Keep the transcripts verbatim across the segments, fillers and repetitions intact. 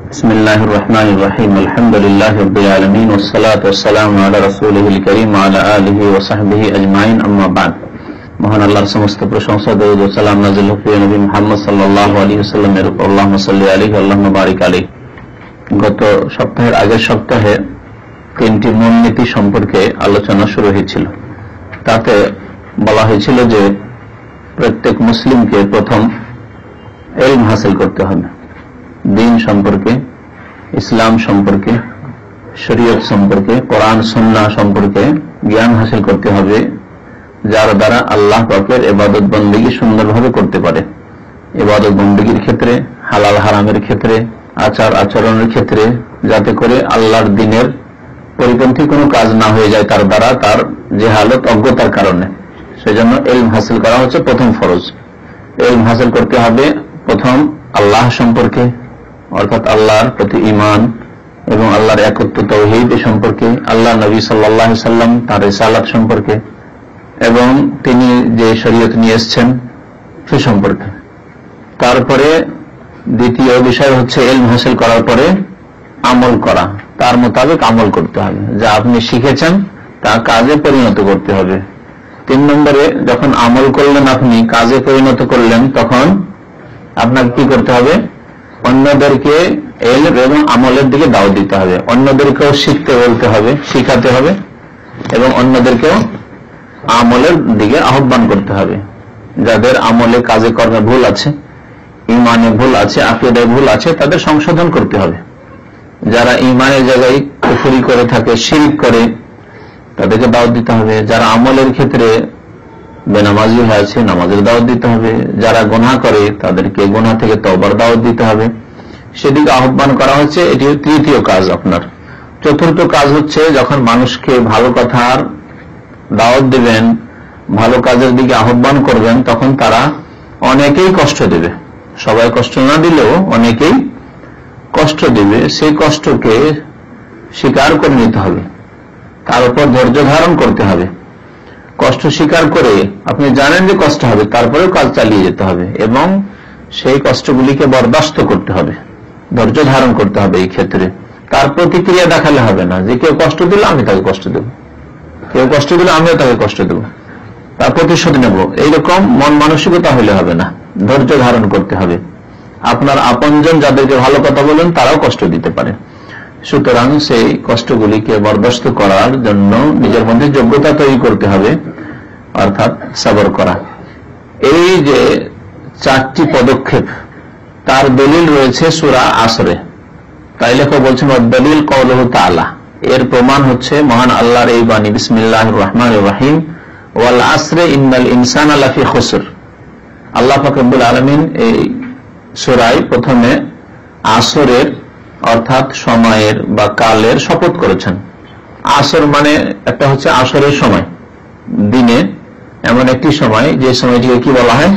বিসমিল্লাহির রহমানির রহিম আলহামদুলিল্লাহি রাব্বিল আলামিন ওয়াস সালাতু ওয়াস সালামু আলা রাসূলিহিল কারীম ওয়া আলা আলিহি ওয়া সাহবিহি আজমাইন আম্মা বা'দ। মহান আল্লাহর সমস্ত প্রশংসা দরুদ ও সালাম নাযিল হোক প্রিয় নবী মুহাম্মদ সাল্লাল্লাহু আলাইহি ওয়াসাল্লামের উপর। আল্লাহুম্মা সাল্লি আলাইহি আল্লাহুম্মা বারিক আলাইহি। গত সপ্তাহের আগের সপ্তাহে তিনটি মূলনীতি সম্পর্কে আলোচনা শুরু হয়েছিল। তাতে বলা হয়েছিল যে প্রত্যেক মুসলিমকে প্রথম ইলম হাসিল করতে হবে, দিন সম্পর্কে, ইসলাম সম্পর্কে, শরীয়ত সম্পর্কে, কোরআন সুন্নাহ সম্পর্কে জ্ঞান হাসিল করতে হবে, যার দ্বারা আল্লাহ পাকের ইবাদত বন্দেগী সুন্দরভাবে করতে পারে। ইবাদত বন্দেগীর ক্ষেত্রে, হালাল হারামের ক্ষেত্রে, আচার আচরণের ক্ষেত্রে, যাতে করে আল্লাহর দিনের পরিপন্থী কোনো কাজ না হয়ে যায় তার দ্বারা, তার জেহালত অজ্ঞতার কারণে। সেজন্য ইলম হাসিল করা হচ্ছে প্রথম ফরজ। ইলম হাসিল করতে হবে প্রথম আল্লাহ সম্পর্কে, অর্থাৎ আল্লাহর প্রতি ঈমান এবং আল্লাহর একত্ব তাওহীদ সম্পর্কে, আল্লাহ নবী সাল্লাল্লাহু আলাইহি সাল্লাম তার রিসালাত সম্পর্কে এবং তিনি যে শরীয়ত নিয়ে এসেছেন সে সম্পর্কে। তারপরে দ্বিতীয় বিষয় হচ্ছে ইলম হাসিল করার পরে আমল করা, তার মোতাবেক আমল করতে হবে, যা আপনি শিখেছেন তা কাজে পরিণত করতে হবে। তিন নম্বরে যখন আমল করলেন, আপনি কাজে পরিণত করলেন, তখন আপনাকে কি করতে হবে? অন্যদেরকে ইলম এবং আমলের দিকে দাওয়াত দিতে হবে, অন্যদেরকেও শিখতে বলতে হবে, শিখাতে হবে এবং অন্যদেরকেও আমলের দিকে আহ্বান করতে হবে। যাদের আমলে কাজে কর্মে ভুল আছে, ইমানে ভুল আছে, আকীদায় ভুল আছে, তাদের সংশোধন করতে হবে। যারা ইমানের জায়গায় কুফরি করে থাকে, শিরক করে, তাদেরকে দাওয়াত দিতে হবে। যারা আমলের ক্ষেত্রে বেনামাজি হয়ে আছে, নামাজের দাওয়াত দিতে হবে। যারা গুনাহ করে তাদেরকে গুনাহ থেকে তওবার দাওয়াত দিতে হবে, সেদিকে আহ্বান করা হচ্ছে। এটি তৃতীয় কাজ আপনার। চতুর্থ কাজ হচ্ছে যখন মানুষকে ভালো কথার দাওয়াত দিবেন, ভালো কাজের দিকে আহ্বান করবেন, তখন তারা অনেকেই কষ্ট দেবে। সবাই কষ্ট না দিলেও অনেকেই কষ্ট দেবে। সেই কষ্টকে স্বীকার করে নিতে হবে, তার উপর ধৈর্য ধারণ করতে হবে। কষ্ট স্বীকার করে, আপনি জানেন যে কষ্ট হবে, তারপরেও কাজ চালিয়ে যেতে হবে এবং সেই কষ্টগুলিকে বরদাস্ত করতে হবে, ধৈর্য ধারণ করতে হবে। এই ক্ষেত্রে তার প্রতিক্রিয়া দেখালে হবে না যে কেউ কষ্ট দিলে আমি তাকে কষ্ট দেব, কেউ কষ্ট দিলে আমিও তাকে কষ্ট দেব, তার প্রতিশোধ নেব, এইরকম মন মানসিকতা হলে হবে না। ধৈর্য ধারণ করতে হবে। আপনার আপনজন যাদেরকে ভালো কথা বলেন তারাও কষ্ট দিতে পারে, সুতরাং সেই কষ্টগুলিকে বরদাস্ত করার জন্য নিজের মধ্যে যোগ্যতা তৈরি করতে হবে, অর্থাৎ সবর করা। এই যে চারটি পদক্ষেপ, তার দলিল রয়েছে সূরা আসরে। তাই লেখক বলছেন দলিল কওলুহু তাআলা, এর প্রমাণ হচ্ছে মহান আল্লাহর এই বাণী, বিসমিল্লাহির রহমানির রহিম, ওয়াল আসরে ইন্নাল ইনসানা লাফি খুসর। আল্লাহ পাক রব্বুল আলামিন এই সূরায় প্রথমে আসরের অর্থাৎ সময়ের বা কালের শপথ করেছেন। আসর মানে একটা হচ্ছে আসরের সময়, দিনে এমন একটি সময় যে সময়টিকে কি বলা হয়?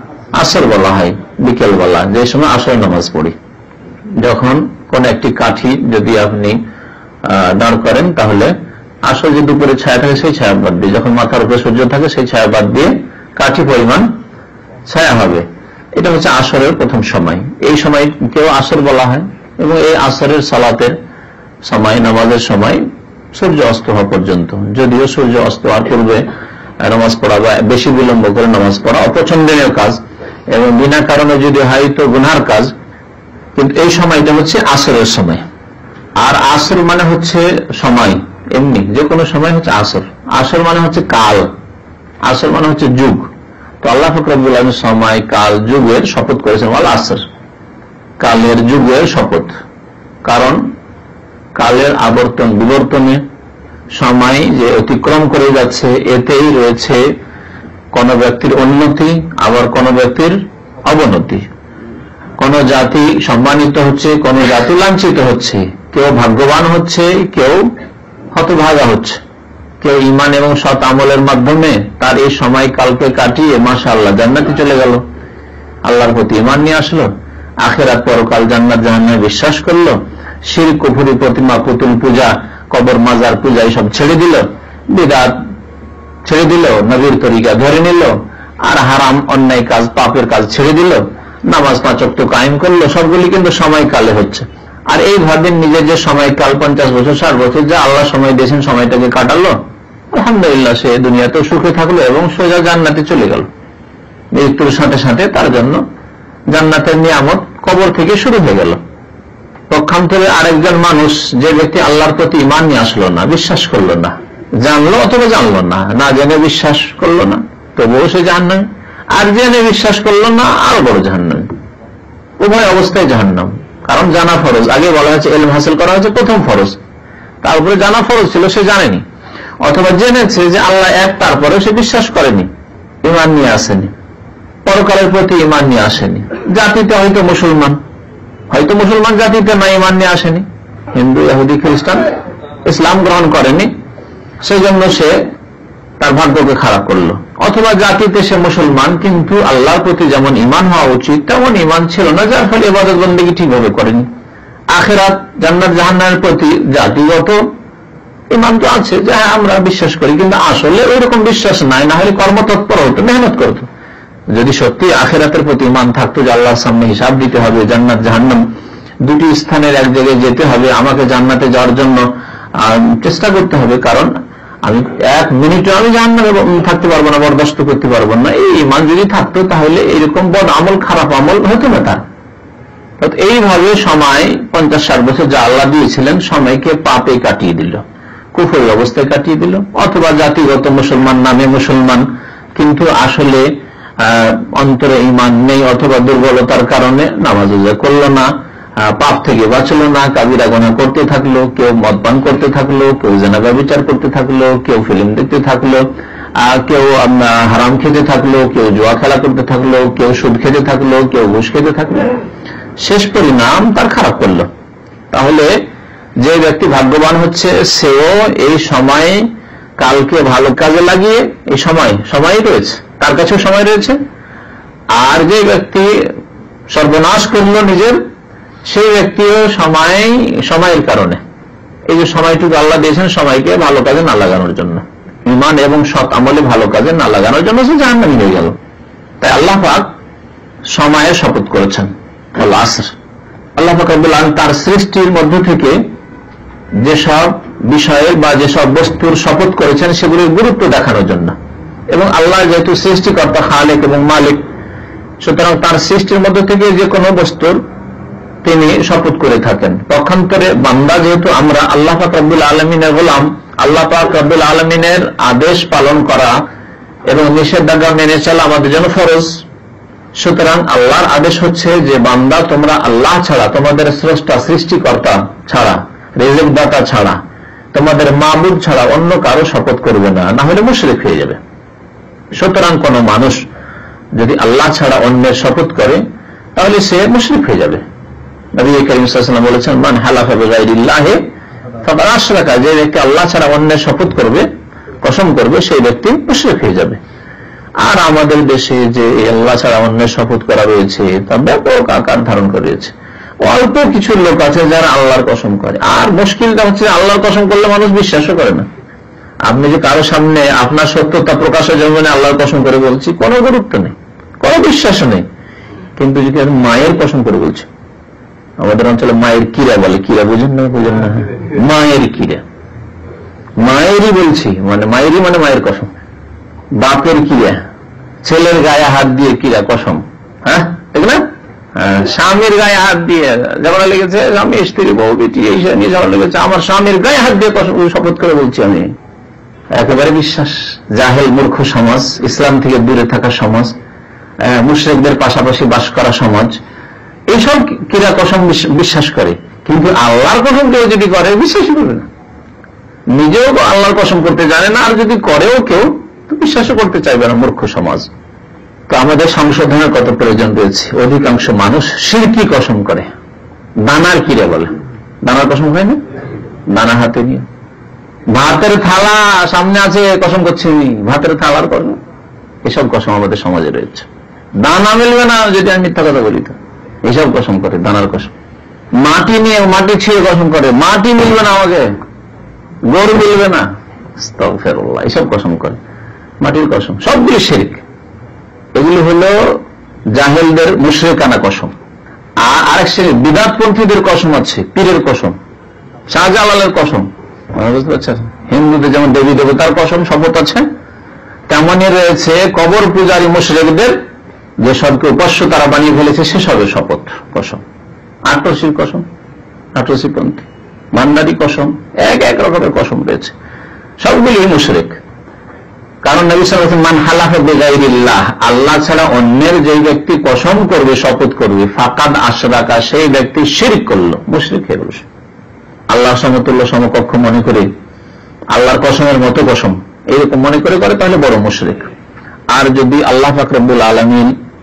আসর বলা হয়, বিকেল বেলা, যে সময় আসর নামাজ পড়ি। যখন কোন একটি কাঠি যদি আপনি দাঁড় করেন, তাহলে আসর যে দুপুরে ছায়া থাকে সেই ছায়া বাদ দিয়ে, যখন মাথার উপরে সূর্য থাকে সেই ছায়া বাদ দিয়ে কাঠি পরিমাণ ছায়া হবে। এটা হচ্ছে আসরের প্রথম সময়। এই সময় কেউ আসর বলা হয় এবং এই আসরের সালাতের সময়, নামাজের সময় সূর্য অস্ত হওয়া পর্যন্ত। যদিও সূর্য অস্ত হওয়ার পূর্বে নামাজ পড়া বা বেশি বিলম্ব করে নামাজ পড়া অপছন্দনীয় কাজ এবং বিনা কারণে যদি হয় তো গুনার কাজ, কিন্তু এই সময়টা হচ্ছে আসরের সময়। আর আসর মানে হচ্ছে সময়, এমনি যে কোনো সময় হচ্ছে আসর। আসর মানে হচ্ছে কাল, আসর মানে হচ্ছে যুগ। তো আল্লাহ পাক রব্বুল আলামিন সময়, কাল, যুগের শপথ করেছেন, ওয়াল আসর, কালের যুগের শপথ। কারণ কালের আবর্তন বিবর্তনে সময় যে অতিক্রম করে যাচ্ছে, এতেই রয়েছে কোন ব্যক্তির উন্নতি, আবার কোন ব্যক্তির অবনতি। কোন জাতি সম্মানিত হচ্ছে, কোন জাতি লাঞ্ছিত হচ্ছে, কেউ ভাগ্যবান হচ্ছে, কেউ হতভাগা হচ্ছে। কেউ ঈমান এবং সৎ আমলের মাধ্যমে তার এই সময় কালকে কাটিয়ে মাশাআল্লাহ জান্নাতে চলে গেল, আল্লাহর প্রতি ঈমান নিয়ে আসলো, আখিরাত পরকাল জান্নাত জাহান্নামে বিশ্বাস করলো, শিরক কুফরি প্রতিমা পুতুল পূজা কবর মাজার পূজা সব ছেড়ে দিল, বিদআত ছেড়ে দিল, নবীর তরিকা ধরে নিল, আর হারাম অন্যায় কাজ পাপের কাজ ছেড়ে দিল, নামাজ পাঁচ ওয়াক্ত কায়েম করলো। সবগুলি কিন্তু সময়কালে হচ্ছে। আর এইভাবে নিজের যে সময়কাল পঞ্চাশ বছর ষাট বছর যে আল্লাহ সময় দিয়েছেন সময়টাকে কাটালো, আলহামদুলিল্লাহ সে দুনিয়াতেও সুখে থাকলো এবং সোজা জান্নাতে চলে গেল। মৃত্যুর সাথে সাথে তার জন্য জান্নাতের নিয়ামত কবর থেকে শুরু হয়ে গেল। পক্ষান্তরে আরেকজন মানুষ, যে ব্যক্তি আল্লাহর প্রতি ঈমান নিয়ে আসলো না, বিশ্বাস করলো না, জানলো অথবা জানলো না, না জেনে বিশ্বাস করলো না, তবুও সে জাহান্নামী, আর জেনে বিশ্বাস করলো না আরো বড় জাহান্নামী। উভয় অবস্থায় জাহান্নাম। কারণ জানা ফরজ, আগে বলা হয়েছে ইলম হাসিল করা হয়েছে প্রথম ফরজ, তারপরে জানা ফরজ ছিল সে জানেনি, অথবা জেনেছে যে আল্লাহ এক, তারপরে সে বিশ্বাস করেনি, ঈমান নিয়ে আসেনি, পরকালের প্রতি ঈমান নিয়ে আসেনি। জাতিতে হয়তো মুসলমান, হয়তো মুসলমান জাতিতে না, ঈমান নিয়ে আসেনি, হিন্দু ইহুদি খ্রিস্টান ইসলাম গ্রহণ করেনি, সেই জন্য সে তার ভাগ্যকে খারাপ করলো। অথবা জাতিতে সে মুসলমান কিন্তু আল্লাহর প্রতি যেমন ঈমান হওয়া উচিত তেমন ঈমান ছিল না, যার ফলে ইবাদত বন্দেগী ঠিকভাবে করেনি। আখিরাত জান্নাত জাহান্নামের প্রতি জাতিগত ঈমান তো আছে যে হ্যাঁ আমরা বিশ্বাস করি, কিন্তু আসলে ওইরকম বিশ্বাস নাই, না হলে কর্মতৎপর হতো, মেহনত করতো। যদি সত্যি আখিরাতের প্রতি ঈমান থাকতো যে আল্লাহর সামনে হিসাব দিতে হবে, জান্নাত জাহান্নাম দুটি স্থানের এক জায়গায় যেতে হবে, আমাকে জান্নাতে যাওয়ার জন্য চেষ্টা করতে হবে, কারণ আমি এক মিনিটে আমি জাহান্নামে থাকতে পারবো না, বরদাস্ত করতে পারবো না, এই ঈমান যদি থাকতো তাহলে এইরকম বদ আমল খারাপ আমল হতো না তার। এইভাবে সময় পঞ্চাশ ষাট বছর যা আল্লাহ দিয়েছিলেন সময়কে পাপে কাটিয়ে দিল, কুফরের অবস্থায় কাটিয়ে দিল। অথবা জাতিগত মুসলমান, নামে মুসলমান কিন্তু আসলে অন্তরে ঈমান নেই, অথবা দুর্বলতার কারণে নামাজ রোজা করলো না, পাপ থেকে বাঁচলো না, কাবিরা গুনাহ করতে থাকলো, কেউ মদ পান করতে থাকলো, কেউ জিনা ব্যভিচার করতে থাকলো, কেউ ফিল্ম দেখতে থাকলো, কেউ হারাম খেতে থাকলো, কেউ জুয়া খেলা করতে থাকলো, কেউ সুদ খেতে থাকলো, কেউ ঘুষ খেতে থাকলো, শেষ পরিণাম তার খারাপ করলো। তাহলে যে ব্যক্তি ভাগ্যবান হচ্ছে সেও এই সময় কালকে ভালো কাজে লাগিয়ে, এই সময় সময় রয়েছে তার কাছেও সময় রয়েছে। আর যে ব্যক্তি সর্বনাশ করলো নিজের, সেই ব্যক্তিও সময় সময়ের কারণে, এই যে সময়টুকু আল্লাহ দিয়েছেন সময়কে ভালো কাজে না লাগানোর জন্য, ঈমান এবং সৎ আমলে ভালো কাজে না লাগানোর জন্য সে জাহান্নামী হয়ে গেল। তাই আল্লাহ পাক সময়ের শপথ করেছেন, আল্লাহ আসর। আল্লাহ পাক রব্বুল আলামিন তার সৃষ্টির মধ্য থেকে যেসব বিষয়ের বা যেসব বস্তুর শপথ করেছেন সেগুলির গুরুত্ব দেখানোর জন্য, এবং আল্লাহ যেহেতু সৃষ্টিকর্তা, খালেক এবং মালিক, সুতরাং তার সৃষ্টির মধ্য থেকে যে কোনো বস্তুর তিনি শপথ করে থাকেন। পক্ষান্তরে বান্দা যেহেতু আমরা আল্লাহ পাক রব্বুল আলামিনের গোলাম, আল্লাহ পাক রব্বুল আলামিনের আদেশ পালন করা এবং নিষেধাজ্ঞা মেনে চলা আমাদের জন্য ফরজ। সুতরাং আল্লাহর আদেশ হচ্ছে যে বান্দা তোমরা আল্লাহ ছাড়া, তোমাদের স্রষ্টা সৃষ্টিকর্তা ছাড়া, রিজিক দাতা ছাড়া, তোমাদের মাবুদ ছাড়া অন্য কারো শপথ করবে না, না হলে মুশরিক হয়ে যাবে। সুতরাং কোন মানুষ যদি আল্লাহ ছাড়া অন্যের শপথ করে তাহলে সে মুশরিক হয়ে যাবে। নবী করিম সাল্লাল্লাহু আলাইহি ওয়াসাল্লাম বলেছেন, মান হালাফা বিগাইরিল্লাহি ফাকাদ আশরাকা, যে ব্যক্তি আল্লাহ ছাড়া অন্যের শপথ করবে, কসম করবে, সেই ব্যক্তি মুশরিক হয়ে যাবে। আর আমাদের দেশে যে আল্লাহ ছাড়া অন্যের শপথ করা রয়েছে তা ব্যাপক আকার ধারণ করেছে। অল্প কিছু লোক আছে যারা আল্লাহর কসম করে, আর মুশকিলটা হচ্ছে আল্লাহর কসম করলে মানুষ বিশ্বাসও করে না। আপনি যে কারো সামনে আপনার সত্যতা প্রকাশের জন্য আল্লাহর কসম করে বলছি, কোনো গুরুত্ব নেই, কোনো বিশ্বাস নেই। কিন্তু যদি মায়ের কসম করে বলছে, আমাদের অঞ্চলে মায়ের কিরা বলে, কিরা বুঝেন না? বুঝেন না? মায়ের কিরা, মায়েরই বলছি, মানে মায়েরই মানে মায়ের কসম। বাপের কিরা, ছেলের গায়ে হাত দিয়ে কিরা কসম, হ্যাঁ ঠিক না? স্বামীর গায়ে হাত দিয়ে ঝগড়া লেগেছে, স্বামী স্ত্রী বউ বেটি এই নিয়ে ঝগড়া লেগেছে, আমার স্বামীর গায়ে হাত দিয়ে শপথ করে বলছি আমি। একেবারে বিশ্বাস। জাহেল মূর্খ সমাজ, ইসলাম থেকে দূরে থাকা সমাজ, মুশরিকদের পাশাপাশি বাস করা সমাজ, এইসব কিরা কসম বিশ্বাস করে, কিন্তু আল্লাহর কসম কেউ যদি করে বিশ্বাসই করবে না। নিজেও আল্লাহর কসম করতে জানে না, আর যদি করেও কেউ তো বিশ্বাসও করতে চাইবে না, মূর্খ সমাজ। তো আমাদের সংশোধনের কত প্রয়োজন রয়েছে। অধিকাংশ মানুষ শিরকি কসম করে, দানার কিরা বলে, দানার কসম হয় না, দানা হাতে নিয়ে ভাতের থালা সামনে আছে কসম করছি, ভাতের থালার কসম, এসব কসম আমাদের সমাজে রয়েছে। দানা মিলবে না যদি আমি মিথ্যা কথা বলি, তো এসব কসম করে, দানার কসম। মাটি নিয়ে মাটি ছিঁড়ে কসম করে, মাটি মিলবে না আমাকে, গরু মিলবে না, আস্তাগফিরুল্লাহ, এসব কসম করে, মাটির কসম, সবগুলো শিরক। এগুলো হলো জাহেলদের মুশরিকানা কসম। আর আরেক শ্রেণী বিদাতপন্থীদের কসম আছে, পীরের কসম, শাহজালালের কসম, বুঝতে পারছেন? হিন্দুদের যেমন দেবী দেবতার কসম শপথ আছে, তেমনই রয়েছে কবর পূজারী মুশরিকদের যেসবকে উপাস্য তারা বানিয়ে ফেলেছে সেসবের শপথ কসম। আটরশির কসম, আটরশি পন্থী, ভান্ডারি কসম, এক এক রকমের কসম রয়েছে, সবগুলি মুশরিক। কারণ নবী সাল্লাল্লাহু আলাইহি ওয়াসাল্লাম মান হালাফা বিগাইরিল্লাহ, আল্লাহ ছাড়া অন্যের যেই ব্যক্তি কসম করবে, শপথ করবে, ফাকাদ আশরাকা, সেই ব্যক্তি শিরক করলো, মুশরিক হয়ে গেল। আল্লাহর সমতুল্য সমকক্ষ মনে করে, আল্লাহর কসমের মতো কসম এইরকম মনে করে করে তাহলে বড় মুশরিক। আর যদি আল্লাহ পাক রব্বুল আলামিন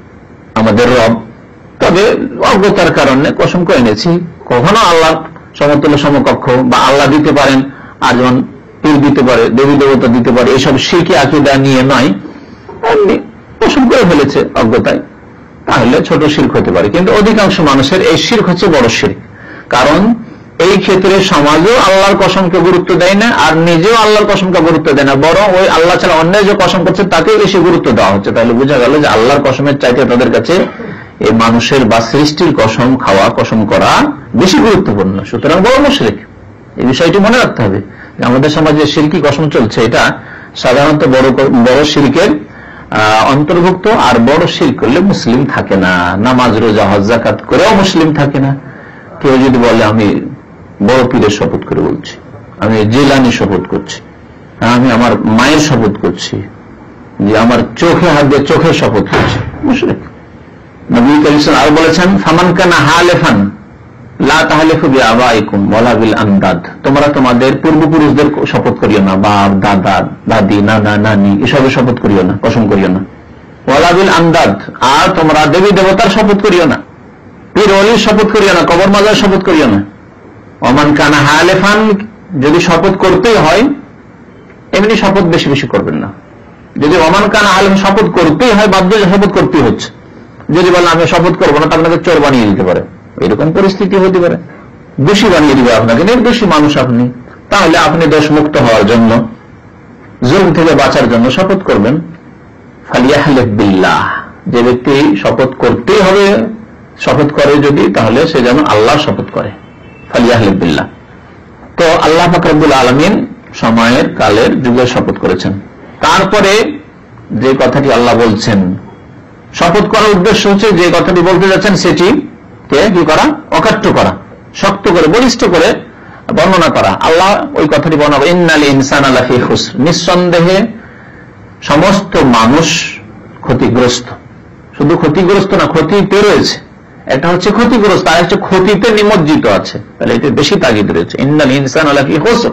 আমাদের রব, তবে অজ্ঞতার কারণে কসম করে নিয়েছি, কখনো আল্লাহ সমতুল্য সমকক্ষ বা আল্লাহ দিতে পারেন, আর যেমন পীর দিতে পারে, দেবী দেবতা দিতে পারে, এইসব শিরকি আকীদা নিয়ে নয়, এমনি কসম করে ফেলেছে অজ্ঞতায়, তাহলে ছোট শিরক হতে পারে। কিন্তু অধিকাংশ মানুষের এই শিরক হচ্ছে বড় শিরক। কারণ এই ক্ষেত্রে সমাজও আল্লাহর কসমকে গুরুত্ব দেয় না, আর নিজেও আল্লাহর কসমকে গুরুত্ব দেয় না, বরং ওই আল্লাহ ছাড়া অন্য যে কসম করছে তাকে বেশি গুরুত্ব দেওয়া হচ্ছে। তাহলে বোঝা গেল যে আল্লাহর কসমের চাইতে তাদের কাছে এই মানুষের বা সৃষ্টির কসম খাওয়া, কসম করা বেশি গুরুত্বপূর্ণ। সুতরাং বড় মুশরিক। এই বিষয়টি মনে রাখতে হবে যে আমাদের সমাজে শিরকি কসম চলছে, এটা সাধারণত বড় বড় শিরকের অন্তর্ভুক্ত। আর বড় শিরক করলে মুসলিম থাকে না, নামাজ রোজা হজ যাকাত করেও মুসলিম থাকে না। কেউ যদি বলে আমি বড় পীরের শপথ করে বলছি, আমি জিলানি শপথ করছি, আমি আমার মায়ের শপথ করছি, যে আমার চোখে হাত দিয়ে চোখের শপথ করছি, মুশরিক। নবী কারীম সাল্লাল্লাহু আলাইহি ওয়াসাল্লাম আর বলেছেন ফামান কানা হালিফান লা তাহলিফু বিআবাইকুম ওয়ালা বিল আনদাদ, তোমরা তোমাদের পূর্বপুরুষদের শপথ করিও না, বাপ দাদা দাদি নানা নানি এসবের শপথ করিও না, কসম করিও না। ওয়ালা বিল আনদাদ, আর তোমরা দেবী দেবতার শপথ করিও না, পীর ওলির শপথ করিও না, কবর মাজার শপথ করিও না। ওমান কানা হালিফান, যদি শপথ করতেই হয় এমনি শপথ বেশি বেশি করবেন না। যদি ওমান কানা হালিফান শপথ করতেই হয়, বাধ্য শপথ করতেই হচ্ছে, যদি বলেন আমি শপথ করবো না, তা আপনাকে চোর বানিয়ে দিতে পারে, এরকম পরিস্থিতি হতে পারে, দোষী বানিয়ে দিবে আপনাকে, নির্দোষী মানুষ আপনি। তাহলে আপনি দোষ মুক্ত হওয়ার জন্য, জুলম থেকে বাঁচার জন্য শপথ করবেন। ফালিয়াহলিফ বিল্লাহ, যে ব্যক্তি শপথ করতেই হবে, শপথ করে যদি, তাহলে সে যেন আল্লাহ শপথ করে, ফালিয়াহলিফ বিল্লাহ। তো আল্লাহ পাক রব্বুল আলামিন সময়ের কালের যুগের শপথ করেছেন। তারপরে যে কথাটি আল্লাহ বলছেন, শপথ করার উদ্দেশ্য হচ্ছে যে কথাটি বলতে যাচ্ছেন সেটি কে কি করা, অকাট্য করা, শক্ত করে বলিষ্ঠ করে বর্ণনা করা। আল্লাহ ওই কথাটি বর্ণনা করেন, ইন্নাল ইনসানা লাফি খুসর, নিঃসন্দেহে সমস্ত মানুষ ক্ষতিগ্রস্ত। শুধু ক্ষতিগ্রস্ত না, ক্ষতিতে রয়েছে। একটা হচ্ছে ক্ষতিগ্রস্ত, আর একটা ক্ষতিতে নিমজ্জিত আছে। তাহলে এটা বেশি তাগিদ রয়েছে, ইন্নাল ইনসানা লাফি খুসর,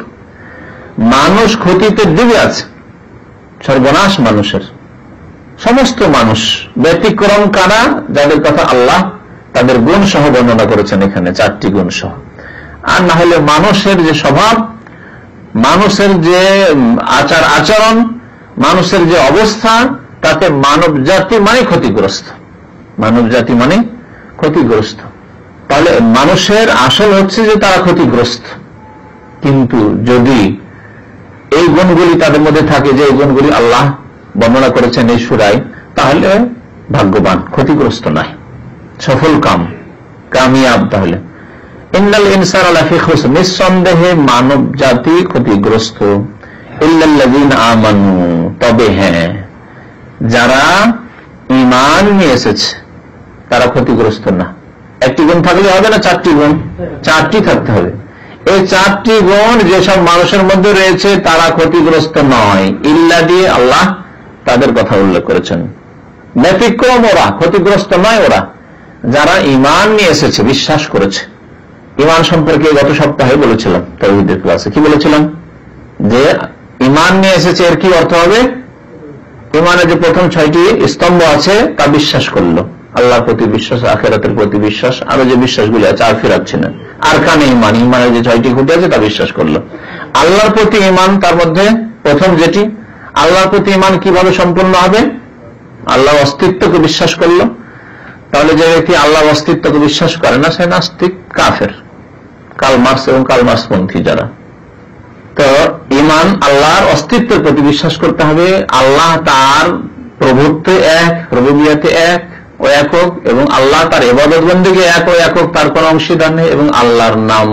মানুষ ক্ষতিতে ডুবে আছে, সর্বনাশ মানুষের। সমস্ত মানুষ, ব্যতিক্রম কারা, যাদের কথা আল্লাহ তাদের গুণ সহ বর্ণনা করেছেন এখানে, চারটি গুণ সহ। আর না হলে মানুষের যে স্বভাব, মানুষের যে আচার আচরণ, মানুষের যে অবস্থা, তাতে মানব জাতি মানে ক্ষতিগ্রস্ত, মানব জাতি মানে ক্ষতিগ্রস্ত। তাহলে মানুষের আসল হচ্ছে যে তারা ক্ষতিগ্রস্ত। কিন্তু যদি এই গুণগুলি তাদের মধ্যে থাকে, যে এই গুণগুলি আল্লাহ বর্ণনা করেছেন এই সূরায়, তাহলে ভাগ্যবান, ক্ষতিগ্রস্ত নাই, সফল কাম, কামিয়াব। তাহলে ইন্নাল ইনসানা লাফি খুসর, নিঃসন্দেহে মানব জাতি ক্ষতিগ্রস্ত। ইল্লাল্লাযীনা আমানু, তবে হ্যাঁ যারা ঈমান নিয়ে এসেছে তারা ক্ষতিগ্রস্ত না। একটি গুণ থাকলে হবে না, চারটি গুণ, চারটি থাকতে হবে। এই চারটি গুণ যেসব মানুষের মধ্যে রয়েছে তারা ক্ষতিগ্রস্ত নয়। ইল্লা দিয়ে আল্লাহ তাদের কথা উল্লেখ করেছেন, ব্যতিক্রম ওরা, ক্ষতিগ্রস্ত নয় ওরা, যারা ঈমান নিয়ে এসেছে, বিশ্বাস করেছে। ঈমান সম্পর্কে গত সপ্তাহে বলেছিলাম তাওহীদের ক্লাসে, কি বলেছিলাম, যে ঈমান নিয়ে এসেছে এর কি অর্থ হবে, ঈমানের যে প্রথম ছয়টি স্তম্ভ আছে তা বিশ্বাস করলো, আল্লাহর প্রতি বিশ্বাস, আখিরাতের প্রতি বিশ্বাস, আরো যে বিশ্বাসগুলি আছে আর ফিরাচ্ছি না, আর কানে ঈমান, ঈমানের যে ছয়টি খুঁটি আছে তা বিশ্বাস করলো। আল্লাহর প্রতি ঈমান, তার মধ্যে প্রথম যেটি, আল্লাহর প্রতি ঈমান কিভাবে সম্পূর্ণ হবে, আল্লাহর অস্তিত্বকে বিশ্বাস করলো। তাহলে যে ব্যক্তি আল্লাহর অস্তিত্বকে বিশ্বাস করে না সে নাস্তিক, কাফের, কার্ল মার্কস এবং কার্ল মার্কসপন্থী যারা। তো ঈমান আল্লাহর অস্তিত্বের প্রতি বিশ্বাস করতে হবে, আল্লাহ তার প্রভুত্বে এক, রুবুবিয়তে এক, ও একক, এবং আল্লাহ তার ইবাদত বন্দেগী এক ও একক, তার কোন অংশীদার নেই, এবং আল্লাহর নাম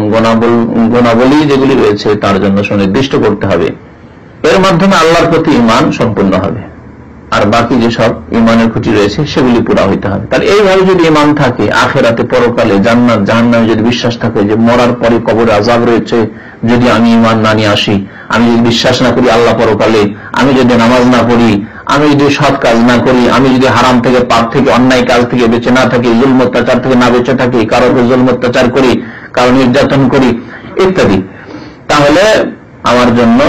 গুণাবলী যেগুলি রয়েছে তার জন্য সুনির্দিষ্ট করতে হবে। এর মাধ্যমে আল্লাহর প্রতি ঈমান সম্পূর্ণ হবে, আর বাকি যেসব ঈমানের খুঁটি রয়েছে সেগুলি পুরা হইতে হবে। তার এইভাবে যদি ঈমান থাকে, আখিরাতে পরকালে জান্নাত জাহান্নামে যদি বিশ্বাস থাকে যে মরার পরে কবরে আযাব রয়েছে, যদি আমি ঈমান না নিয়ে আসি, আমি যদি বিশ্বাস না করি আল্লাহ পরকালে, আমি যদি নামাজ না পড়ি, আমি যদি সৎ কাজ না করি, আমি যদি হারাম থেকে পাপ থেকে অন্যায় কাজ থেকে বেঁচে না থাকি, জুলম অত্যাচার থেকে না বেঁচে থাকি, কারো উপর জুলম অত্যাচার করি, কারো নির্যাতন করি ইত্যাদি, তাহলে আমার জন্য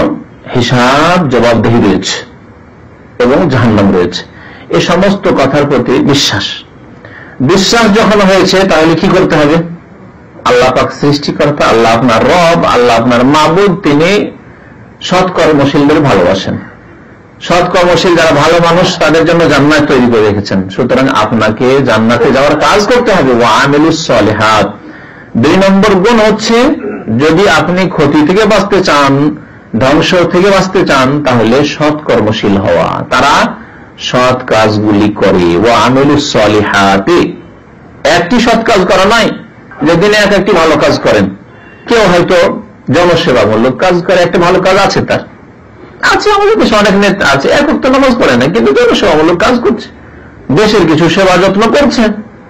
হিসাব জবাবদিহি রয়েছে এবং জাহান্নাম রয়েছে। এই সমস্ত কথার প্রতি বিশ্বাস বিশ্বাস যখন হয়েছে, তাহলে কি করতে হবে? আল্লাহ পাক সৃষ্টিকর্তা, আল্লাহ আপনার রব, আল্লাহ আপনার মাবুদ, তিনি সৎকর্মশীলদের ভালোবাসেন। সৎকর্মশীল যারা ভালো মানুষ, তাদের জন্য জান্নাত তৈরি করে রেখেছেন। সুতরাং আপনাকে জান্নাতে যাওয়ার কাজ করতে হবে। ওয়া আমিলুস সালিহাত। দুই নম্বর গুণ হচ্ছে, যদি আপনি ক্ষতি থেকে বাঁচতে চান, ধ্বংস থেকে বাঁচতে চান, তাহলে সৎকর্মশীল হওয়া। তারা সৎ কাজগুলি করে। ওয়া আমিলুস সালিহাত, একটি সৎ কাজ করা নয় যে দিনে এক একটি ভালো কাজ করেন। কেউ হয়তো জনসেবামূলক কাজ করে, একটা ভালো কাজ আছে তার, আছে আমাদের দেশে অনেক নেতা আছে, এক ওয়াক্ত নামাজ পড়ে না কিন্তু জনসেবামূলক কাজ করছে, দেশের কিছু সেবা যত্ন করছে,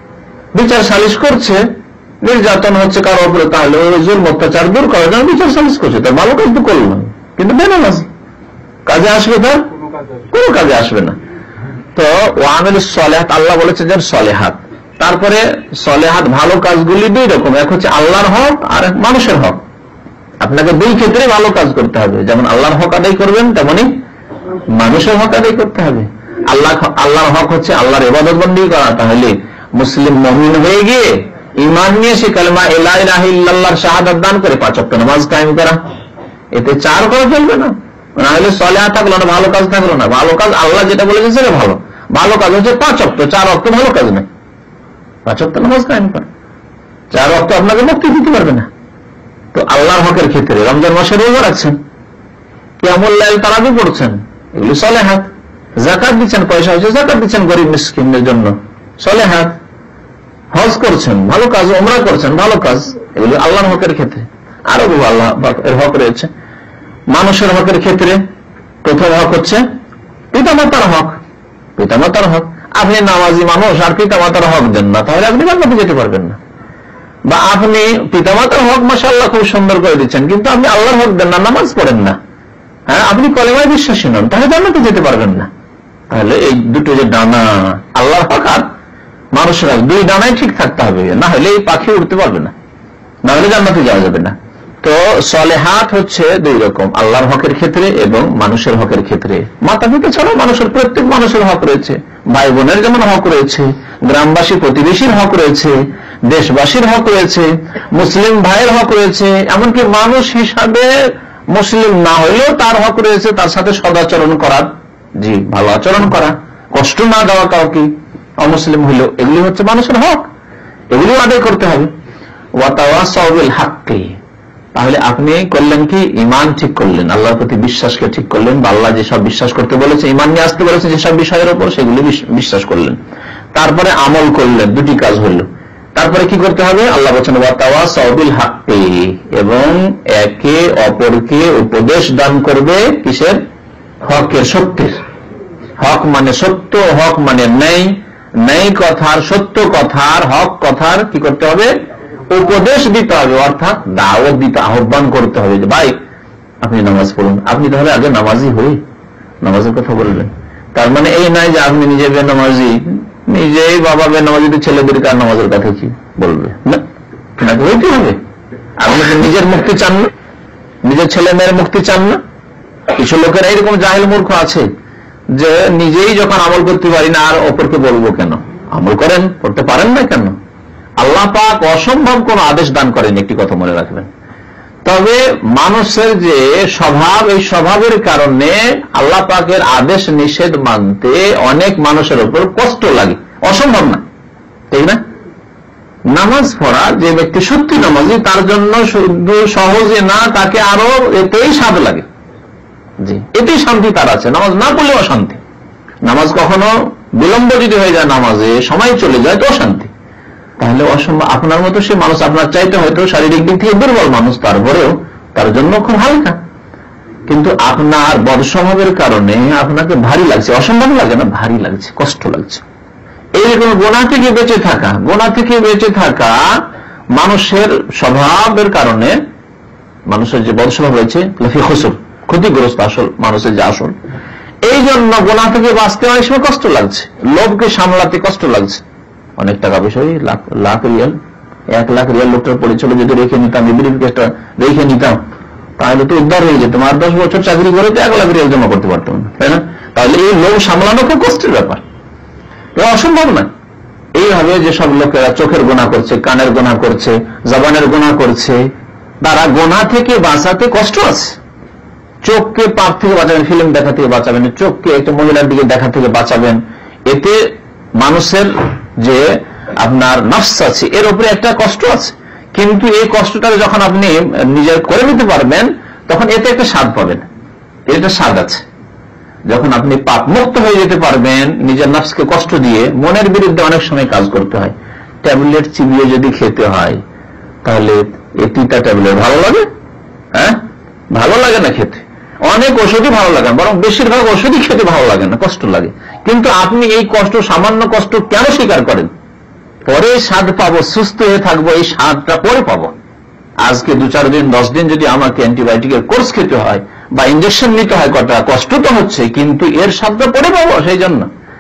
বিচার সালিশ করছে, নির্যাতন হচ্ছে কারো উপরে, তাহলে জুলম অত্যাচার দূর করার জন্য বিচার সালিশ করছে। তার ভালো কাজ তো করলো, কিন্তু বেনামাজ কাজে আসবে, তার কোনো কাজে আসবে না। তো ওয়ামিলুস সালিহাত, আল্লাহ বলেছেন যে সালেহাত। তারপরে সালেহাত ভালো কাজগুলি দুই রকম, এক হচ্ছে আল্লাহর হক আর এক মানুষের হক। আপনাকে দুই ক্ষেত্রে ভালো কাজ করতে হবে, যেমন আল্লাহর হক আদায় করবেন, তেমনি মানুষের হক আদায় করতে হবে। আল্লাহ আল্লাহর হক হচ্ছে আল্লাহর ইবাদত বন্দেগী করা। তাহলে মুসলিম মুমিন হয়ে গিয়ে ঈমান নিয়ে সে কালেমা লা ইলাহা ইল্লাল্লাহর শাহাদাত দান করে পাঁচ ওয়াক্ত নামাজ কায়েম করা, এতে চার করে ফেলবে না। না হলে সালেহা থাকলো না, ভালো কাজ থাকলো না। ভালো কাজ আল্লাহ যেটা বলেছে সেটা ভালো। ভালো কাজ হচ্ছে পাঁচ ওয়াক্ত, চার ওয়াক্ত ভালো কাজ নেই। পাঁচ ওয়াক্ত নামাজ কায়েম করা, চার ওয়াক্ত আপনাকে মুক্তি দিতে পারবে না। তো আল্লাহর হকের ক্ষেত্রে রমজান মাসে রোজা রাখছেন, কিয়ামুল লাইল তারাবি পড়ছেন, এগুলি সালেহাত। যাকাত দিচ্ছেন, পয়সা হচ্ছে যাকাত দিচ্ছেন গরিব মিসকিনদের জন্য, সালেহাত। হজ করছেন, ভালো কাজ। উমরা করছেন, ভালো কাজ। এগুলি আল্লাহর হকের ক্ষেত্রে। আরো বহু আল্লাহ এর হক রয়েছে। মানুষের হকের ক্ষেত্রে প্রথম হক হচ্ছে পিতামাতার হক। পিতামাতার হক, আপনি নামাজি মানুষ আর পিতামাতার হক দেন না, তাহলে আপনি জান্নাতে যেতে পারবেন না। বা আপনি পিতামাতার হক মাশাআল্লাহ খুব সুন্দর করে দিচ্ছেন, কিন্তু আপনি আল্লাহর হক দেন না, নামাজ পড়েন না, হ্যাঁ, আপনি কলেমায় বিশ্বাসী নন, তাহলে জান্নাতে যেতে পারবেন না। তাহলে এই দুটো যে ডানা, আল্লাহর হক আর মানুষের হক, দুই ডানায় ঠিক থাকতে হবে, না হলে এই পাখি উঠতে পারবে না, না হলে জান্নাতে যাওয়া যাবে না। তো সালেহাত হচ্ছে দুই রকম, আল্লাহর হকের ক্ষেত্রে এবং মানুষের হকের ক্ষেত্রে। মাতা পিতা ছাড়াও মানুষের, প্রত্যেক মানুষের হক রয়েছে। ভাই বোনের যেমন হক রয়েছে, গ্রামবাসী প্রতিবেশীর হক রয়েছে, দেশবাসীর হক রয়েছে, মুসলিম ভাইয়ের হক রয়েছে, এমনকি মানুষ হিসাবে মুসলিম না হইলেও তার হক রয়েছে, তার সাথে সদাচরণ করার, জি, ভালো আচরণ করা, কষ্ট না দেওয়া কাউকে, অমুসলিম হইলেও। এগুলি হচ্ছে মানুষের হক, এগুলি আদায় করতে হবে। ওয়াতাওয়াসাউ বিল হাক্কি, তাহলে আপনি করলেন কি? ঈমান ঠিক করলেন, আল্লাহর প্রতি বিশ্বাসকে ঠিক করলেন, বা আল্লাহ যেসব বিশ্বাস করতে বলেছে, ঈমান নিয়ে আসতে বলেছে যেসব বিষয়ের উপর, সেগুলি বিশ্বাস করলেন। তারপরে আমল করলেন, দুটি কাজ হল। তারপরে কি করতে হবে? আল্লাহ বলেছেন ওয়াতাওয়াসাউ বিল হাক্কি, এবং একে অপরকে উপদেশ দান করবে কিসের? হকের, সত্যের। হক মানে সত্য, হক মানে ন্যায়, ন্যায় কথার, সত্য কথার, হক কথার কি করতে হবে? উপদেশ দিতে হবে, অর্থাৎ দাওয়াত দিতে, আহ্বান করতে হবে যে ভাই আপনি নামাজ পড়ুন। আপনি তাহলে আগে নামাজি হয়ে নামাজের কথা বলবেন। তার মানে এই নয় যে আপনি নিজে বেনামাজি, নিজেই বাবা বেনামাজি, ছেলেদেরকে আর নামাজের কথা কি বলবে না, আপনাকে হইতে হবে। আপনি নিজের মুক্তি চান না, নিজের ছেলে মেয়ের মুক্তি চান না। কিছু লোকের এইরকম জাহেল মূর্খ আছে যে নিজেই যখন আমল করতে পারি না, আর অপরকে বলবো কেন? আমল করেন, করতে পারেন না কেন? আল্লাহ পাক অসম্ভব কোন আদেশ দান করেন, একটি কথা মনে রাখবেন। তবে মানুষের যে স্বভাব, এই স্বভাবের কারণে আল্লাহ পাকের আদেশ নিষেধ মানতে অনেক মানুষের উপর কষ্ট লাগে, অসম্ভব না, ঠিক না? নামাজ পড়া যে ব্যক্তি সত্যি নামাজি, তার জন্য শুধু সহজে না, তাকে আরো এতেই স্বাদ লাগে, জি, এতেই শান্তি তার আছে। নামাজ না পড়লেও অশান্তি। নামাজ কখনো বিলম্ব যদি হয়ে যায় নামাজে, সময় চলে যায় তো অশান্তি। তাহলে অসম্ভব, আপনার মতো সে মানুষ আপনার চাইতে হয়তো শারীরিক দিক থেকে দুর্বল মানুষ, তারপরেও তার জন্য খুব হালকা, কিন্তু আপনার বদস্বভাবের কারণে আপনাকে ভারী লাগছে, অসম্ভব লাগে না, ভারী লাগছে, কষ্ট লাগছে। এইরকম গোনা থেকে বেঁচে থাকা, গোনা থেকে বেঁচে থাকা মানুষের স্বভাবের কারণে, মানুষের যে বদস্বভাব রয়েছে লাফি খুসুর, ক্ষতিগ্রস্ত আসল মানুষের যে আসল, এই জন্য গোনা থেকে বাঁচতে অনেক সময় কষ্ট লাগছে, লোভকে সামলাতে কষ্ট লাগছে। অনেক টাকা পয়সা, লাখ লাখ রিয়াল, এক লাখ রিয়াল লোকটার পরিচয় যদি রেখে নিতাম, ব্রিফকেসটা রেখে নিতাম, তাহলে তো উদ্ধার হয়ে যেত। আর দশ বছর চাকরি করে তো এক লাখ রিয়াল জমা করতে পারতাম না, তাই না? তাহলে এই লোভ সামলানো খুব কষ্টের ব্যাপার, অসম্ভব নয়। এইভাবে যেসব লোকেরা চোখের গোনা করছে, কানের গোনা করছে, জবানের গোনা করছে, তারা গোনা থেকে বাঁচাতে কষ্ট আছে। চোখকে পাপ থেকে বাঁচাবেন, ফিল্ম দেখা থেকে বাঁচাবেন, চোখকে একটা মহিলার দিকে দেখা থেকে বাঁচাবেন, এতে মানুষের যে আপনার নফস আছে এর উপরে একটা কষ্ট আছে, কিন্তু এই কষ্টটা যখন আপনি নিজের করে নিতে পারবেন তখন এতে একটা স্বাদ পাবেন, এটা স্বাদ আছে। যখন আপনি পাপ মুক্ত হয়ে যেতে পারবেন, নিজের নফসকে কষ্ট দিয়ে, মনের বিরুদ্ধে অনেক সময় কাজ করতে হয়, ট্যাবলেট চিবিয়ে যদি খেতে হয় তাহলে এই তিতা ট্যাবলেট ভালো লাগে? হ্যাঁ, ভালো লাগে না খেতে। অনেক ওষুধই ভালো লাগে না, বরং বেশিরভাগ ওষুধই খেতে ভালো লাগে না, কষ্ট লাগে। কিন্তু আপনি এই কষ্ট, সামান্য কষ্ট কেন স্বীকার করেন? পরে স্বাদ পাবো, সুস্থ হয়ে থাকবো, এই স্বাদটা পরে পাবো। আজকে দু চার দিন দশ দিন যদি আমাকে অ্যান্টিবায়োটিকের কোর্স খেতে হয় বা ইঞ্জেকশন নিতে হয়, কটা কষ্ট তো হচ্ছে, কিন্তু এর স্বাদটা পরে পাবো সেই জন্য।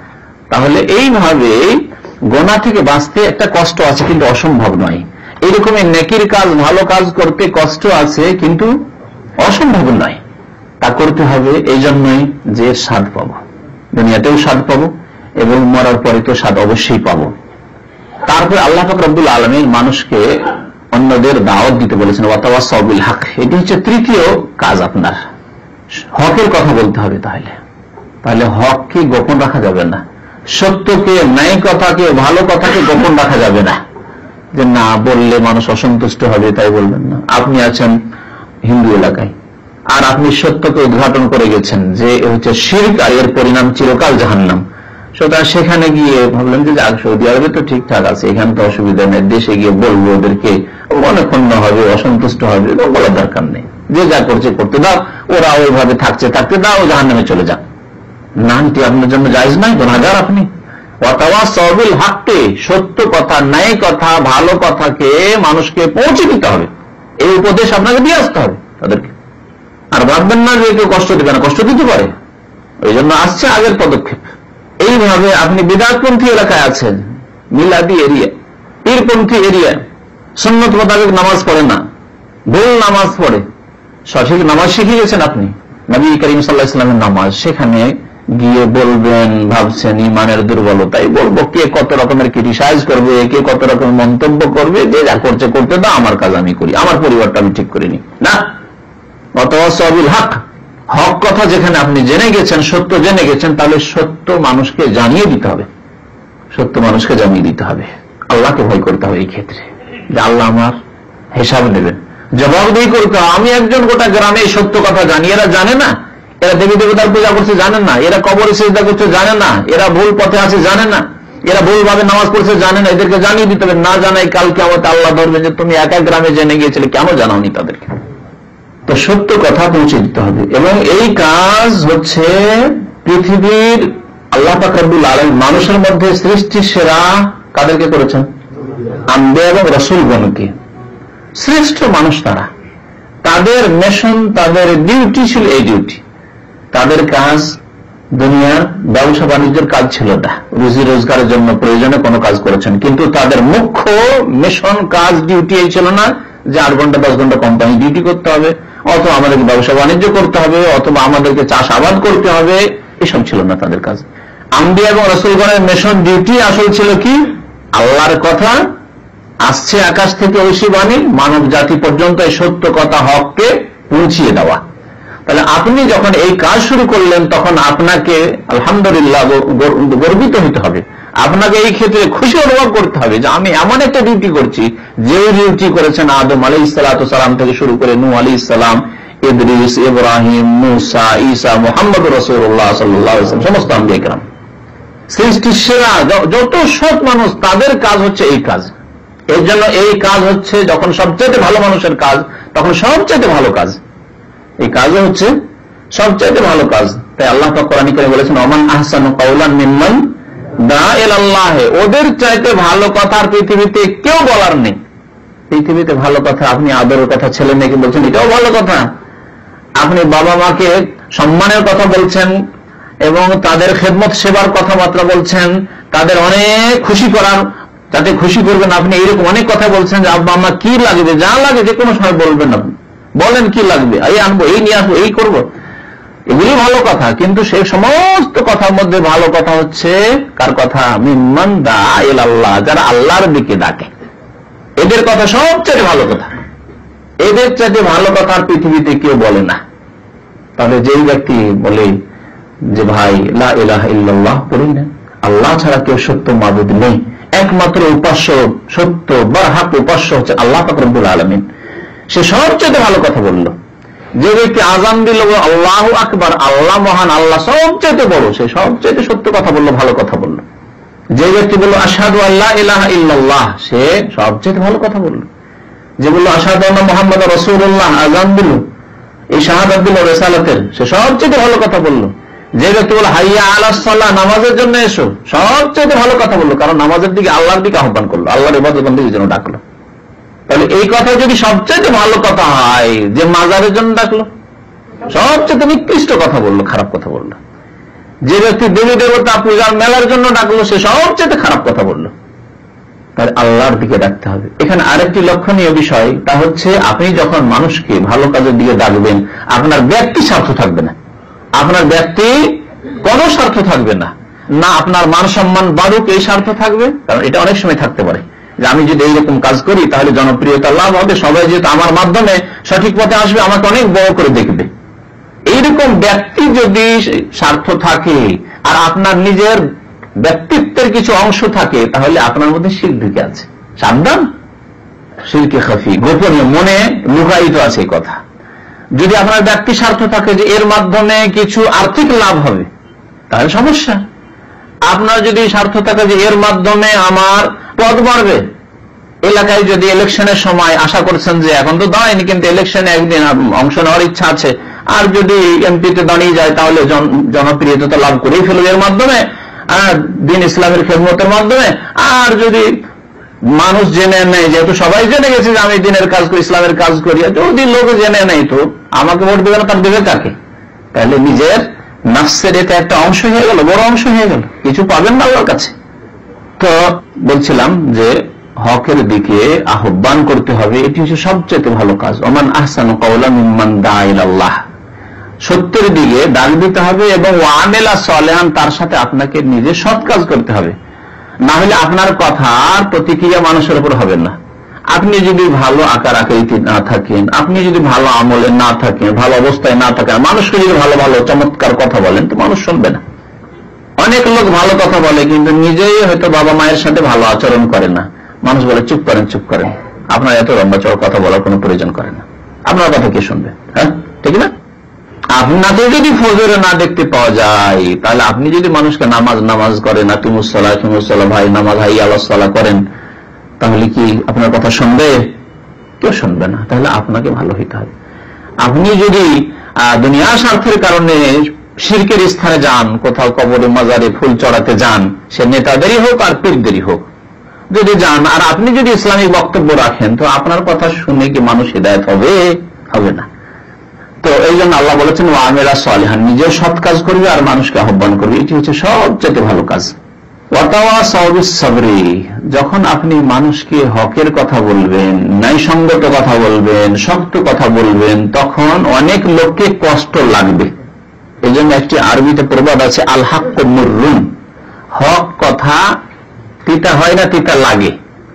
তাহলে এইভাবে গোনা থেকে বাঁচতে একটা কষ্ট আছে, কিন্তু অসম্ভব নয়। এইরকমই নেকির কাজ, ভালো কাজ করতে কষ্ট আছে, কিন্তু অসম্ভব নয়, তা করতে হবে। এই জন্যই যে স্বাদ পাবো, দুনিয়াতেও স্বাদ পাবো এবং মরার পরে তো স্বাদ অবশ্যই পাবো। তারপরে আল্লাহ পাক রব্বুল আলামিন মানুষকে অন্যদের দাওয়াত দিতে বলেছেন, ওয়াতাওয়াসাউ বিল হক। এটি হচ্ছে তৃতীয় কাজ, আপনার হকের কথা বলতে হবে। তাহলে তাহলে হককে গোপন রাখা যাবে না, সত্যকে, ন্যায় কথাকে, ভালো কথাকে গোপন রাখা যাবে না, যে না বললে মানুষ অসন্তুষ্ট হবে তাই বলবেন না। আপনি আছেন হিন্দু এলাকায় আর আপনি সত্যকে উদ্ঘাটন করে গেছেন যে হচ্ছে শিরক, আর এর পরিণাম চিরকাল জাহান্নাম। সুতরাং সেখানে গিয়ে ভাবলেন যে যাক, সৌদি আরবে তো ঠিকঠাক আছে, এখানে তো অসুবিধা নেই, দেশে গিয়ে বলবো ওদেরকে, মনে ক্ষুণ্ণ হবে, অসন্তুষ্ট হবে, বলার দরকার নেই, যে যা করছে করতে দাও, ওরা ওইভাবে থাকছে থাকতে দাও, জাহান্নামে চলে যান। না, এটি আপনার জন্য জায়েজ নয়, গুনাহগার আপনি। ওয়াতাওয়াসাউ বিল হক, সত্য কথা, ন্যায় কথা, ভালো কথাকে মানুষকে পৌঁছে দিতে হবে, এই উপদেশ আপনাকে দিয়ে আসতে হবে তাদেরকে। আর ভাববেন না যে কেউ কষ্ট দেবে না, কষ্ট দিতে পারে, ওই জন্য আসছে আগের পদক্ষেপ। এইভাবে আপনি বিদআতপন্থী এলাকায় আছেন, মিলাদি এরিয়া, পীরপন্থী এরিয়া, সুন্নত মোতাবেক নামাজ পড়ে না, ভুল নামাজ পড়ে, সঠিক নামাজ শিখে গেছেন আপনি, নবী করিম সাল্লাল্লাহু আলাইহি ওয়াসাল্লামের নামাজ, সেখানে গিয়ে বলবেন, ভাবছেন ইমানের দুর্বলতাই বলবো, কে কত রকমের ক্রিটিসাইজ করবে, কে কত রকমের মন্তব্য করবে, যে যা করছে করতে দাও, আমার কাজ আমি করি, আমার পরিবারটা আমি ঠিক করিনি। না, ওয়াতাওয়াসাউ বিল হক, হক কথা যেখানে আপনি জেনে গেছেন, সত্য জেনে গেছেন, তাহলে সত্য মানুষকে জানিয়ে দিতে হবে, সত্য মানুষকে জানিয়ে দিতে হবে। আল্লাহকে ভয় করতে হবে এই ক্ষেত্রে, যে আল্লাহ আমার হিসাব নেবেন, জবাবদিহি করতে হবে। আমি একজন গোটা গ্রামে এই সত্য কথা জানি, এরা জানে না, এরা দেবী দেবতার পূজা করছে জানে না, এরা কবরে সিজদা করছে জানে না, এরা ভুল পথে আছে জানে না, এরা ভুল ভাবে নামাজ পড়ছে জানে না, এদেরকে জানিয়ে দিতে হবে। না জানাই কাল কিয়ামতে আল্লাহ ধরবে যে তুমি একা গ্রামে জেনে গিয়েছিলে, কেন জানাওনি তাদেরকে। তো সত্য কথা পৌঁছে দিতে হবে, এবং এই কাজ হচ্ছে পৃথিবীর আল্লাহ পাক রব্বুল আলামিন মানুষের মধ্যে সৃষ্টি সেরা কাদেরকে করেছেন? আম্বিয়া এবং রাসূলগণকে। শ্রেষ্ঠ মানুষ তারা, তাদের মিশন, তাদের ডিউটি ছিল এই ডিউটি। তাদের কাজ দুনিয়ার ব্যবসা বাণিজ্যের কাজ ছিল না, রুজি রোজগারের জন্য প্রয়োজনে কোনো কাজ করেছেন, কিন্তু তাদের মুখ্য মিশন, কাজ, ডিউটি এই ছিল না যে আট ঘন্টা দশ ঘন্টা কোম্পানি ডিউটি করতে হবে, অথবা আমাদেরকে ব্যবসা বাণিজ্য করতে হবে, অথবা আমাদেরকে চাষাবাদ করতে হবে, এসব ছিল না তাদের কাজ। আম্বিয়া এবং রাসূলগণের মিশন, ডিউটি আসল ছিল কি? আল্লাহর কথা আসছে আকাশ থেকে ঐশী বাণী, মানব জাতি পর্যন্ত এই সত্য কথা, হককে পৌঁছিয়ে দেওয়া। তাহলে আপনি যখন এই কাজ শুরু করলেন, তখন আপনাকে আলহামদুলিল্লাহ গর্বিত হতে হবে, আপনাকে এই ক্ষেত্রে খুশি অনুভব করতে হবে যে আমি এমন একটা ডিউটি করছি, যে ডিউটি করেছেন আদম আলাইহিস সালাম থেকে শুরু করে নূহ আলাইহিস সালাম, ইদ্রিস, ইব্রাহিম, মূসা, ঈসা, মুহাম্মদ রাসূলুল্লাহ সাল্লাল্লাহু আলাইহি ওয়াসাল্লাম, সমস্ত আম্বিয়া কেরাম। সৃষ্টির সেরা যত সৎ মানুষ তাদের কাজ হচ্ছে এই কাজ। এর জন্য এই কাজ হচ্ছে যখন সবচেয়ে ভালো মানুষের কাজ, তখন সবচেয়ে ভালো কাজ এই কাজও হচ্ছে সবচেয়ে ভালো কাজ। তাই আল্লাহ পাক কোরআনে কারিমে বলেছেন, ওমান আহসানু কাওলান মিম্মান দা ইলাল্লাহ, ওদের চাইতে ভালো কথা আর পৃথিবীতে কেউ বলার নেই। পৃথিবীতে ভালো কথা, আপনি আদরের কথা ছেলে মেয়েকে বলছেন, এটাও ভালো কথা। আপনি বাবা মাকে সম্মানের কথা বলছেন এবং তাদের খেদমত সেবার কথাবার্তা বলছেন, তাদের অনেক খুশি করার, যাতে খুশি করবেন আপনি, এইরকম অনেক কথা বলছেন যে আব্বা আম্মা কি লাগবে, যা লাগে যে কোনো সময় বলবেন, আপনি বলেন কি লাগবে, এই আনবো, এই নিয়ে আসবো, এই করবো, এগুলি ভালো কথা। কিন্তু সেই সমস্ত কথার মধ্যে ভালো কথা হচ্ছে কার কথা? মিম্মান দা ইলাল্লাহ, যারা আল্লাহর দিকে ডাকে, এদের কথা সবচেয়ে ভালো কথা। এদের চাইতে ভালো কথা আর পৃথিবীতে কেউ বলে না। তাহলে যেই ব্যক্তি বলে যে ভাই লা ইলাহা ইল্লাল্লাহ পড়ি না, আল্লাহ ছাড়া কেউ সত্য মাবুদ নেই, একমাত্র উপাস্য, সত্য বারহাক উপাস্য হচ্ছে আল্লাহ পাক রব্বুল আলামিন, সে সবচেয়ে ভালো কথা বলল। যে ব্যক্তি আযান দিল আল্লাহু আকবার, আল্লাহ মহান, আল্লাহ সবচেয়ে বড়, সে সবচেয়ে সত্য কথা বলল, ভালো কথা বলল। যে ব্যক্তি বলল আশহাদু আল্লা ইলাহা ইল্লাল্লাহ, সে সবচেয়ে ভালো কথা বলল। যে বলল আশহাদু আন্না মুহাম্মাদুর রাসূলুল্লাহ, আযান দিল, এই শাহাদাত দিল রিসালাতের, সে সবচেয়ে ভালো কথা বলল। যে ব্যক্তি বলল হাইয়া আলাস সালাহ, নামাজের জন্য এসো, সবচেয়ে ভালো কথা বললো, কারণ নামাজের দিকে, আল্লাহর দিকে আহ্বান করলো, আল্লাহর ইবাদত বন্দেগীর জন্য ডাকলো। তাহলে এই কথা যদি সবচেয়ে ভালো কথা হয়, যে মাজারের জন্য ডাকলো, সবচেয়ে নিকৃষ্ট কথা বললো, খারাপ কথা বললো। যে ব্যক্তি দেবী দেবতা পূজার মেলার জন্য ডাকলো, সে সবচেয়ে খারাপ কথা বললো। তাহলে আল্লাহর দিকে ডাকতে হবে। এখানে আরেকটি লক্ষণীয় বিষয়, তা হচ্ছে আপনি যখন মানুষকে ভালো কাজের দিকে ডাকবেন, আপনার ব্যক্তি স্বার্থ থাকবে না, আপনার ব্যক্তি কোন স্বার্থ থাকবে না, না আপনার মান সম্মান বাড়ুক এই স্বার্থ থাকবে। কারণ এটা অনেক সময় থাকতে পারে যে আমি যদি এইরকম কাজ করি তাহলে জনপ্রিয়তা লাভ হবে, সবাই যেহেতু আমার মাধ্যমে সঠিক পথে আসবে, আমাকে অনেক বড় করে দেখবে। এইরকম ব্যক্তি যদি স্বার্থ থাকে আর আপনার নিজের ব্যক্তিত্বের কিছু অংশ থাকে, তাহলে আপনার মধ্যে শিরক ঢুকে আছে। সাবধান, শিরকে খাফি, গোপনীয়, মনে লুকায়িত আছে এই কথা। যদি আপনার ব্যক্তি স্বার্থ থাকে যে এর মাধ্যমে কিছু আর্থিক লাভ হবে, তাহলে সমস্যা। আপনার যদি স্বার্থ থাকে যে এর মাধ্যমে আমার পদ বাড়বে, এলাকায় যদি ইলেকশনের সময় আশা করছেন যে এখন তো দাঁড়ায়নি, কিন্তু ইলেকশনে একদিন অংশ নেওয়ার ইচ্ছা আছে, আর যদি এমপিতে দাঁড়িয়ে যায় তাহলে জনপ্রিয়তা লাভ করেই ফেলবে এর মাধ্যমে, দিন ইসলামের খেদমতের মাধ্যমে। আর যদি মানুষ জেনে নেয়, যেহেতু সবাই জেনে গেছে যে আমি দিনের কাজ করি, ইসলামের কাজ করি, যদি লোক জেনে নেই তো আমাকে ভোট দেবে না, তার দেবে কাকে? তাহলে নিজের নাফসের এটা একটা অংশ হয়ে গেল, বড় অংশ হয়ে গেল, কিছু পাবেন না আল্লাহর কাছে। তো বলছিলাম যে হকের দিকে আহ্বান করতে হবে, এটি হচ্ছে সবচেয়ে ভালো কাজ। ওমান আহসানু কাওলান মিম্মান দা ইলাল্লাহ, সত্যের দিকে ডাক দিতে হবে এবং ওয়ামেলা সালেহান, তার সাথে আপনাকে নিজে সৎ কাজ করতে হবে। না হলে আপনার কথার প্রতিক্রিয়া মানুষের উপর হবে না। আপনি যদি ভালো আকার আকৃতি না থাকেন, আপনি যদি ভালো আমলে না থাকেন, ভালো অবস্থায় না থাকেন, মানুষকে যদি ভালো ভালো চমৎকার কথা বলেন তো মানুষ শুনবে না। অনেক লোক ভালো কথা বলে কিন্তু নিজেই হয়তো বাবা মায়ের সাথে ভালো আচরণ করে না, মানুষ বলে চুপ করেন চুপ করেন, আপনার এত লম্বা চড় কথা বলার কোনো প্রয়োজন করে না, আপনার কথা কে শুনবে? হ্যাঁ, ঠিক না? আপনাকে যদি ফজরে না দেখতে পাওয়া যায়, তাহলে আপনি যদি মানুষকে নামাজ নামাজ করেন, আকিমুসসালাহ আকিমুসসালাহ, ভাই নামাজ, হাই আলাস সালাহ করেন, তাহলে কি আপনার কথা শুনবে? কেউ শুনবে না। তাহলে আপনাকে ভালো হইতে হবে। আপনি যদি দুনিয়ার স্বার্থের কারণে শিরকের স্থানে যান, কোথাও কবরে মাজারে ফুল চড়াতে যান, সে নেতাদেরই হোক আর পীরদেরই হোক, যদি যান আর আপনি যদি ইসলামিক বক্তব্য রাখেন, তো আপনার কথা শুনে কি মানুষ হিদায়াত হবে? হবে না। তো এই জন্য আল্লাহ বলেছেন ওয়ামেলা সালেহান, নিজেও সৎ কাজ করবে আর মানুষকে আহ্বান করবে, এটি হচ্ছে সবচেয়ে ভালো কাজ। ওয়াতাওয়াসাউ বিস সাবরি, যখন আপনি মানুষকে হকের কথা বলবেন, ন্যায়সঙ্গত কথা বলবেন, শক্ত কথা বলবেন, তখন অনেক লোককে কষ্ট লাগবে। এই জন্য একটি আরবিতে প্রবাদ আছে, আল হাক্কু মুররুন, হক কথা তিতা হয় না, তিতা লাগে।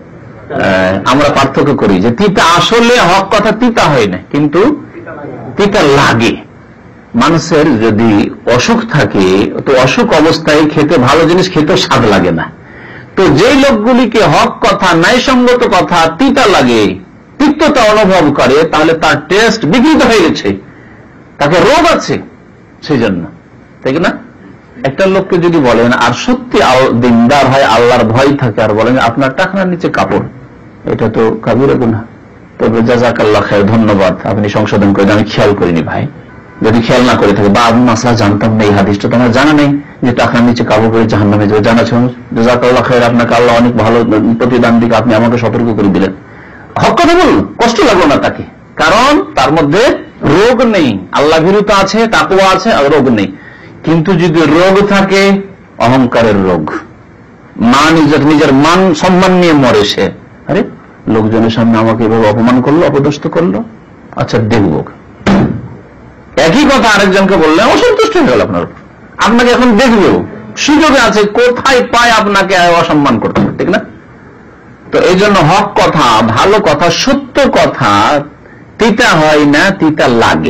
আমরা পার্থক্য করি যে তিতা আসলে হক কথা তিতা হয় না, কিন্তু তিতা লাগে। মানুষের যদি অসুখ থাকে তো অসুখ অবস্থায় খেতে, ভালো জিনিস খেতে স্বাদ লাগে না। তো যে লোকগুলিকে হক কথা, ন্যায়সঙ্গত কথা তিতা লাগে, তিক্ততা অনুভব করে, তাহলে তার টেস্ট বিকৃত হয়ে গেছে, তাকে রোগ আছে সেই জন্য, ঠিক না? একটা লোককে যদি বলেন আর সত্যি দিনদার হয়, আল্লাহর ভয় থাকে, আর বলেন আপনার টাকনার নিচে কাপড়, এটা তো কাবিরা গুনাহ। তবে জাযাকাল্লাহ খায়র, ধন্যবাদ, আপনি সংশোধন করে, আমি খেয়াল করিনি ভাই। যদি খেয়াল না করে থাকে বা আমি মাসলা জানতাম না, এই হাদিসটা তো আমার জানা নেই যে টাকার নিচে কাবু করে জাহান্নামে যাবে, জানা ছিল। জাযাকাল্লাহ খায়র, আপনাকে আল্লাহ অনেক ভালো প্রতিদান দিকে, আপনি আমাকে সতর্ক করে দিলেন। হক কথা বলুন, কষ্ট লাগলো না তাকে, কারণ তার মধ্যে রোগ নেই, আল্লাহ ভীরুতা আছে, তাকওয়া আছে, আর রোগ নেই। কিন্তু যদি রোগ থাকে, অহংকারের রোগ, মা নিজের নিজের মান সম্মান নিয়ে মরে সে, আরে লোকজনের সামনে আমাকে এভাবে অপমান করলো, অপদস্থ করলো, আচ্ছা দেখব। একই কথা আরেকজনকে বললে অসন্তুষ্ট হয়ে গেল আপনার, আপনাকে এখন দেখবেও, সুযোগে আছে, কোথায় পায় আপনাকে অসম্মান করতে, ঠিক না? তো এই জন্য হক কথা, ভালো কথা, সত্য কথা তিতা হয় না, তিতা লাগে।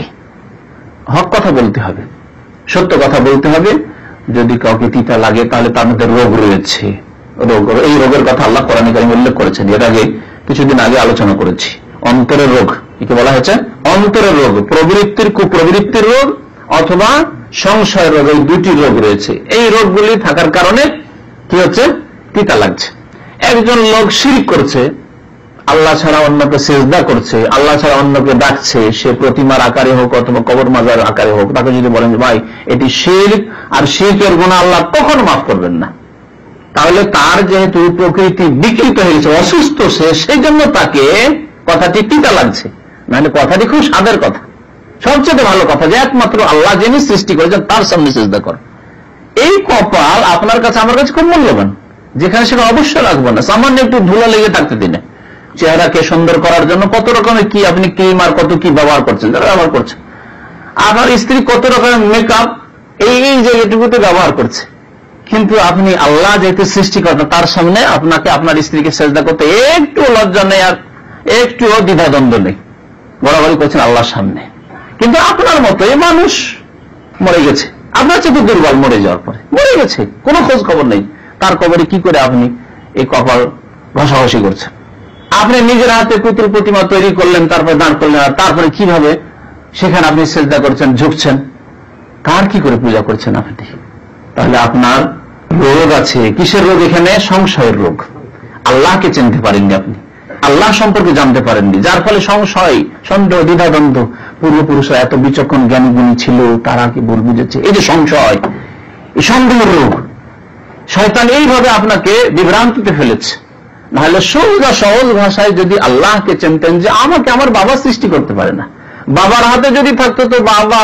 হক কথা বলতে হবে, সত্য কথা বলতে হবে। যদি কাউকে তিতা লাগে তাহলে তার মধ্যে রোগ রয়েছে, রোগ, এই রোগের কথা আল্লাহ কোরআনে কারীমে উল্লেখ করেছেন, এর আগে কিছুদিন আগে আলোচনা করেছি। অন্তরের রোগ, একে বলা হয়েছে অন্তরের রোগ, প্রবৃত্তির কুপ্রবৃত্তির রোগ অথবা সংশয়ের রোগ, এই দুটি রোগ রয়েছে। এই রোগগুলি থাকার কারণে কি হচ্ছে, তিতা লাগছে। একজন লোক শিরক করছে, আল্লাহ ছাড়া অন্যকে সিজদা করছে, আল্লাহ ছাড়া অন্যকে ডাকছে, সে প্রতিমার আকারে হোক অথবা কবর মাজার আকারে হোক, তাকে যদি বলেন ভাই এটি শিরক, আর শিরকের গুনাহ আল্লাহ কখনো মাফ করবেন না, তাহলে তার যেহেতু প্রকৃতি বিকৃত হয়েছে, অসুস্থ সে, সেই জন্য তাকে কথাটি তিতা লাগছে। মানে কথাটি খুব স্বাদের কথা, সবচেয়ে ভালো কথা, যে একমাত্র আল্লাহ যিনি সৃষ্টি করেছেন তার সামনে সিজদা কর। এই কপাল আপনার কাছে আমার কাছে খুব মূল্যবান, যেখানে সেটা অবশ্যই রাখবো না, সামান্য একটু ধুলা লেগে থাকতে দিনে। চেহারাকে সুন্দর করার জন্য কত রকমের কি আপনি ক্রিম আর কত কি ব্যবহার করছেন, যারা ব্যবহার করছেন। আপনার স্ত্রী কত রকমের মেকআপ এই এই জায়গাটুকুতে ব্যবহার করছে, কিন্তু আপনি আল্লাহ যেহেতু সৃষ্টিকর্তা, তার সামনে আপনাকে আপনার স্ত্রীকে সেজদা করতে একটু লজ্জা নেই, আর একটুও দ্বিধাদ্বন্দ্ব নেই, বরাবরই করছেন আল্লাহর সামনে। কিন্তু আপনার মতো এই মানুষ মরে গেছে, আপনার চেয়ে দুর্বল, মরে যাওয়ার পরে মরে গেছে, কোনো খোঁজ খবর নেই, তার কবরে কি করে আপনি এই কপাল ঘষাঘষি করছেন? আপনি নিজের হাতে পুতুল প্রতিমা তৈরি করলেন, তারপরে দাঁড় করলেন, আর তারপরে কিভাবে সেখানে আপনি সেজদা করছেন, ঝুঁকছেন, কার কি করে পূজা করছেন আপনি? তাহলে আপনার রোগ আছে। কিসের রোগ এখানে? সংশয়ের রোগ। আল্লাহকে চিনতে পারেননি আপনি, আল্লাহ সম্পর্কে জানতে পারেননি, যার ফলে সংশয়, সন্দেহ, দ্বিধাদ্বন্দ্ব। পূর্বপুরুষরা এত বিচক্ষণ জ্ঞানী গুণী ছিল, তারা কি ভুল বুঝেছে? এই যে সংশয়, এই সন্দেহের রোগ, শয়তান এইভাবে আপনাকে বিভ্রান্তিতে ফেলেছে। নাহলে সোজা সহজ ভাষায় যদি আল্লাহকে চিনতেন যে আমাকে আমার বাবা সৃষ্টি করতে পারে না, বাবার হাতে যদি থাকতো তো বাবা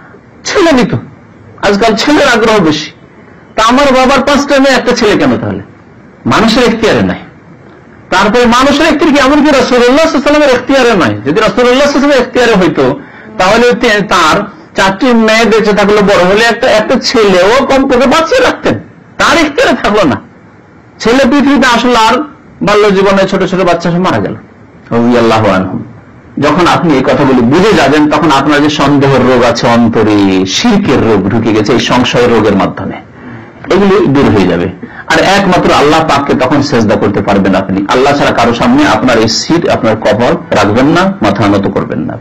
ছেলে দিত, আজকাল ছেলের আগ্রহ বেশি, তা আমার বাবার পাঁচটা মেয়ে, একটা ছেলে কেন? তাহলে মানুষের এখতিয়ারে নাই। তারপরে মানুষের এখতিয়ার কি? এমনকি রাসূলুল্লাহ সাল্লাল্লাহু আলাইহি ওয়াসাল্লামের এখতিয়ারে নাই। যদি রাসূলুল্লাহ সাল্লাল্লাহু আলাইহি ওয়াসাল্লামের এখতিয়ারে হইতো তাহলে তার চারটি মেয়ে বেঁচে থাকলো, বড় হলে একটা একটা ছেলেও কমপক্ষে বাঁচিয়ে রাখতেন, তার এখতিয়ারে থাকলো না। ছেলে পৃথিবীতে আসলে আর বাল্য জীবনে ছোট ছোট বাচ্চা সব মারা গেল, রাদিয়াল্লাহু আনহুম। যখন আপনি এই কথাগুলি বুঝে যাবেন, তখন আপনার যে সন্দেহের রোগ আছে অন্তরে, শিরকের রোগ ঢুকে গেছে এই সংশয় রোগের মাধ্যমে, এগুলি দূর হয়ে যাবে। আর একমাত্র আল্লাহ পাককে তখন সেজদা করতে পারবেন আপনি। আল্লাহ ছাড়া কারো সামনে আপনার এই সিট, আপনার কপাল রাখবেন না, মাথা নত করবেন না।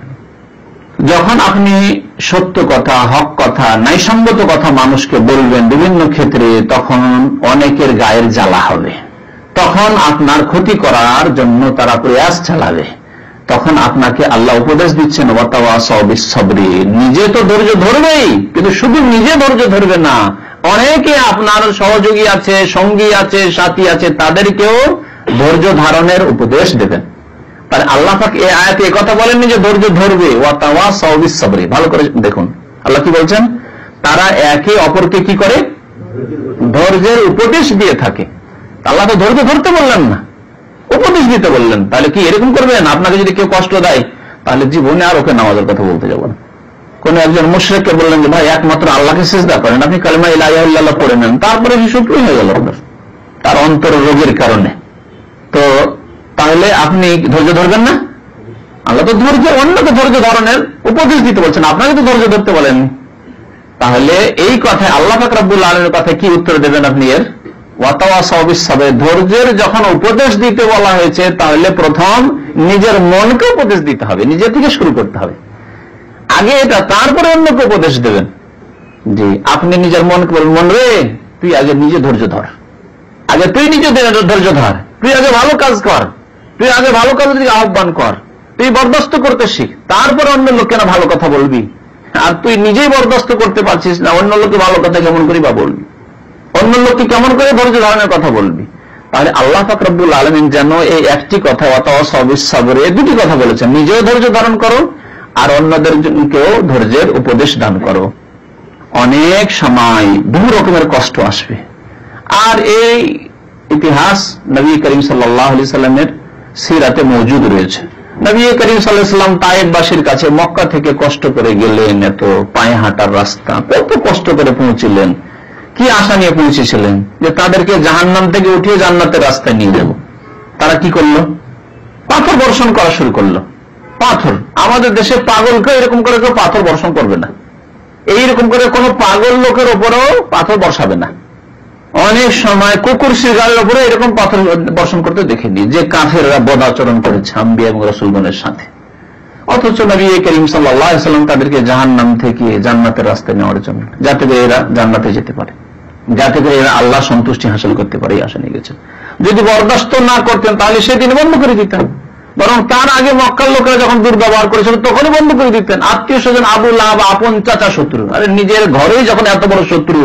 যখন আপনি সত্য কথা, হক কথা, ন্যায়সঙ্গত কথা মানুষকে বলবেন বিভিন্ন ক্ষেত্রে, তখন অনেকের গায়ের জ্বালা হবে, তখন আপনার ক্ষতি করার জন্য তারা প্রয়াস চালাবে। তখন আপনাকে আল্লাহ উপদেশ দিচ্ছেন, ওয়াতাওয়াসাউ বিস-সাবরি, নিজে তো ধৈর্য ধরবেই, কিন্তু শুধু নিজে ধৈর্য ধরবে না, অনেকে আপনার সহযোগী আছে, সঙ্গী আছে, সাথী আছে, তাদেরকেও ধৈর্য ধারণের উপদেশ দেবেন। তাহলে আল্লাহ পাক এই আয়াতে এই কথা বলেননি যে ধৈর্য ধরবে, ওয়াতাওয়াসাউ বিস-সাবরি। ভালো করে দেখুন আল্লাহ কি বলছেন, তারা একে অপরকে কি করে? ধৈর্যের উপদেশ দিয়ে থাকে। আল্লাহ তো ধৈর্য ধরতে বললেন না, উপদেশ দিতে বললেন। তাহলে কি এরকম করবেন? আপনাকে যদি কেউ কষ্ট দেয়, তাহলে জীবনে আর ওকে নামাজের কথা বলতে যাব না। কোন একজন মুশরিককে বললেন যে ভাই একমাত্র আল্লাহকে সিজদা করেন, আপনি কালিমা লা ইলাহা ইল্লাল্লাহ পড়ে নেন, তারপরে শুকনো হয়ে গেল আপনার, তার অন্তর রোগের কারণে। তো তাহলে আপনি ধৈর্য ধরবেন না? আল্লাহ তো ধৈর্য, অন্যকে ধৈর্য ধরনের উপদেশ দিতে বলছেন, আপনাকে তো ধৈর্য ধরতে বলেননি। তাহলে এই কথায় আল্লাহ পাক রব্বুল আলামিনের কথায় কি উত্তর দেবেন আপনি? এর ওয়াতাওয়াসাউ বিস-সাবর, ধৈর্যের যখন উপদেশ দিতে বলা হয়েছে, তাহলে প্রথম নিজের মনকে উপদেশ দিতে হবে, নিজে থেকে শুরু করতে হবে আগে এটা, তারপরে অন্যকে উপদেশ দেবেন। জি, আপনি নিজের মনকে বলবেন, মন রে তুই আগে নিজে ধৈর্য ধর, আগে তুই নিজে ধৈর্য ধর, তুই আগে ভালো কাজ কর, তুই আগে ভালো কাজের দিকে আহ্বান কর, তুই বরদাস্ত করতে শিখ, তারপর অন্য লোককে না ভালো কথা বলবি। আর তুই নিজেই বরদাস্ত করতে পারছিস না, অন্য লোককে ভালো কথা কেমন করে বা বলবি, অন্য লোককে কেমন করে ধৈর্য ধারণের কথা বলবি? তাহলে আল্লাহ পাক রব্বুল আলামিন যেন এই একটি কথা ওয়াতাওয়াসাবিস সাবর, এই দুটি কথা বলেছেন, নিজেও ধৈর্য ধারণ করো আর অন্যদেরকেও ধৈর্যের উপদেশ দান করো। অনেক সময় বহু রকমের কষ্ট আসবে, আর এই ইতিহাস নবী করিম সাল্লাল্লাহু আলাইহি সাল্লামের সিরাতে মওজুদ রয়েছে। নবী করিম সাল্লাল্লাহু আলাইহি সাল্লাম তায়েফবাসীর কাছে মক্কা থেকে কষ্ট করে গেলেন, এত পায়ে হাঁটার রাস্তা, কত কষ্ট করে পৌঁছলেন, কি আশা নিয়ে পৌঁছেছিলেন যে তাদেরকে জাহান্নাম থেকে উঠিয়ে জান্নাতের রাস্তায় নিয়ে যাব। তারা কি করলো? পাথর বর্ষণ করা শুরু করলো। পাথর, আমাদের দেশে পাগলকে এরকম করে কেউ পাথর বর্ষণ করবে না, এইরকম করে কোন পাগল লোকের উপরেও পাথর বর্ষাবে না। অনেক সময় কুকুর শিকারের উপরে এরকম পাথর বর্ষণ করতে দেখিনি, যে কাফেররা বদাচরণ করেছে আম্বিয়া এবং রাসূলগণের সাথে। অথচ নবী করিম সাল্লাল্লাহু আলাইহি ওয়াসাল্লাম তাদেরকে জাহান্নাম থেকে জান্নাতের রাস্তায় নেওয়ার জন্য, যাতে করে এরা জান্নাতে যেতে পারে, যাতে করে এরা আল্লাহ সন্তুষ্টি হাসিল করতে পারে, এই আশা নিয়ে গেছেন। যদি বরদাস্ত না করতেন তাহলে সেদিন বন্ধ করে দিতেন, বরং তার আগে মক্কার লোকেরা যখন দুর্ব্যবহার করেছিল তখনই বন্ধ করে দিতেন। আত্মীয় স্বজন, আবু লাহাব আপন চাচা শত্রু, আরে নিজের ঘরেই যখন এত বড় শত্রু,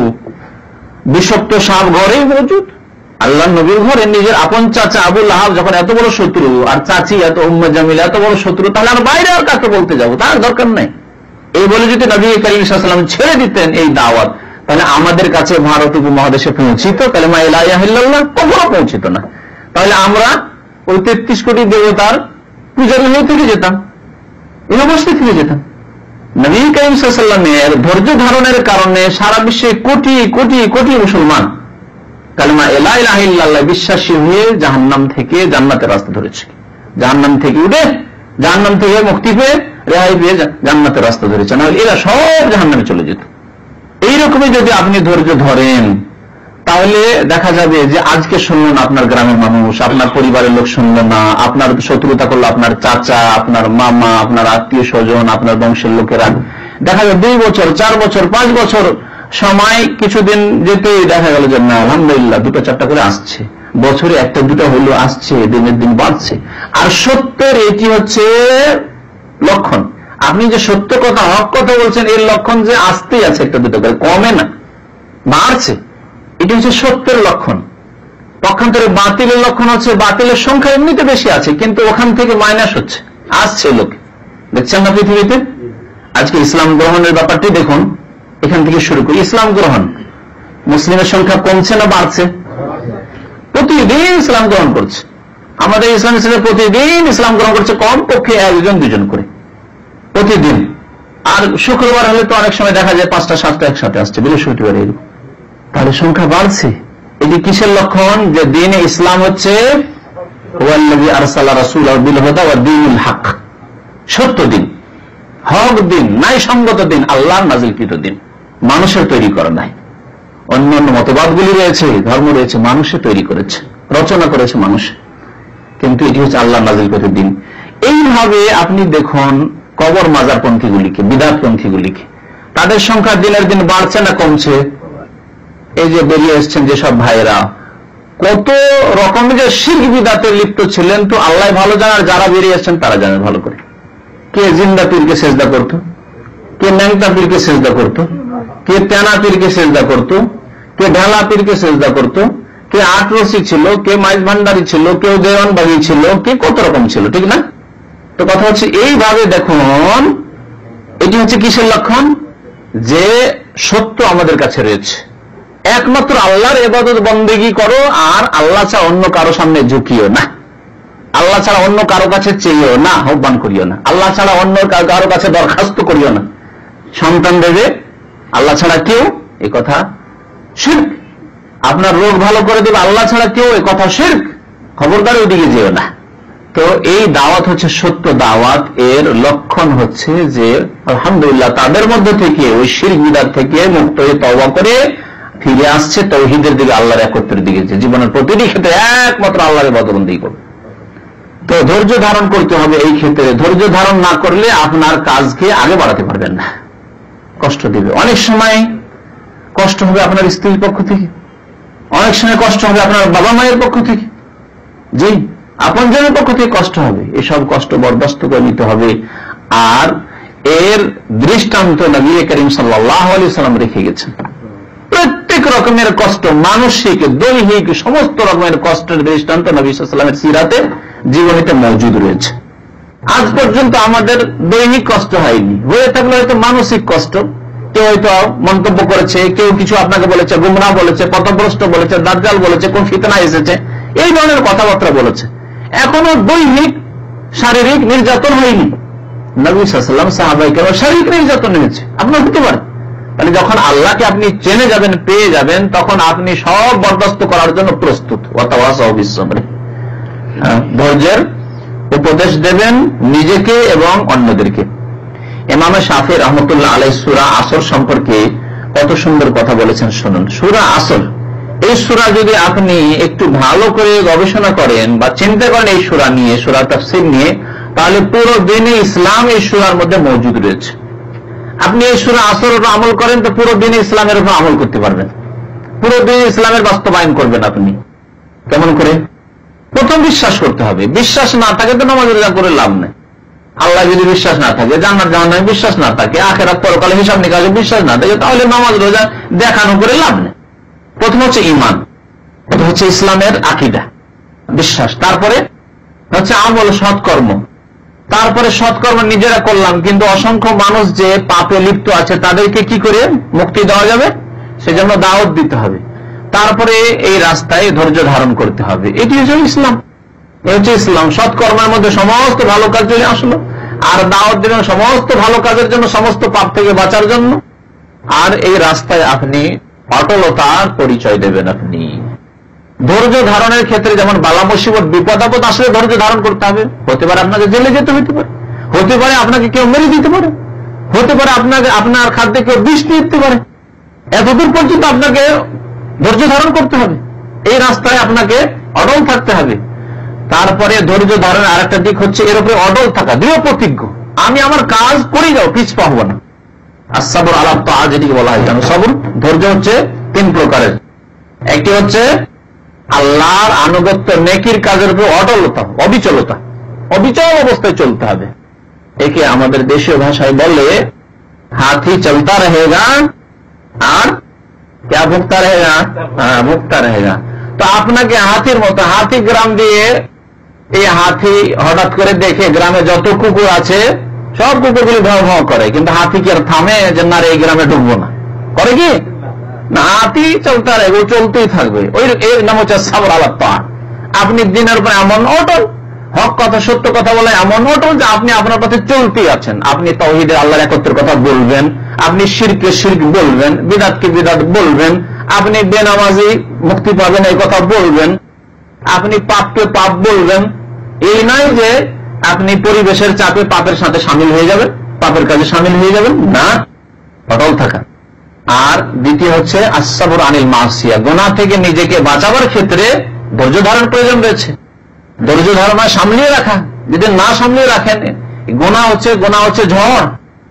বিষাক্ত সাপ ঘরেই মজুদ, আল্লাহ নবীর ঘরে নিজের আপন চাচা আবু লাহাব যখন এত বড় শত্রু, আর চাচি এত উম্মে জামিলা এত বড় শত্রু, তাহলে আর বাইরে আর কাকে বলতে যাবো, তার দরকার নেই। এই বলে যদি নবী করিম সাল্লাল্লাহু আলাইহি ওয়াসাল্লাম ছেড়ে দিতেন এই দাওয়াত, তাহলে আমাদের কাছে ভারত উপমহাদেশে পৌঁছিত কালেমা লা ইলাহা ইল্লাল্লাহ? কখনো পৌঁছিত না। তাহলে আমরা ওই তেত্রিশ কোটি দেবতার পূজারী হয়ে থেকে যেতাম, এই অবস্থায় থেকে যেতাম। নবী করিম সাল্লাল্লাহু আলাইহি ওয়াসাল্লামের ধৈর্য ধারণের কারণে সারা বিশ্বে কোটি কোটি কোটি মুসলমান কালেমা লা ইলাহা ইল্লাল্লাহ বিশ্বাসী হয়ে জাহান্নাম থেকে জান্নাতের রাস্তা ধরেছে, জাহান্নাম থেকে উঠে জাহান্নাম থেকে মুক্তি পেয়ে রেহাই পেয়ে জান্নাতের রাস্তা ধরেছে, না এরা সব জাহান্নামে চলে যেত। এইরকমই যদি আপনি ধৈর্য ধরেন, তাহলে দেখা যাবে যে আজকে শুনলেন আপনার গ্রামের মানুষ, আপনার পরিবারের লোক শুনল না, আপনার শত্রুতা করলো আপনার চাচা, আপনার মামা, আপনার আত্মীয় স্বজন, আপনার বংশের লোকেরা, দেখা যাবে দুই বছর চার বছর পাঁচ বছর সময় কিছুদিন যেতেই দেখা গেল যে না আলহামদুলিল্লাহ দুটো চারটা করে আসছে, বছরে একটা দুটো হলো আসছে, দিনের দিন বাড়ছে। আর সত্যের এটি হচ্ছে লক্ষণ, আপনি যে সত্য কথা হক কথা বলছেন এর লক্ষণ যে আসতেই আছে একটা দুটো করে, কমে না, বাড়ছে, এটি হচ্ছে সত্যের লক্ষণ। পক্ষান্তরে বাতিলের লক্ষণ হচ্ছে বাতিলের সংখ্যা এমনিতে বেশি আছে, কিন্তু ওখান থেকে মাইনাস হচ্ছে, আসছে লোক। দেখছেন না পৃথিবীতে আজকে ইসলাম গ্রহণের ব্যাপারটি দেখুন, এখান থেকে শুরু করি। ইসলাম গ্রহণ, মুসলিমের সংখ্যা কমছে না বাড়ছে? প্রতিদিন ইসলাম গ্রহণ করছে, আমাদের ইসলামী ছেলে প্রতিদিন ইসলাম গ্রহণ করছে, কম পক্ষে একজন দুজন করে প্রতিদিন। আর শুক্রবার হলে তো অনেক সময় দেখা যায় পাঁচটা সাতটা একসাথে আসছে, বৃহস্পতিবার এরকম, তাহলে সংখ্যা বাড়ছে। এটি কিসের লক্ষণ? যে দ্বীনে ইসলাম হচ্ছে ওয়াল্লাযী আরসালা রাসূলাহু বিল হুদা ওয়া দীনিল হক, সত্য দিন, হক দিন, নাই সঙ্গত দিন, আল্লাহর নাযিলকৃত দিন, মানুষের তৈরি করা নাই। অন্য অন্য মতবাদগুলি রয়েছে, ধর্ম রয়েছে, মানুষে তৈরি করেছে, রচনা করেছে মানুষ, কিন্তু এটি হচ্ছে আল্লাহর নাযিলকৃত দিন। এইভাবে আপনি দেখুন কবর মাজারপন্থীগুলিকে, বিদআতপন্থীগুলিকে, তাদের সংখ্যা দিনের দিন বাড়ছে না কমছে? এই যে বেরিয়ে এসছেন যেসব ভাইয়েরা, কত রকমের যে শিরক বিদআতে লিপ্ত ছিলেন তো আল্লাহ ভালো জানেন, আর যারা বেরিয়ে এসছেন তারা জানেন ভালো করে। কে জিন্দা পীরকে সেজদা করতো, কে ন্যাংটা পীরকে সেজদা করতো, কে তেনা পীরকে সেজদা করতো, কে ঢালা পীরকে সেজদা করতো, কে আটরসি ছিল, কে মাইজ ভান্ডারী ছিল, কেউ দেওয়ানবাগি ছিল, কে কত রকম ছিল, ঠিক না? তো কথা হচ্ছে এইভাবে দেখুন, এটি হচ্ছে কিসের লক্ষণ? যে সত্য আমাদের কাছে রয়েছে, একমাত্র আল্লাহর ইবাদত বন্দেগী করো, আর আল্লাহ ছাড়া অন্য কারো সামনে ঝুঁকিও না, আল্লাহ ছাড়া অন্য কারো কাছে চেয়েও না, আহ্বান করিও না, আল্লাহ ছাড়া অন্য কারো কাছে দরখাস্ত করিও না। সন্তান দেবে আল্লাহ ছাড়া কেউ, এ কথা শিরক। আপনার রোগ ভালো করে দেবে আল্লাহ ছাড়া কেউ, এ কথা শিরক, খবরদার ওইদিকে যেও না। তো এই দাওয়াত হচ্ছে সত্য দাওয়াত, এর লক্ষণ হচ্ছে যে আলহামদুলিল্লাহ তাদের মধ্যে থেকে ওই শিরক বিদআত থেকে মুক্ত হয়ে তওবা করে ফিরে আসছে তাওহীদের দিকে, আল্লাহর একত্রের দিকে, যে জীবনের প্রতিটি ক্ষেত্রে একমাত্র আল্লাহর ইবাদতবন্দেগী করবে। তো ধৈর্য ধারণ করতে হবে এই ক্ষেত্রে, ধৈর্য ধারণ না করলে আপনার কাজকে আগে বাড়াতে পারবেন না, কষ্ট দিবে। অনেক সময় কষ্ট হবে আপনার স্ত্রীর পক্ষ থেকে, অনেক সময় কষ্ট হবে আপনার বাবা মায়ের পক্ষ থেকে, জি আপনজনের পক্ষ থেকে কষ্ট হবে। এসব কষ্ট বরদাস্ত করে নিতে হবে। আর এর দৃষ্টান্ত নবী করিম সাল্লাল্লাহু আলাইহি সাল্লাম রেখে গেছেন। প্রত্যেক রকমের কষ্ট, মানসিক দৈহিক সমস্ত রকমের কষ্টের দৃষ্টান্ত নবী সাল্লাল্লাহু আলাইহি ওয়াসাল্লামের সিরাতে জীবনীতে মজুদ রয়েছে। আজ পর্যন্ত আমাদের দৈহিক কষ্ট হয়নি, হয়ে থাকলে হয়তো মানসিক কষ্ট। কেউ হয়তো মন্তব্য করেছে, কেউ কিছু আপনাকে বলেছে, গুমরাহ বলেছে, পথভ্রষ্ট বলেছে, দাজ্জাল বলেছে, কোন ফিতনা এসেছে, এই ধরনের কথাবার্তা বলেছে। এখনো দৈহিক শারীরিক নির্যাতন হয়নি। নবী সাল্লাল্লাহু আলাইহি ওয়াসাল্লাম সাহাবায়ে কেরাম শারীরিক নির্যাতন হয়েছে, আপনার হতে পারে। তাহলে যখন আল্লাহকে আপনি চেনে যাবেন, পেয়ে যাবেন, তখন আপনি সব বরদাস্ত করার জন্য প্রস্তুত। ওয়াতাওয়াসাউ বিস-সাবর, ধৈর্যের উপদেশ দেবেন নিজেকে এবং অন্যদেরকে। ইমাম শাফিঈ রাহমাতুল্লাহ আলাইহি সূরা আসর সম্পর্কে কত সুন্দর কথা বলেছেন শুনুন। সূরা আসর, এই সূরা যদি আপনি একটু ভালো করে গবেষণা করেন বা চিন্তা করেন এই সূরা নিয়ে, সূরা তাফসীর নিয়ে, তাহলে পুরো দিনে ইসলাম এই সূরার মধ্যে মজুদ রয়েছে। আপনি এই সূরা আসরের উপর আমল করেন তো পুরো দিনে ইসলামের উপর আমল করতে পারবেন, পুরো দিনে ইসলামের বাস্তবায়ন করবেন। আপনি কেমন করে? প্রথম বিশ্বাস করতে হবে। বিশ্বাস না থাকে তো নামাজ রোজা করে লাভ নেই। আল্লাহ যদি বিশ্বাস না থাকে, জান্নাত জাহান্নামে বিশ্বাস না থাকে, আখিরাত পরকালে হিসাব নিকাশে বিশ্বাস না থাকে, তাহলে নামাজ রোজা দেখানো করে লাভ নেই। প্রথম হচ্ছে ঈমান, প্রথম হচ্ছে ইসলামের আকীদা, বিশ্বাস। তারপরে হচ্ছে আমল, সৎকর্ম। তারপরে সৎকর্ম নিজেরা করলাম, কিন্তু অসংখ্য মানুষ যে পাপে লিপ্ত আছে তাদেরকে কি করে মুক্তি দেওয়া যাবে, সেজন্য দাওয়াত দিতে হবে। তারপরে এই রাস্তায় ধৈর্য ধারণ করতে হবে। এটি হচ্ছে ইসলাম। এই হচ্ছে ইসলাম। সৎকর্মের মধ্যে সমস্ত ভালো কাজ চলে আসলো, আর দাওয়াত দিলেন সমস্ত ভালো কাজের জন্য, সমস্ত পাপ থেকে বাঁচার জন্য। আর এই রাস্তায় আপনি অটলতার পরিচয় দেবেন। আপনি ধৈর্য ধারণের ক্ষেত্রে যেমন বালা মুসিবত বিপদ আপদ আসলে ধৈর্য ধারণ করতে হবে। হতে পারে আপনাকে জেলে যেতে হতে পারে, হতে পারে আপনাকে কেউ মেরে দিতে পারে, হতে পারে আপনাকে আপনার খাদ্যে কেউ বিষ দিয়ে দিতে পারে। এতদূর পর্যন্ত আপনাকে ধৈর্য ধারণ করতে হবে। এই রাস্তায় আপনাকে অটল থাকতে হবে। তারপরে ধৈর্য ধারণের আরেকটা দিক হচ্ছে এর উপরে অটল থাকা, দৃঢ় প্রতিজ্ঞ। আমি আমার কাজ করে যাও, পিছপা হবো না। আর সবর আলা তাআত যেটিকে বলা হয়, কেন সবর, ধৈর্য হচ্ছে তিন প্রকারের। একটি হচ্ছে আল্লাহর আনুগত্য, নেকির কাজের উপর অটলতা, অবিচলতা, অবিচল অবস্থায় চলতে হবে। একে আমাদের দেশীয় ভাষায় বলে হাতি চলতা রহেগা আর क्या ভুগতা রহেগা, হ্যাঁ ভুগতা রহেগা। তো আপনাকে হাতির মতো, হাতি গ্রাম দিয়ে, এই হাতি হঠাৎ করে দেখে গ্রামে যত কুকুর আছে সব কুকুরগুলি ভাও ভাও করে, কিন্তু হাতি কি আর থামে যে না এই গ্রামে ঢুকবো না? করে কি না? হাতি চলতে রহে, ও চলতেই থাকবে। ওই এর নাম হচ্ছে সবর আলা তাআত। আপনি দিনের উপর এমন অটল, হক কথা সত্য কথা বলে এমন অটল যে আপনি আপনার পথে চলতেই আছেন। আপনি তাওহীদে আল্লাহর একত্রের কথা বলবেন, আপনি শিরকে শিরক বলবেন, বিদআতকে বিদআত বলবেন, আপনি বেনামাজি মুক্তি পাবেন এই কথা বলবেন, আপনি পাপকে পাপ বলবেন। এই নয় যে আপনি পরিবেশের চাপে পাপের সাথে সামিল হয়ে যাবেন, পাপের কাজে সামিল হয়ে যাবেন না, অটল থাকা। আর দ্বিতীয় হচ্ছে আসসাবর আনিল মাসিয়া, গুনাহ থেকে নিজেকে বাঁচাবার ক্ষেত্রে ধৈর্য ধারণ প্রয়োজন রয়েছে। ধৈর্য ধারণ সামলিয়ে রাখা, যদি না সামলিয়ে রাখেন, গুনাহ হচ্ছে গুনাহ হচ্ছে ঝড়,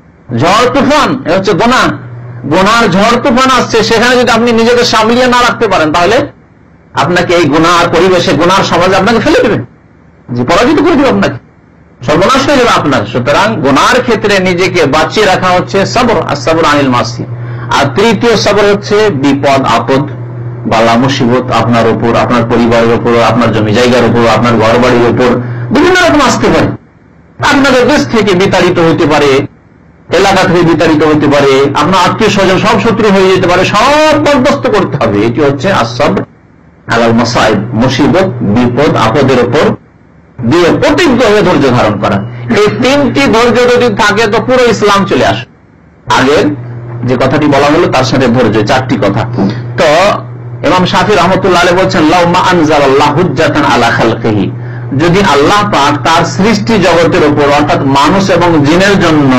ঝড় তুফান, এ হচ্ছে গুনাহ। গুনার ঝড় তুফান আসছে, সেখানে যদি আপনি নিজেকে সামলিয়ে না রাখতে পারেন, তাহলে আপনাকে এই গুনাহ আর পরিবেশে, গুনার সমাজে আপনাকে ফেলে দেবে, যে পরাজিত করে দেবে, আপনাকে সর্বনাশ হয়ে যাবে আপনার। সুতরাং গুনার ক্ষেত্রে নিজেকে বাঁচিয়ে রাখা হচ্ছে সবর, আসসাবর আনিল মাসি। আর তৃতীয় সবর হচ্ছে বিপদ আপদ, বালা মুসিবত আপনার উপর, আপনার পরিবারের উপর, আপনার জমি জায়গার উপর, আপনার ঘর বাড়ির উপর বিভিন্ন রকম আসতে পারে। আপনাদের দেশ থেকে বিতাড়িত হতে পারে, এলাকা থেকে বিতাড়িত হতে পারে, আপনার আত্মীয় স্বজন সব শত্রু হয়ে যেতে পারে, সব বরদাস্ত করতে হবে। এটি হচ্ছে আসসাবর আলাল মাসাইব, মুসিবত বিপদ আপদের উপর দিয়ে প্রতিজ্ঞ হয়ে ধৈর্য ধারণ করা। এই তিনটি ধৈর্য যদি থাকে তো পুরো ইসলাম চলে আসে। আগের যে কথাটি বলা হলো তার সাথে ধৈর্য, চারটি কথা। তো ইমাম শাফিঈ রাহমাতুল্লাহ আলাইহি বলছেন, লাউ মা আনজালাল্লাহু হুজ্জাতান আলা খালকিহি, যদি আল্লাহ পাক তার সৃষ্টি জগতের উপর অর্থাৎ মানুষ এবং জিনের জন্য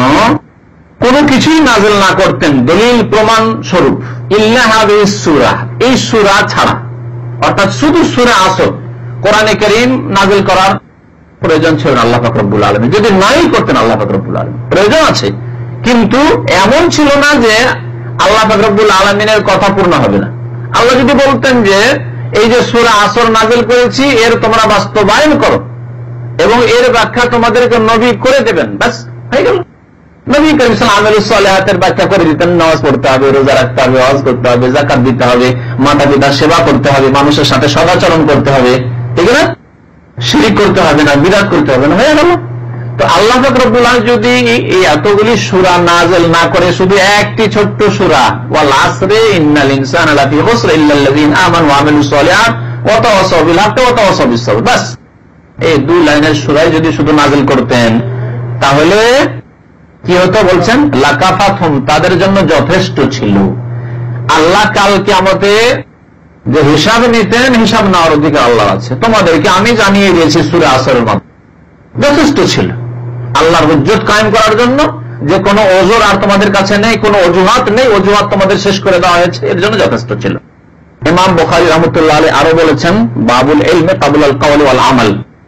কোনো কিছুই নাযিল না করতেন দলিল প্রমাণ স্বরূপ, ইল্লা হাযিহিস সূরা, এই সূরা ছাড়া, অর্থাৎ শুধু সূরা আসর, কোরআনে কারীম নাযিল করার প্রয়োজন ছিল না আল্লাহ পাক রব্বুল আলামিন, যদি নাই করতেন আল্লাহ পাক রব্বুল আলামিন, প্রয়োজন আছে, কিন্তু এমন ছিল না যে আল্লাহ পাক রব্বুল আলামিনের কথা পূর্ণ হবে না। আল্লাহ যদি বলতেন যে এই যে সূরা আসর নাযিল করেছি এর তোমরা বাস্তবায়ন করো এবং এর ব্যাখ্যা তোমাদেরকে নবী করে দেবেন, ব্যাস হয়ে গেল। নবী করিম সাল্লাল্লাহু আলাইহি ওয়াসাল্লাম সালেহাতের ব্যাখ্যা করে দিতেন, নামাজ পড়তে হবে, রোজা রাখতে হবে, হজ করতে হবে, যাকাত দিতে হবে, মাতা পিতার সেবা করতে হবে, মানুষের সাথে সদাচরণ করতে হবে, ঠিক না? শিরক করতে হবে না, বিদআত করতে হবে না, হয়ে গেল। তো আল্লাহ পাক রব্বুল আলামিন যদি এই এতগুলি সূরা নাযিল না করে শুধু একটি ছোট্ট সূরা ওয়াল আসরি ইন্নাল ইনসানা লাফি খুসর ইল্লাল্লাযিনা আমানু ওয়া আমিলুস সালিহাত ওয়া তাওয়াসাউ বিল হাক্কি ওয়া তাওয়াসাউ বিস সাবর, বাস এই দুই লাইনের সূরাই যদি শুধু নাযিল করতেন তাহলে কি হতো বলছেন? লাকাফাতুম, তাদের জন্য যথেষ্ট ছিল। আল্লাহ কাল কিয়ামতে যে হিসাব নিতেন, হিসাব নেওয়ার অধিকার আল্লাহ আছে, তোমাদেরকে আমি জানিয়ে দিয়েছি সূরা আসরের মাধ্যমে, যথেষ্ট ছিল আল্লাহর হুজ্জত কায়েম করার জন্য। যে কোনো ওজর আর তোমাদের কাছে নেই, কোনো অজুহাত নেই, অজুহাত তোমাদের শেষ করে দেওয়া হয়েছে, এর জন্য যথেষ্ট ছিল। ইমাম বুখারী রাহমাতুল্লাহ আলাইহি আরো বলেছেন, বাবুল ইলমে ক্বাবলা আল কওলি ওয়াল আমাল,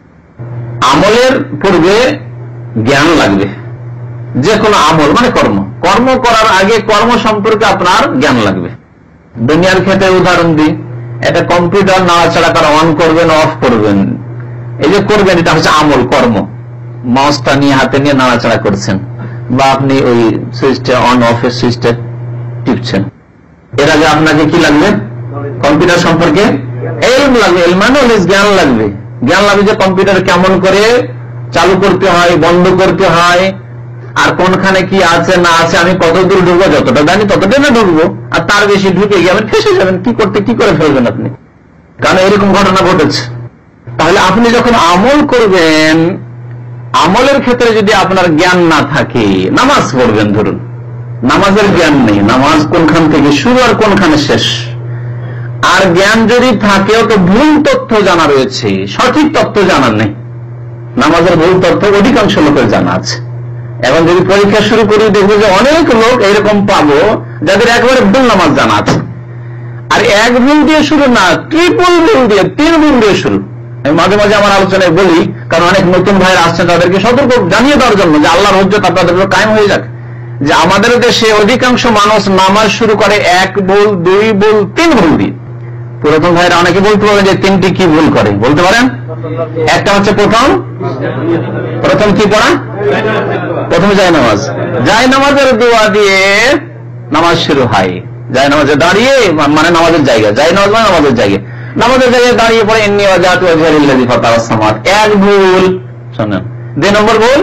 আমলের পূর্বে জ্ঞান লাগবে। যে কোনো আমল মানে কর্ম, কর্ম করার আগে কর্ম সম্পর্কে আপনার জ্ঞান লাগবে। দুনিয়ার ক্ষেত্রে উদাহরণ দিই, একটা কম্পিউটার নাড়াচাড়া করা অন করবেন অফ করবেন, এই যে করবেন এটা হচ্ছে আমল, কর্ম। মাউসটা নিয়ে হাতে নিয়ে নাড়াচাড়া করছেন বা আপনি ওই সুইচটা অন অফ এর সুইচটা টিপছেন, এর আগে আপনাকে কি লাগবে? কম্পিউটার সম্পর্কে ইলম লাগবে, ইলম মানে জ্ঞান লাগবে। জ্ঞান লাগবে যে কম্পিউটার কেমন করে চালু করতে হয়, বন্ধ করতে হয়, আর কোনখানে কি আছে না আছে, আমি কত দূর ঢুকবো, যতটা জানি ততটা না ঢুকবো, আর তার বেশি ঢুকে গিয়ে আপনি ফেসে যাবেন, কি করতে কি করে ফেলবেন আপনি, কারণ এরকম ঘটনা ঘটেছে। তাহলে আপনি যখন আমল করবেন, আমলের ক্ষেত্রে যদি আপনার জ্ঞান না থাকে, নামাজ পড়বেন, ধরুন নামাজের জ্ঞান নেই, নামাজ কোনখান থেকে শুরু আর কোনখানে শেষ, আর জ্ঞান যদি থাকেও তো ভুল তথ্য জানা রয়েছে, সঠিক তথ্য জানা নেই। নামাজের ভুল তথ্য অধিকাংশ লোকের জানা আছে। এখন যদি পরীক্ষা শুরু করি দেখবো যে অনেক লোক এরকম পাবো যাদের একবারে ভুল নামাজ জানা আছে, আর এক ভুল দিয়ে শুরু না, ট্রিপল ভুল দিয়ে, তিন ভুল দিয়ে শুরু। আমি মাঝে মাঝে আমার আলোচনায় বলি, কারণ অনেক নতুন ভাইরা আসছেন, তাদেরকে সতর্ক জানিয়ে দেওয়ার জন্য যে আল্লাহর হুজ্জত আপনাদের কায়েম হয়ে যাক, যে আমাদের দেশে অধিকাংশ মানুষ নামাজ শুরু করে এক ভুল, দুই ভুল, তিন ভুল দিয়ে। পুরাতন ভাইরা অনেকে বলতে পারেন যে তিনটি কি ভুল করে, বলতে পারেন? একটা হচ্ছে প্রথম প্রথম কি পড়া, প্রথম যায় নামাজ, যায় নামাজের দোয়া দিয়ে নামাজ শুরু হয়, যায় নামাজে দাঁড়িয়ে মানে নামাজের জায়গা, যায় নামাজ মানে নামাজের জায়গা, নামাজের জায়গায় দাঁড়িয়ে পড়ে ইন্নী ওয়াজহাতু ওয়াজহিয়া লিল্লাযী ফাতারাস সামাওয়াত, এক ভুল। শোনেন, দুই নম্বর ভুল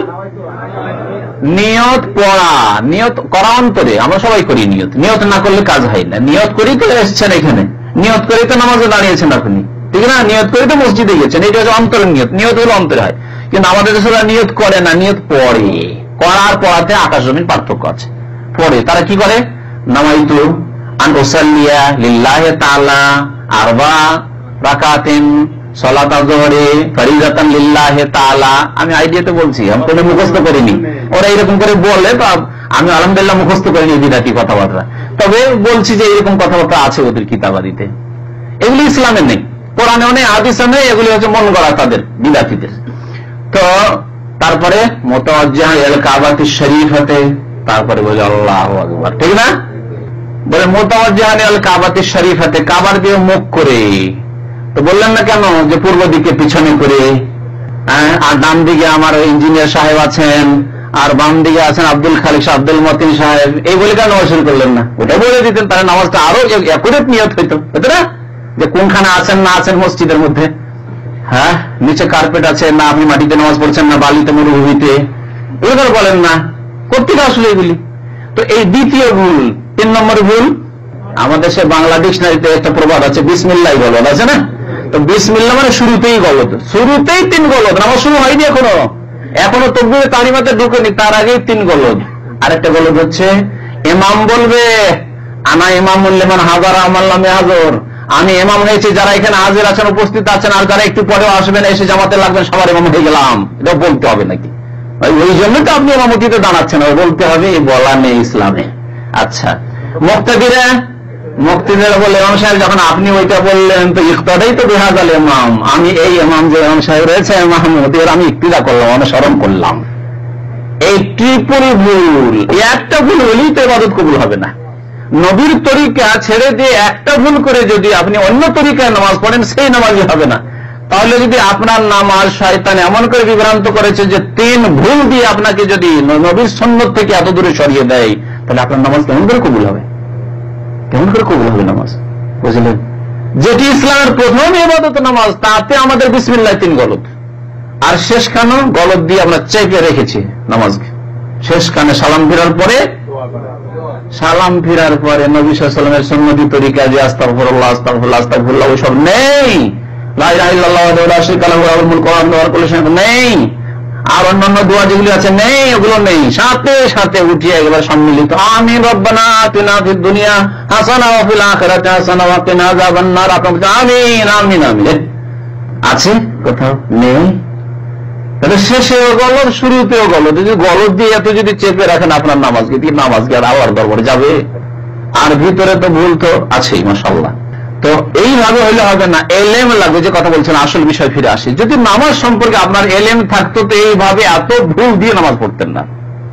নিয়ত পড়া, নিয়ত করা অন্তরে, আমরা সবাই করি নিয়ত, নিয়ত না করলে কাজ হয় না। নিয়ত করেই তো এসছেন এখানে, নিয়ত করেই তো নামাজে দাঁড়িয়েছেন আপনি, ঠিক না? নিয়ত করেই তো মসজিদে গেছেন, এটা হচ্ছে অন্তরের নিয়ত, নিয়ত হলো অন্তরে হয়। কিন্তু আমাদের দেশে নিয়ত করে না, নিয়ত পড়ে, করার পড়াতে আকাশ জমিন পার্থক্য আছে। পড়ে তারা কি করে, নামাইতু আন উসাল্লিয়া লিল্লাহি তাআলা আরবা রাকাতিন সালাত আযহরি ফরিজাতান লিল্লাহি তাআলা। আমি আইডিয়াতে বলছি, আমি কোনো মুখস্থ করিনি, ওরা এরকম করে বলে, তো আমি আলহামদুলিল্লাহ মুখস্থ করিনি বিদাতি কথাবার্তা, তবে বলছি যে এরকম কথাবার্তা আছে ওদের কিতাবাদিতে, এগুলি ইসলামে নেই, কোরআনেও নেই, হাদিসে নেই, এগুলি হচ্ছে মন গড়া তাদের বিদাতিদের। তো তারপরে মুতাওয়াজ্জিহান ইলা কাবাতিশ শরীফাতে, তারপরে বলে আল্লাহু আকবার, ঠিক না? বলে মুতাওয়াজ্জিহান ইলা কাবাতিশ শরীফাতে, কাবার দিয়ে মুখ করে। তো বললেন না কেন যে পূর্ব দিকে পিছনে করে, আর ডান দিকে আমার ইঞ্জিনিয়ার সাহেব আছেন, আর বাম দিকে আছেন আব্দুল খালিক আব্দুল মতিন সাহেব, এই বলে কেন নামাজ শুরু করলেন না? ওটা বলে দিতেন, তাহলে নামাজটা আরো একুরেট নিয়ত হইতো, হতো না? যে কোনখানে আছেন না আছেন মসজিদের মধ্যে, হ্যাঁ নিচে কার্পেট আছে না, আপনি মাটিতে নামাজ পড়ছেন না বালিতে মরুভূমিতে, এগুলো বলেন না, করতে আসলে এগুলি। তো এই দ্বিতীয় ভুল। তিন নম্বর ভুল, আমাদের সে বাংলা ডিকশনারিতে একটা প্রবাদ আছে, বিসমিল্লাহ গলদ আছে না? তো বিসমিল্লাহ মানে শুরুতেই গলদ, শুরুতেই তিন গলদ, নামাজ শুরু হয়নি এখনো, এখনো তকবীরে তাহরিমাতে ঢুকেনি, তার আগেই তিন গলদ। আরেকটা গলদ হচ্ছে ইমাম বলবে আনা ইমামুল লিমান হাজারা মান লাম ইয়াহজুর, আমি ইমাম হয়েছি, যারা এখানে হাজির আছেন উপস্থিত আছেন আর যারা একটু পরেও আসবেন এসে জামাতে লাগবেন সবার ইমাম হয়ে গেলাম, এটা বলতে হবে নাকি? ওই জন্য তো আপনি ইমামতিতে দাঁড়াচ্ছেন, বলতে হবে, এই বলা নেই ইসলামে। আচ্ছা, মুক্তাদিরা মুক্তিদের বলে ইমাম সাহেব যখন আপনি ওইটা বললেন তো ইখতাদাই তো বিহাযাল ইমাম, আমি এই ইমাম যে ইমাম সাহেব রয়েছে মাহমুদ, এর আমি ইক্তিদা করলাম, অনুসরণ করলাম। এই ট্রিপল ভুল, একটা ভুল হলেই তো ইবাদত কবুল হবে না। নবীর তরিকা ছেড়ে দিয়ে একটা ভুল করে যদি আপনি অন্য তরিকায় নামাজ পড়েন, সেই নামাজই হবে না। তাহলে যদি আপনার নামাজ শয়তান এমন করে বিভ্রান্ত করেছে যে তিন ভুল দিয়ে আপনাকে যদি নবীর সুন্নত থেকে এত দূরে সরিয়ে দেয়, তাহলে আপনার নামাজ কেমন করে কবুল হবে? কেমন করে কবুল হবে নামাজ? বুঝলেন? যেটি ইসলামের প্রথম ইবাদত নামাজ, তাতে আমাদের বিসমিল্লাহ তিন গলত, আর শেষ কানে গলত দিয়ে আমরা চেপে রেখেছি নামাজকে। শেষ কানে সালাম ফিরার পরে সালাম ফিরার পরে নবী সাল্লাল্লাহু আলাইহি ওয়াসাল্লামের সুন্নতি তরিকা যে আস্তাগফিরুল্লাহ আস্তাগফিরুল্লাহ আস্তাগফিরুল্লাহ ওইসব নেই, লা ইলাহা ইল্লাল্লাহ ওয়াহদাহু লা শারীকা লাহু লাহুল মুলকু ওয়া লাহু কুল্লু শাইইন নেই, আর অন্যান্য দোয়া যেগুলি আছে নেই, ওগুলো নেই। সাথে সাথে উঠিয়ে একবার সম্মিলিত আমিন রব্বানা আতিনা ফিদ দুনিয়া হাসানা ওয়া ফিল আখিরাতি হাসানা ওয়া কিনা আযাবান নার, আমিন আমিন আমিন আছে, কোথাও নেই। তাহলে শেষেও গলত, শুরুতেও গলত। যদি গলত দিয়ে এত যদি চেপে রাখেন আপনার নামাজকে, কি নামাজকে আর আল্লাহর দরবারে যাবে? আর ভিতরে তো ভুল তো আছেই মাশাআল্লাহ। তো এইভাবে হইলে হবে না, এলেম লাগবে। যে কথা বলছেন আসল বিষয় ফিরে আসি, যদি নামাজ সম্পর্কে আপনার এলেম থাকতো তো এইভাবে এত ভুল দিয়ে নামাজ পড়তেন না।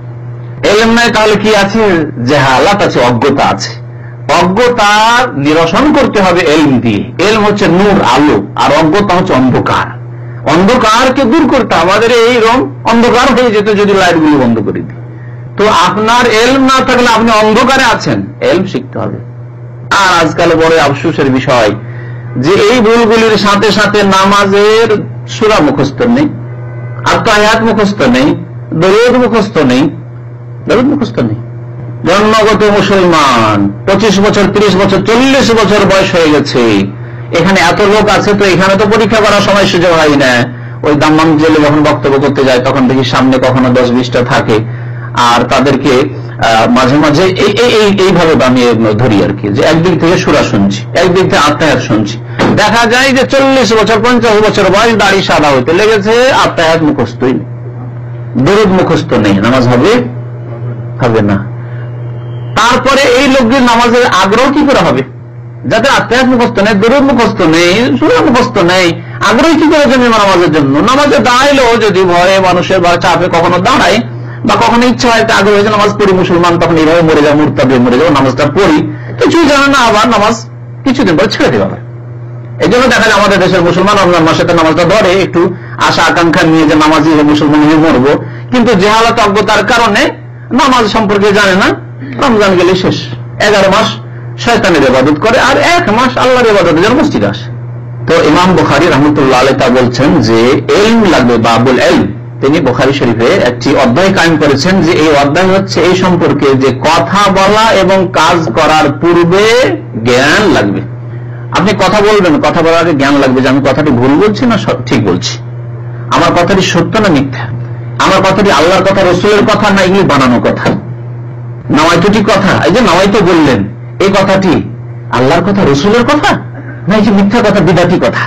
এলেম নাই তাহলে কি আছে? জাহালাত আছে, অজ্ঞতা আছে। অজ্ঞতা নিরসন করতে হবে এলম দিয়ে। এলম হচ্ছে নূর, আলো, আর অজ্ঞতা হচ্ছে অন্ধকার। অন্ধকারকে দূর করতে আমাদের এই রং অন্ধকার হয়ে যেত যদি লাইটগুলো বন্ধ করে দিই। তো আপনার এলম না থাকলে আপনি অন্ধকারে আছেন, এলম শিখতে হবে। আর আজকাল বড় আফসোসের বিষয় যে এই ভুলগুলির সাথে সাথে নামাজের সূরা মুখস্থ নেই, আত্তাহিয়াত মুখস্থ নেই, দরুদ মুখস্থ নেই, দরুদ মুখস্থ নেই। জন্মগত মুসলমান, পঁচিশ বছর ত্রিশ বছর চল্লিশ বছর বয়স হয়ে গেছে, এখানে এত লোক আছে, তো এখানে তো পরীক্ষা করার সময় সুযোগ হয় না। ওই দাম্মাম জেলে যখন বক্তব্য করতে যায় তখন দেখি সামনে কখনো দশ বিশটা থাকে, আর তাদেরকে মাঝে মাঝে এইভাবে বানিয়ে ধরি আর কি, যে একদিক থেকে সূরা শুনছি, একদিক থেকে আত্মায়াত শুনছি। দেখা যায় যে চল্লিশ বছর পঞ্চাশ বছর বয়স, দাড়ি সাদা হইতে লেগেছে, আত্মায়াত মুখস্থই নেই, দরুদ মুখস্থ নেই, নামাজ হবে হবে না। তারপরে এই লোকদের নামাজের আগ্রহ কি করে হবে? যাতে আত্মায়াত মুখস্থ নেই, দরুদ মুখস্থ নেই, সূরা মুখস্থ নেই, আগ্রহ কি করে জন্মে নামাজের জন্য? নামাজে দাঁড়াইলেও যদি ভয়ে মানুষের বা চাপে কখনো দাঁড়ায় বা কখনো ইচ্ছা হয় আগ্রহ হয়েছে নামাজ পড়ি, মুসলমান তখন এইভাবে মরে যাও, মুরতাদে মরে যাও, নামাজটা পড়ি, কিছুই জানে না, আবার নামাজ কিছুদিন পরে ছেড়ে দেওয়া হয়। এই জন্য দেখা যায় আমাদের দেশের মুসলমান রমজান মাসে নামাজটা ধরে, একটু আশা আকাঙ্ক্ষা নিয়ে যে নামাজি মুসলমান হয়ে মরবো, কিন্তু জেহালত অজ্ঞতার কারণে নামাজ সম্পর্কে জানে না। রমজান গেলে শেষ, এগারো মাস শয়তানের ইবাদত করে, আর এক মাস আল্লাহর ইবাদতের জন্য মসজিদে আসে। তো ইমাম বুখারী রাহমাতুল্লাহ আলাইহি তা বলছেন যে ইলম লাগবে, বাবুল ইলম। তিনি বুখারী শরীফে একটি অধ্যায় কায়েম করেছেন, যে এই অধ্যায় হচ্ছে এই সম্পর্কে যে কথা বলা এবং কাজ করার পূর্বে জ্ঞান লাগবে। আপনি কথা বলবেন, কথা বলার আগে জ্ঞান লাগবে যে আমি কথাটি ভুল বলছি না ঠিক বলছি, আমার কথাটি সত্য না মিথ্যা, আমার কথাটি আল্লাহর কথা, রসুলের কথা না এগুলি বানানো কথা, নাওয়াইতুটি কথা, এই যে নাওয়াইতু বললেন, এই কথাটি আল্লাহর কথা, রসুলের কথা, না এই যে মিথ্যা কথা, বিদাতি কথা,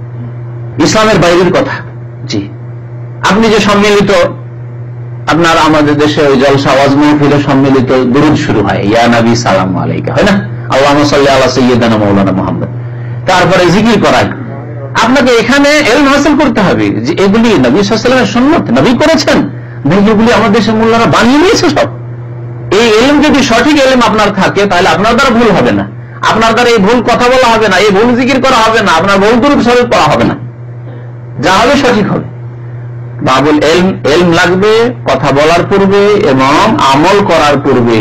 ইসলামের বাইরের কথা। জি, আপনি যে সম্মিলিত আপনার আমাদের দেশে ওই জলসা ওয়াজ মাহফিলে সম্মিলিত দুরূদ শুরু হয়, ইয়া নবী সালামু আলাইকা, হয় না, আল্লাহুম্মা সাল্লি আলা সাইয়্যিদিনা মাওলানা মুহাম্মদ, তারপরে জিকির করায়। আপনাকে এখানে ইলম হাসিল করতে হবে যে এগুলি নবী সাল্লাল্লাহু আলাইহি ওয়াসাল্লামের সুন্নাত, নবী করেছেন, এগুলি আমাদের দেশের মোল্লারা বানিয়ে নিয়েছে সব। এই ইলম যদি সঠিক ইলম আপনার থাকে তাহলে আপনার দ্বারা ভুল হবে না, আপনার দ্বারা এই ভুল কথা বলা হবে না, এই ভুল জিকির করা হবে না, আপনার ভুল দুরূদ শরীফ পড়া হবে না, যা হবে সঠিক হবে। বাবুল ইলম, ইলম লাগবে কথা বলার পূর্বে এবং আমল করার পূর্বে।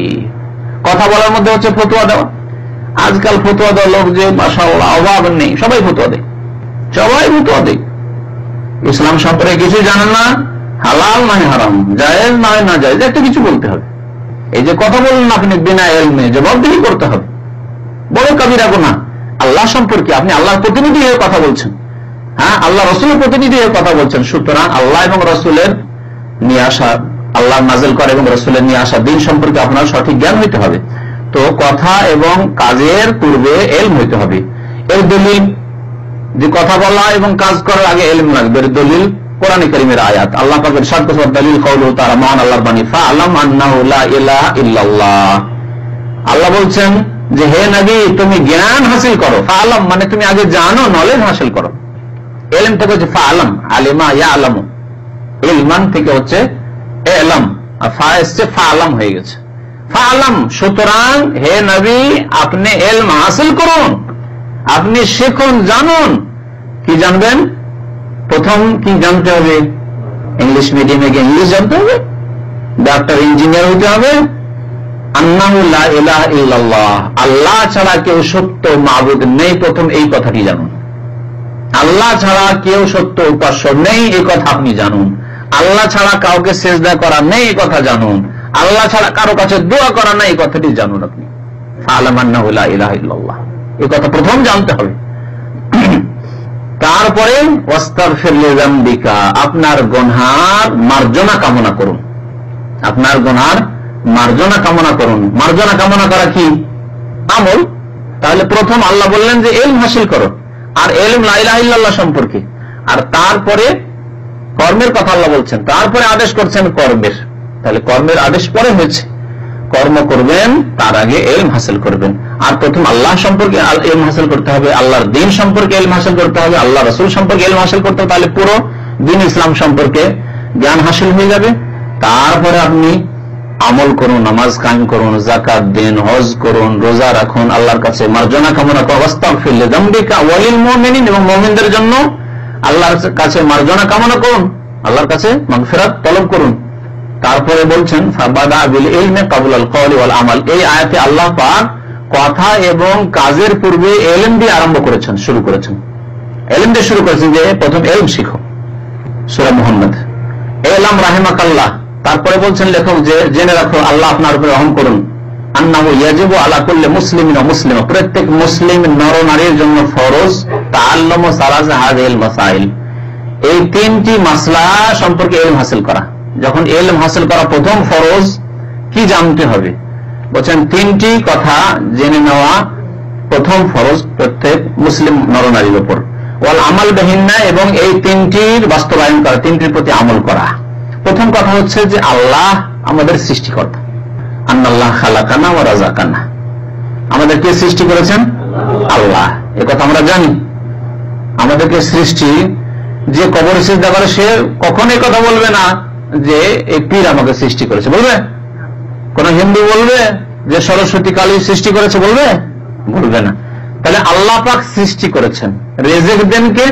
কথা বলার মধ্যে হচ্ছে ফতোয়া দেওয়া। আজকাল ফতোয়া দেওয়া লোক যে মাশাআল্লাহ অভাব নেই, সবাই ফতোয়া দেয়, সবাই ফতোয়া দেয়, ইসলাম সম্পর্কে কিছু জানে না, হালাল নয় হারাম, জায়েজ নয় না জায়েজ, একটা কিছু বলতে হবে। এই যে কথা বললেন আপনি বিনা ইলমে, জবাবদিহি করতে হবে, বড় কবিরা গুনাহ। আল্লাহ সম্পর্কে আপনি আল্লাহর প্রতিনিধি হয়ে কথা বলছেন, হ্যাঁ, আল্লাহ রসুলের প্রতিনিধি হয়ে কথা বলছেন। সুতরাং আল্লাহ এবং রসুলের নিয়ে আসা, আল্লাহ নাযিল করে এবং রসুলের নিয়ে আসা দিন সম্পর্কে আপনার সঠিক জ্ঞান হইতে হবে। তো কথা এবং কাজের পূর্বে ইলম হইতে হবে। এর দলিল যে কথা বলা এবং কাজ করার আগে ইলম লাগবে, এর দলিল কোরআনে কারীমের আয়াত। আল্লাহ পাক ইরশাদ করেছেন, দলিল কওলুহু তাআলা, মহান আল্লাহর বাণী, ফাআলাম আন্নাহু লা ইলাহা ইল্লাল্লাহ। আল্লাহ বলছেন যে হে নবী তুমি জ্ঞান হাসিল করো, ফাআলাম মানে তুমি আগে জানো, নলেজ হাসিল করো। ইলম থেকে হচ্ছে ফাআলাম, আলিমা ইয়ালামু, ইলমান থেকে হচ্ছে ইলম, আর ফা এসছে ফাআলাম হয়ে গেছে। ফালাম, সুতরাং হে নবী আপনি ইলম হাসিল করুন, আপনি শিখুন, জানুন। কি জানবেন? প্রথম কি জানতে হবে? ইংলিশ মিডিয়ামে গিয়ে ইংলিশ জানতে হবে, ডাক্তার ইঞ্জিনিয়ার হতে হবে। আন্নাহু লা ইলাহা ইল্লাল্লাহ, আল্লাহ ছাড়া কেউ সত্য মাবুদ নেই, প্রথম এই কথাটি জানুন। আল্লাহ ছাড়া কেউ সত্য উপাস্য নেই, এই কথা আপনি জানুন। আল্লাহ ছাড়া কাউকে সেজদা করা নেই, এই কথা জানুন। আল্লাহ ছাড়া কারো কাছে দোয়া করা নেই, এই কথাটি জানুন আপনি। ফা'লাম আন্নাহু লা ইলাহা ইল্লাল্লাহ, এই কথা প্রথম জানতে হবে। তারপরে ওয়াস্তাগফির লিযামবিকা, আপনার গুনার মার্জনা কামনা করুন, আপনার গুনার মার্জনা কামনা করুন। মার্জনা কামনা করা কি? আমল। তাহলে প্রথম আল্লাহ বললেন যে ইলম হাসিল করো, আর ইলম লা ইলাহা ইল্লাল্লাহ সম্পর্কে, আর তারপরে কর্মের কথা আল্লাহ বলছেন, তারপরে আদেশ করছেন কর্মের। তাহলে কর্মের আদেশ পরে হয়েছে, কর্ম করবেন তার আগে ইলম হাসিল করবেন। আর প্রথম আল্লাহ সম্পর্কে ইলম হাসিল করতে হবে, আল্লাহর দ্বীন সম্পর্কে ইলম হাসিল করতে হবে, আল্লাহ রাসূল সম্পর্কে ইলম হাসিল করতে হবে। তাহলে পুরো দ্বীন ইসলাম সম্পর্কে জ্ঞান হাসিল হয়ে যাবে। তারপরে আপনি আমল করুন, নামাজ কায়েম করুন, যাকাত দিন, হজ করুন, রোজা রাখুন, আল্লাহর কাছে মার্জনা কামনা করুন। ওয়াস্তাগফির লিযামবিকা ওয়ালিল মুমিনিন, এবং মুমিনদের জন্য আল্লাহর কাছে মার্জনা কামনা করুন, আল্লাহর কাছে মাগফিরাত তলব করুন। তারপরে বলছেন ফাবাদা বিল ইলমি ক্বাবলা আল কওলি ওয়াল আমাল, এই আয়াতে আল্লাহ পাক কথা এবং কাজের পূর্বে ইলম দিয়ে আরম্ভ করেছেন, শুরু করেছেন, ইলম দিয়ে শুরু করেছেন যে প্রথম ইলম শিখো। সূরা মুহাম্মদ, ইলম রাহিমাকাল্লাহ। তারপরে বলছেন লেখক যে জেনে রাখো আল্লাহ আপনার উপরে রহম করুন, আন্নাহু ইয়াজিবু আলা কুল্লি মুসলিমিন ওয়া মুসলিমা, প্রত্যেক মুসলিম নর নারীর জন্য ফরজ তাআল্লুমু সালাসা হাযিহিল মাসাইল, এই তিনটি মাসলা সম্পর্কে ইলম হাসিল করা। যখন ইলম হাসিল করা প্রথম ফরজ, কি জানতে হবে? বলছেন তিনটি কথা জেনে নেওয়া প্রথম ফরজ প্রত্যেক মুসলিম নরনারীর উপর। ওয়াল আমাল বিহিন্না, এবং এই তিনটির বাস্তবায়ন করা, তিনটির প্রতি আমল করা। প্রথম কথা হচ্ছে যে আল্লাহ আমাদের সৃষ্টিকর্তা, আন্নাল্লাহ খালাকানা ওয়া রাযাকানা, আমাদের কে সৃষ্টি করেছেন? আল্লাহ। এ কথা আমরা জানি। আমাদেরকে সৃষ্টি, যে কবরে সিজদা করে সে কখনো এই কথা বলবে না যে এই পীর আমাকে সৃষ্টি করেছে, বলবে? কোন হিন্দু বলবে যে সরস্বতী কালী সৃষ্টি করেছে, বলবে? বলবে না। তাহলে আল্লাহ পাক সৃষ্টি করেছেন, রিজিক দেন কে?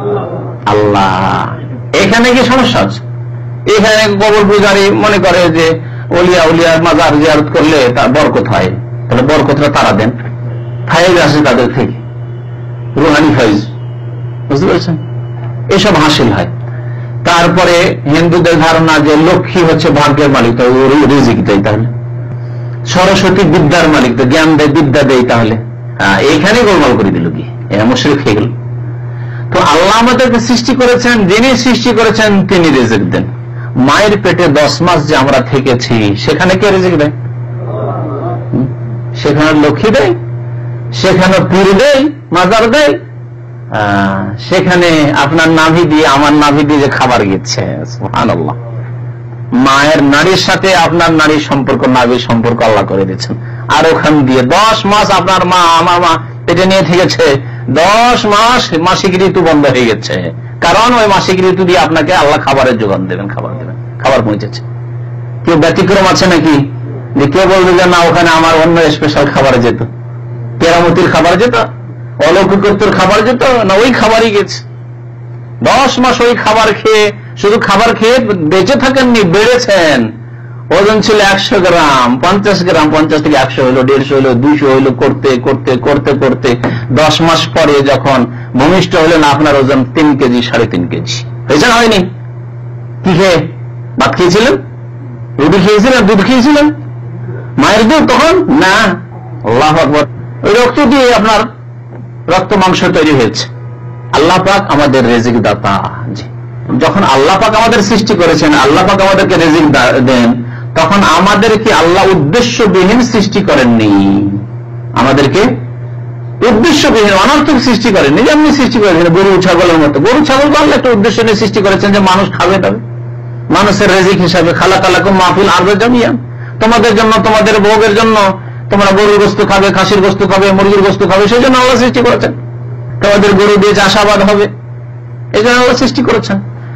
আল্লাহ। এখানে কি সমস্যা আছে? এখানে কবর পূজারী মনে করে যে ওলিয়া উলিয়া মাজার জিয়ারত করলে তার বরকত হয়, তাহলে বরকতটা তারা দেন, ফাইজ আসে তাদের থেকে, রুহানি ফাইজ, বুঝতে পেরেছেন? এসব হাসিল হয়। তারপরে হিন্দুদের ধারণা যে লক্ষ্মী হচ্ছে ভাগ্যের মালিক, তো রিজিক দেয়, তাহলে সরস্বতী বিদ্যার মালিক, তো জ্ঞান দেয়, বিদ্যা দেয়, তাহলে এইখানে গোলমাল করে দিল, কি এরা মুশরিক হয়ে গেল। তো আল্লাহ আমাদেরকে সৃষ্টি করেছেন, যিনি সৃষ্টি করেছেন তিনি রিজিক দেন। মায়ের পেটে দশ মাস যে আমরা থেকেছি, সেখানে কে রিজিক দেয়? সেখানে লক্ষ্মী দেয়, সেখানে পীর দেয়, মাজার দেয়, সেখানে আপনার নাভি দিয়ে আমার নাভি দিয়ে যে খাবার গেছে, সুবহানাল্লাহ। মায়ের নারীর সাথে আপনার নারীর সম্পর্ক, নাভির সম্পর্ক আল্লাহ করে দিচ্ছেন। আর ওখান দিয়ে দশ মাস আপনার মা আমার মা পেটে নিয়ে থেকেছে, দশ মাস মাসিক ঋতু বন্ধ হয়ে গেছে, কারণ ওই মাসিক ঋতু দিয়ে আপনাকে আল্লাহ খাবারের যোগান দেবেন, খাবার দেবেন, খাবার পৌঁছেছে। কেউ ব্যতিক্রম আছে নাকি যে কেউ বলবে যে না ওখানে আমার অন্য স্পেশাল খাবার যেত, কেরামতির খাবার যেত, অলৌকিকত্বের খাবার যেত না, ওই খাবারই গেছে। দশ মাস ওই খাবার খেয়ে, শুধু খাবার খেয়ে বেঁচে থাকেননি, বেড়েছেন। ওজন ছিল একশো গ্রাম, পঞ্চাশ গ্রাম, পঞ্চাশ থেকে একশো হইলো, দেড়শো হইলো, দুইশো হইলো, করতে করতে করতে করতে দশ মাস পরে যখন ভূমিষ্ঠ হলেন আপনার ওজন তিন কেজি, সাড়ে তিন কেজি হয়েছে না? হয়নি? কি খেয়ে? ভাত খেয়েছিলেন, রুটি খেয়েছিলেন, দুধ খেয়েছিলেন, মায়ের দুধ তখন না, আল্লাহু আকবার, ওই রক্ত দিয়ে আপনার রক্ত মাংস তৈরি হয়েছে। আল্লাহ পাক আমাদের রিজিক দাতা। যখন আল্লাহ পাক আমাদের সৃষ্টি করেছেন, আল্লাহ পাক আমাদেরকে রিজিক দেন, তখন আমাদেরকে আল্লাহ উদ্দেশ্যবিহীন সৃষ্টি করেননি, আমাদেরকে উদ্দেশ্যবিহীন অনর্থক সৃষ্টি করেননি। যেমনি সৃষ্টি করেছেন গরু ছাগলের মতো, গরু ছাগলকে আল্লাহ একটা উদ্দেশ্য নিয়ে সৃষ্টি করেছেন যে মানুষ খাবে, তবে মানুষের রিজিক হিসাবে খালাকালাকুম মা ফিল আরদি জামিআন, তোমাদের জন্য, তোমাদের ভোগের জন্য তোমরা গরুর গোস্ত খাবে, খাসির গোস্ত খাবে, মুরগির গোস্ত খাবে, সেই জন্য আল্লাহ সৃষ্টি করেছেন। তোমাদের গরু দিয়ে চাষাবাদ হবে, এই জন্য আল্লাহ সৃষ্টি করেছেন।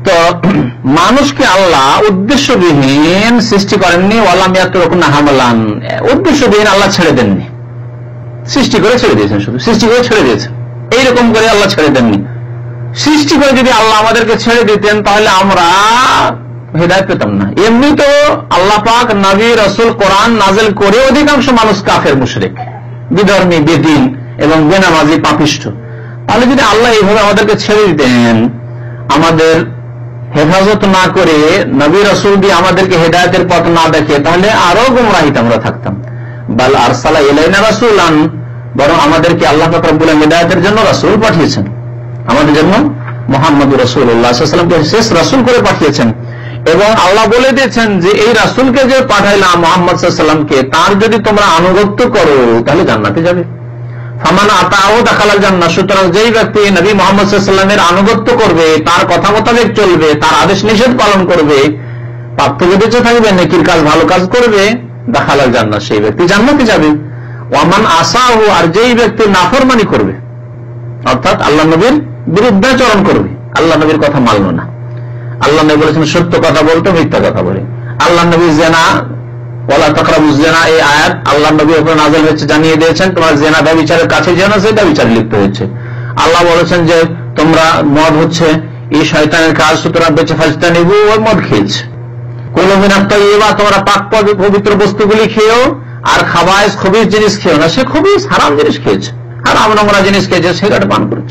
তো মানুষকে আল্লাহ উদ্দেশ্যবিহীন সৃষ্টি করেননি, ওয়ালাম ইয়াতরুকুনা হামলান, উদ্দেশ্যবিহীন আল্লাহ ছেড়ে দেননি, সৃষ্টি করে ছেড়ে দিয়েছেন, শুধু সৃষ্টি করে ছেড়ে দিয়েছেন, এইরকম করে আল্লাহ ছেড়ে দেননি। সৃষ্টি করে যদি আল্লাহ আমাদেরকে ছেড়ে দিতেন তাহলে আমরা হেদায়েত পেতাম না। এমনি তো আল্লাহ পাক নবী রাসূল কোরআন নাযিল করে অধিকাংশ মানুষ কাফের মুশরিক, বিধর্মী, বেদিন এবং বেনামাজি, পাপিষ্ঠ। তাহলে যদি আল্লাহ এইভাবে আমাদেরকে ছেড়ে দিতেন, আমাদের হেফাজত না করে, নবী রাসূল দিয়ে আমাদেরকে হেদায়েতের পথ না দেখে, তাহলে আরো গুমরাহিতে আমরা থাকতাম। বাল আরসালা ইলাইনা রাসূলান, বরং আমাদেরকে আল্লাহ পাক রব্বুল আলামিন হেদায়েতের জন্য রাসূল পাঠিয়েছেন, আমাদের জন্য মুহাম্মদুর রাসূলুল্লাহ সাল্লাল্লাহু আলাইহি ওয়াসাল্লামকে শেষ রাসূল করে পাঠিয়েছেন। এবং আল্লাহ বলে দিয়েছেন যে এই রাসূলকে যে পাঠাইলাম মুহাম্মদ সাল্লাল্লাহু আলাইহি ওয়াসাল্লামকে, তার যদি তোমরা আনুগত্য করো তাহলে জান্নাতে যাবে। ফামান আতাহু দাখালাল জান্নাহ, সুতরাং যেই ব্যক্তি নবী মুহাম্মদ সাল্লাল্লাহু আলাইহি ওয়াসাল্লামের আনুগত্য করবে, তার কথা মোতাবেক চলবে, তার আদেশ নিষেধ পালন করবে, পাপ থেকে বেঁচে থাকবে, নেকির কাজ, ভালো কাজ করবে, দাখালাল জান্নাহ, সেই ব্যক্তি জান্নাতে যাবে। ওয়ামান আসাহু, আর যেই ব্যক্তি নাফরমানি করবে, অর্থাৎ আল্লাহ নবীর বিরুদ্ধাচরণ করবে, আল্লাহ নবীর কথা মানলো না, আল্লাহ নবী বলেছেন সত্য কথা বলতে মিথ্যা কথা বলে, আল্লাহ নবী জেনা, ওয়ালা তাকরাবুজ জিনা, এই আয়াত আল্লাহ নবীর উপর নাযিল হয়েছে, জানিয়ে দিয়েছেন তোমরা জিনা ব্যভিচারের কাছে যেও না, সেটা বিচার লিপ্ত হয়েছে। আল্লাহ বলেছেন যে তোমরা মদ হচ্ছে এই শয়তানের কাজ, সুতরাং বেঁচে ফাজতা নিবু, ওই মদ খেয়েছে। কুলু মিনাত তাইয়্যিবাত, তোমরা পাক পবিত্র বস্তুগুলি খেও, আর খাবাইস খবিস জিনিস খেও না, সে খবিস হারাম জিনিস খেয়েছে, হারাম নোংরা জিনিস খেয়েছে, সিগারেট পান করেছে,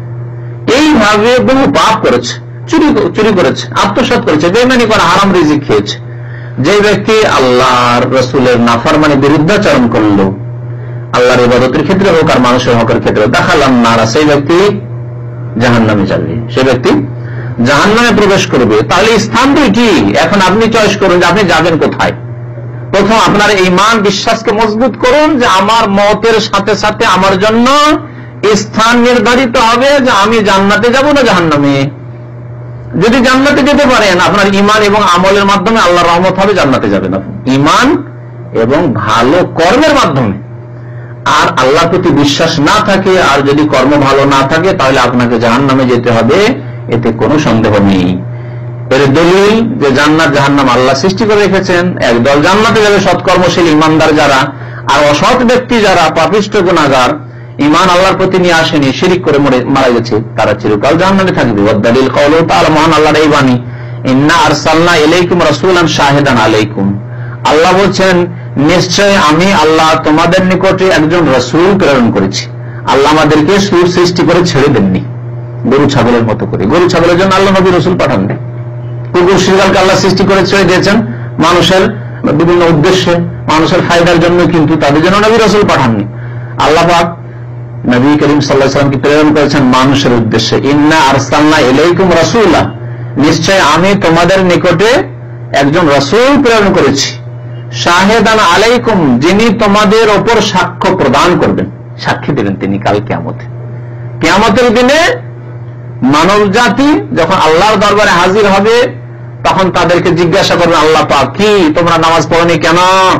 এইভাবে বহু পাপ করেছে, চুরি চুরি করেছে, আত্মসাৎ করেছে, বেঈমানি করে, হারাম রিজিক খেয়েছে। যে ব্যক্তি আল্লাহর রাসূলের নাফরমানি, বিরুদ্ধাচরণ করলো, আল্লাহর ইবাদতের ক্ষেত্রে হোক আর মানুষের হকের ক্ষেত্রে, দাখালান নারা, সেই ব্যক্তি জাহান্নামে যাবে, সেই ব্যক্তি জাহান্নামে প্রবেশ করবে। তাহলে স্থান দুইটি, এখন আপনি চয়েস করুন যে আপনি যাবেন কোথায়। প্রথম আপনার ঈমান বিশ্বাসকে মজবুত করুন যে আমার মওতের সাথে সাথে আমার জন্য স্থান নির্ধারিত হবে যে আমি জান্নাতে যাব না জাহান্নামে। যদি জান্নাতে যেতে পারেন আপনার ঈমান এবং আমলের মাধ্যমে, আল্লাহর রহমত হবে, জান্নাতে যাবেন আপনি ঈমান এবং ভালো কর্মের মাধ্যমে। আর আল্লাহর প্রতি বিশ্বাস না থাকে, আর যদি কর্ম ভালো না থাকে, তাহলে আপনাকে জাহান্নামে যেতে হবে, এতে কোনো সন্দেহ নেই। এর দলিল যে জান্নাত জাহান্নাম আল্লাহ সৃষ্টি করে রেখেছেন, একদল জান্নাতে যাবে সৎকর্মশীল ইমানদার যারা, আর অসৎ ব্যক্তি যারা, পাপিষ্ঠ গুনাহগার, ঈমান আল্লাহর প্রতি নিয়ে আসেনি, শিরিক করে মরে মারা গেছে, তারা চিরকাল জাহান্নামে থাকবে। ওয়াদ-দালিল কাউলুহু তাআলা, মহান আল্লাহর এই বাণী, ইন্না আরসালনা ইলাইকুম রাসূলান শাহিদান আলাইকুম, আল্লাহ বলছেন নিশ্চয় আমি আল্লাহ তোমাদের নিকটে একজন রাসূল প্রেরণ করেছি। আল্লাহ আমাদেরকে সুর সৃষ্টি করে ছেড়ে দেননি গরু ছাগলের মতো করে, গরু ছাগলের জন্য আল্লাহ নবী রাসূল পাঠাননি। কুকুর শিয়ালকে আল্লাহ সৃষ্টি করে ছেড়ে দিয়েছেন মানুষের বিভিন্ন উদ্দেশ্যে, মানুষের ফায়দার জন্য, কিন্তু তাদের জন্য নবী রাসূল পাঠাননি। আল্লাহ পাক নবী করিম সাল্লাল্লাহু আলাইহি ওয়াসাল্লামকে প্রেরণ করেছেন মানুষের উদ্দেশ্যে। ইন্না আরসালনা ইলাইকুম রাসূলা, নিশ্চয় আমি তোমাদের নিকটে একজন রাসূল প্রেরণ করেছি। শাহিদান আলাইকুম, যিনি তোমাদের ওপর সাক্ষ্য প্রদান করবেন, সাক্ষী দেবেন তিনি কাল কিয়ামতে। কিয়ামতের দিনে মানব জাতি যখন আল্লাহর দরবারে হাজির হবে, তখন তাদেরকে জিজ্ঞাসা করবেন আল্লাহ পাক, কি তোমরা নামাজ পড়োনি কেন?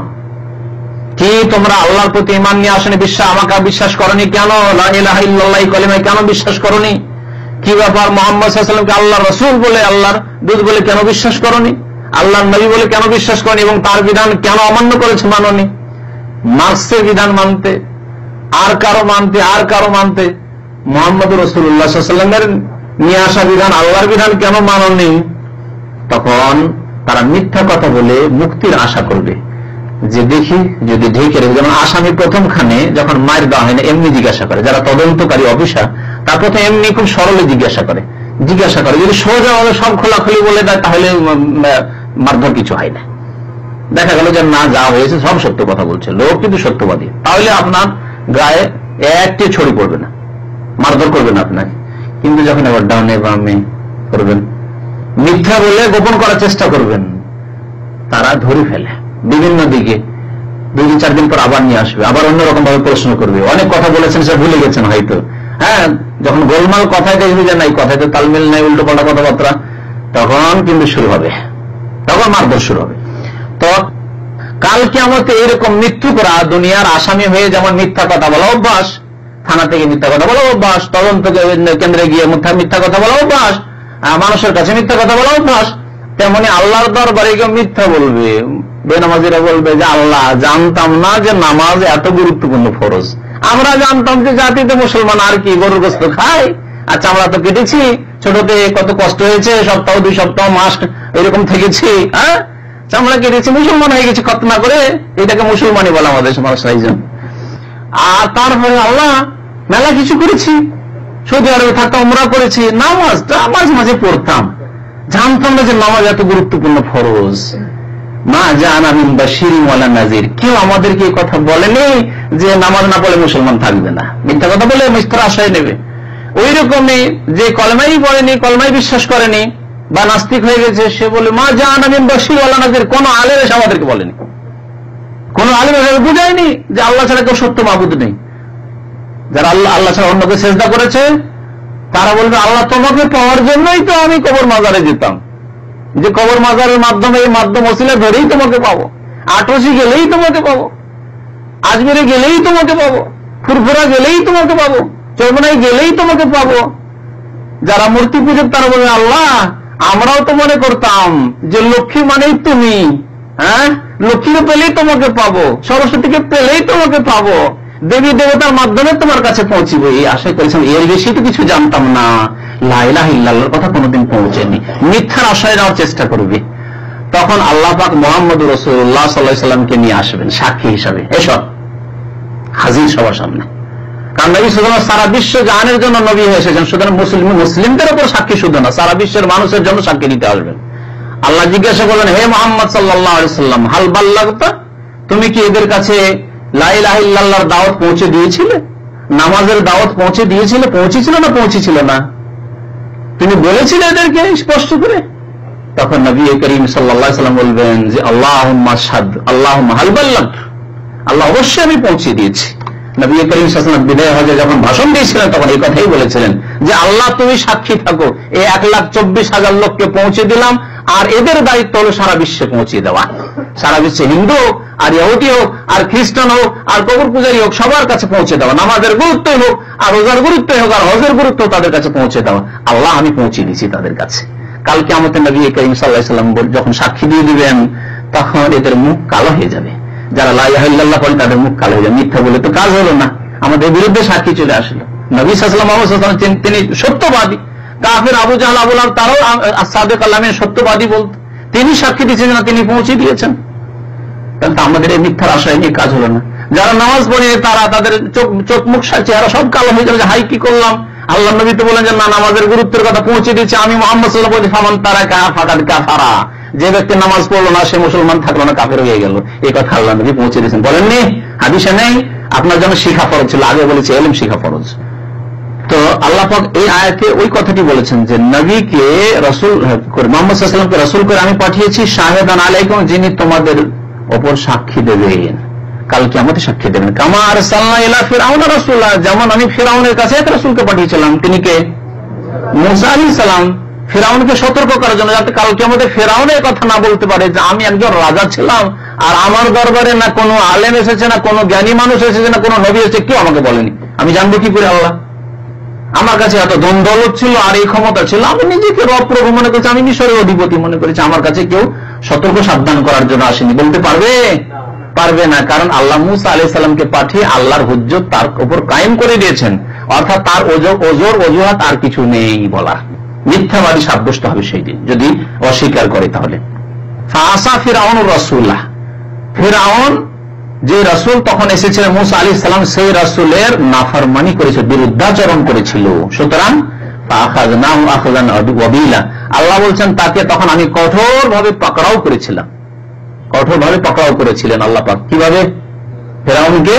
কি তোমরা আল্লাহর প্রতি ঈমান নিয়ে আসেনি, বিশ্বাস আমাকে বিশ্বাস করনি কেন? লা ইলাহা ইল্লাল্লাহ কালিমায় কেন বিশ্বাস করনি? কি ব্যাপার মুহাম্মদ সাল্লাল্লাহু আলাইহি ওয়াসাল্লামকে আল্লাহর রাসূল বলে, আল্লাহর দূত বলে কেন বিশ্বাস করনি? আল্লাহর নবী বলে কেন বিশ্বাস করনি? এবং তার বিধান কেন অমান্য করেছে, মাননি? মার্ক্সের বিধান মানতে, আর কারো মানতে, আর কারো মানতে, মুহাম্মদ রাসূলুল্লাহ সাল্লাল্লাহু আলাইহি ওয়াসাল্লামের নিয়ে আসা বিধান, আল্লাহর বিধান কেন মাননি? তখন তারা মিথ্যা কথা বলে মুক্তির আশা করবে, যে দেখি যদি ঢেকে রেখে, যেমন আসামি প্রথম খানে যখন মার দেওয়া হয় না, এমনি জিজ্ঞাসা করে, যারা তদন্তকারী অফিসার তার প্রথমে এমনি খুব সরলে জিজ্ঞাসা করে, জিজ্ঞাসা করে যদি সোজা ভাবে সব খোলাখুলি বলে দেয়, তাহলে মারধর কিছু হয় না। দেখা গেল যে না, যা হয়েছে সব সত্য কথা বলছে লোক, কিন্তু সত্যবাদী, তাহলে আপনার গায়ে একটি ছড়ি পড়বে না, মারধর করবেন আপনাকে। কিন্তু যখন এবার ডাউনে বামে করবেন, মিথ্যা বলে গোপন করার চেষ্টা করবেন, তারা ধরে ফেলে বিভিন্ন দিকে, দুই দিন চার দিন পর আবার নিয়ে আসবে, আবার অন্যরকম ভাবে প্রশ্ন করবে, অনেক কথা বলেছেন সে ভুলে গেছেন হয়তো, হ্যাঁ, যখন গোলমাল কথায় দেখবি যে নাই, কথায় তো তালমিল নাই, উল্টো পাল্টা কথাবার্তা, তখন কিন্তু শুরু হবে, তখন মারধর শুরু হবে। তো কাল কিয়ামতে এরকম মৃত্যু করা, দুনিয়ার আসামি হয়ে যেমন মিথ্যা কথা বলা অভ্যাস, থানা থেকে মিথ্যা কথা বলা অভ্যাস, তদন্ত কেন্দ্রে গিয়ে মিথ্যা কথা বলা অভ্যাস, মানুষের কাছে মিথ্যা কথা বলা অভ্যাস, তেমনি আল্লাহর দরবারে কেউ মিথ্যা বলবে, বেনামাজিরা বলবে যে আল্লাহ, জানতাম না যে নামাজ এত গুরুত্বপূর্ণ ফরজ। আমরা জানতাম যে জাতিতে মুসলমান আর কি গরুর গোশত খায়, আচ্ছা আমরা তো কেটেছি ছোটতে, কত কষ্ট হয়েছে, সপ্তাহ দুই সপ্তাহ মাস এরকম থেকেছি, হ্যাঁ আমরা কেটেছি, মুসলমান হয়ে গেছি খতনা করে, এটাকে মুসলমানই বলা আমাদের মানুষরা। আর তারপরে আল্লাহ মেলা কিছু করেছি, সৌদি আরবে থাকতাম, উমরা করেছি, নামাজটা মাঝে মাঝে পড়তাম, জানতাম না যে নামাজ এত গুরুত্বপূর্ণ ফরজ। মা জানা মিন বাশিরিন ওয়ালা নাযির, কেউ আমাদেরকে এই কথা বলেনি যে নামাজ না পড়লে মুসলমান থাকবে না, মিথ্যা কথা বলে মিথ্যার আশ্রয় নেবে। ওই রকমই যে কলমাই পড়েনি, কলমাই বিশ্বাস করেনি বা নাস্তিক হয়ে গেছে, সে বলে মা জানা মিন বাশির ওয়ালা নাযির, কোন আলেম এসে আমাদেরকে বলেনি, কোন আলেম এসে বুঝায়নি যে আল্লাহ ছাড়া কেউ সত্য মাবুদ নেই। যারা আল্লাহ আল্লাহ ছাড়া অন্যকে সেজদা করেছে তারা বলবে আল্লাহ তোমাকে পাওয়ার জন্যই তো আমি কবর মাজারে যেতাম, যে কবর মাজারের মাধ্যমে, এই মাধ্যম ওসিলা ধরেই তোমাকে পাবো, আটরসি গেলেই তোমাকে পাবো, আজমিরে গেলেই তোমাকে পাবো, ফুরফুরা গেলেই তোমাকে পাবো, চরমনাই গেলেই তোমাকে পাবো। যারা মূর্তি পূজক তারা বলবে আল্লাহ আমরাও তো মনে করতাম যে লক্ষ্মী মানেই তুমি, হ্যাঁ লক্ষ্মীকে পেলেই তোমাকে পাবো, সরস্বতীকে পেলেই তোমাকে পাবো, দেবী দেবতার মাধ্যমে তোমার কাছে পৌঁছিব, এই আশা করেছিলাম, এর বেশি তো কিছু জানতাম না। লা ইলাহা ইল্লাল্লাহর কথা কোনোদিন পৌঁছেনি, মিথ্যার আশ্রয় নেওয়ার চেষ্টা করবে। তখন আল্লাহ পাক মুহাম্মদুর রাসূলুল্লাহ সাল্লাল্লাহু আলাইহি সাল্লামকে নিয়ে আসবেন সাক্ষী হিসাবে, এসব হাজির সবার সামনে। কারণ নবী সাল্লাল্লাহু আলাইহি ওয়াসাল্লাম সারা বিশ্ব জাহানের জন্য নবী হয়ে এসেছেন, সুতরাং মুসলিম মুসলিমদের উপর সাক্ষী শুধু না, সারা বিশ্বের মানুষের জন্য সাক্ষী দিতে আসবেন। আল্লাহ জিজ্ঞাসা করলেন, হে মুহাম্মদ সাল্লাল্লাহু আলাইহি সাল্লাম, হাল বাল্লাগতা, তুমি কি এদের কাছে লা ইলাহা ইল্লাল্লাহর দাওয়াত পৌঁছে দিয়েছিলে, নামাজের দাওয়াত পৌঁছে দিয়েছিলে, পৌঁছেছিল না পৌঁছেছিল না, তুমি বলেছিলে এদেরকে স্পষ্ট করে? তখন নবী করিম সাল্লাল্লাহু আলাইহি সাল্লাম বলবেন যে আল্লাহুম্মা শাহাদ, আল্লাহুম্মা হাল বাল্লাগতু, আল্লাহ অবশ্যই আমি পৌঁছে দিয়েছি। নবী করিম সাল্লাল্লাহু আলাইহি ওয়াসাল্লাম বিদায় হজে যখন ভাষণ দিয়েছিলেন তখন এই কথাই বলেছিলেন যে আল্লাহ তুমি সাক্ষী থাকো, এই এক লাখ চব্বিশ হাজার লোককে পৌঁছে দিলাম, আর এদের দায়িত্ব হলো সারা বিশ্বে পৌঁছে দেওয়া। সারা বিশ্বে হিন্দু হোক আর ইহুদি হোক আর খ্রিস্টান হোক আর কবর পূজারী হোক, সবার কাছে পৌঁছে দেওয়া, নামাজের গুরুত্বই হোক আর রোজার গুরুত্বই হোক আর হজের গুরুত্ব তাদের কাছে পৌঁছে দেওয়া। আল্লাহ আমি পৌঁছে দিয়েছি তাদের কাছে। কালকে আমাদের নবী করিম সাল্লাল্লাহু আলাইহি ওয়াসাল্লাম যখন সাক্ষী দিয়ে দিবেন তখন এদের মুখ কালো হয়ে যাবে, যারা লা ইলাহা ইল্লাল্লাহ বলে তাদের মুখ কালো হয়ে যাবে। মিথ্যা বলে তো কাজ হলো না, আমাদের বিরুদ্ধে সাক্ষী চলে আসলো। নবী সাল্লাল্লাহু আলাইহি ওয়াসাল্লাম তিনি সত্যবাদী, কাফের আবু জাহল আবু লাহাব তারাও সাদেক আল্লামের সত্যবাদী বলতো, তিনি সাক্ষী দিয়েছেন না, তিনি পৌঁছে দিয়েছেন। কিন্তু আমাদের এই মিথ্যার আশায় নিয়ে কাজ হলো না। যারা নামাজ পড়ে তারা তাদের চোখ চোখ মুখ চেহারা সব কালো হয়ে যাবে, হাই কি করলাম। আল্লাহ নবী তো বলেন যে না, নামাজের গুরুত্বের কথা পৌঁছে দিয়েছে আমি মুহাম্মদ সাল্লাল্লাহু আলাইহি ওয়াসাল্লাম, তারা ফাকাদ কাফারা, যে ব্যক্তি নামাজ পড়লো না সে মুসলমান থাকলো না, কাফের হয়ে গেল, এই কথা আল্লাহ নবী পৌঁছে দিয়েছেন। বলেননি? হাদিসে নেই? আপনার জন্য শিখা ফরজ ছিল, আগে বলেছে ইলম শিখা ফরজ। তো আল্লাহ পাক এই আয়াতে ওই কথাটি বলেছেন যে নবীকে রাসূল করে, মুহাম্মদ সাল্লাল্লাহু আলাইহি ওয়াসাল্লামকে রাসূল করে আমি পাঠিয়েছি, শাহিদান আলাইকুম, যিনি তোমাদের উপর সাক্ষী দেবেন, কাল কিয়ামতে সাক্ষী দেবেন। কামা আরসালনা ইলা ফিরআউনা রাসূলা, যেমন আমি ফিরআউনের কাছে এক রাসূলকে পাঠিয়েছিলাম, তিনি কে? মুসা আলাইহিস সালাম। ফিরআউনকে সতর্ক করার জন্য, যাতে কাল কিয়ামতে ফিরআউনের কথা না বলতে পারে যে আমি একজন রাজা ছিলাম আর আমার দরবারে না কোনো আলেম এসেছে, না কোনো জ্ঞানী মানুষ এসেছে, না কোনো নবী এসেছে, কেউ আমাকে বলেনি, আমি জানবো কি করে আল্লাহ? আমার কাছে এত ধন দৌলত ছিল আর এই ক্ষমতা ছিল, আমি নিজেকে রব প্রভু মনে করেছি, আমি মিশরের অধিপতি মনে করেছি, আমার কাছে কেউ সতর্ক সাবধান করার জন্য আসেনি। বলতে পারবে? পারবে না, কারণ আল্লাহ মুসা আলাইহিস সালামকে পাঠিয়ে আল্লাহর হুজ্জত তার উপর কায়েম করে দিয়েছেন, অর্থাৎ তার ওজর অজুহাত আর কিছু নেই বলা, মিথ্যাবাদী সাব্যস্ত হবে সেই দিন যদি অস্বীকার করে। তাহলে ফাআসা ফিরআউন রাসূলা, ফিরআউন যে রাসূল তখন এসেছিলেন মুসা আলাইহিস সালাম, সেই রাসূলের নাফরমানি করেছে, বিরুদ্ধাচরণ করেছিল। সুতরাং ফাআখাযনাহু আখযান ওয়াবিলা, আল্লাহ বলছেন তাকে তখন আমি কঠোরভাবে পাকড়াও করেছিলাম, কঠোরভাবে পাকড়াও করেছিলেন আল্লাহ পাক। কিভাবে? ফিরআউনকে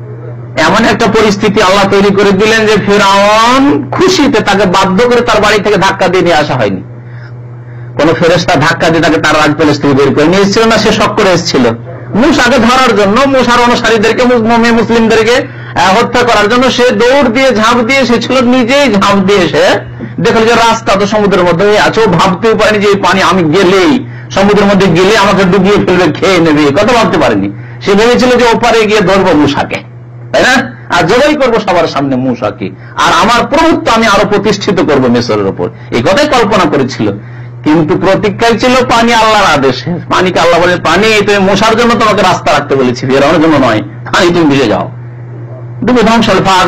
এমন একটা পরিস্থিতি আল্লাহ তৈরি করে দিলেন যে ফিরআউন খুশিতে তাকে বাধ্য করে তার বাড়ি থেকে ধাক্কা দিয়ে নিয়ে আসা হয়নি। কোন ফেরেশতা ধাক্কা দিয়ে তাকে তার রাজপ্যালেস থেকে বের করে নিয়ে এসেছিল না, সে শক করে এসেছিল মুসাকে ধরার জন্য, মুসার অনুসারীদেরকে মুসলিমদেরকে হত্যা করার জন্য। সে দৌড় দিয়ে ঝাঁপ দিয়ে এসেছিল, নিজেই ঝাঁপ দিয়ে এসে দেখল যে রাস্তা তো সমুদ্রের মধ্যে আছে, ও ভাবতেও পারেনি যে পানি আমি গেলেই সমুদ্রের মধ্যে গেলে আমাকে ডুবিয়ে ফেলবে, খেয়ে নেবে, কথা ভাবতে পারেনি। সে ভেবেছিল যে ওপারে গিয়ে ধরবো মুসাকে, তাই না? আর জবাই করবো সবার সামনে মূসাকে, আর আমার প্রভুত্ব আমি আরো প্রতিষ্ঠিত করবো মিসরের উপর, এই কথাই কল্পনা করেছিল। কিন্তু প্রতিজ্ঞায় ছিল পানি আল্লাহর আদেশে। পানিকে আল্লাহ বলে, পানি তুমি মশার জন্য তোমাকে রাস্তা রাখতে বলেছি, ফিরআউনের জন্য নয়, পানি তুমি ভিজে যাও, তুমি ধ্বংস।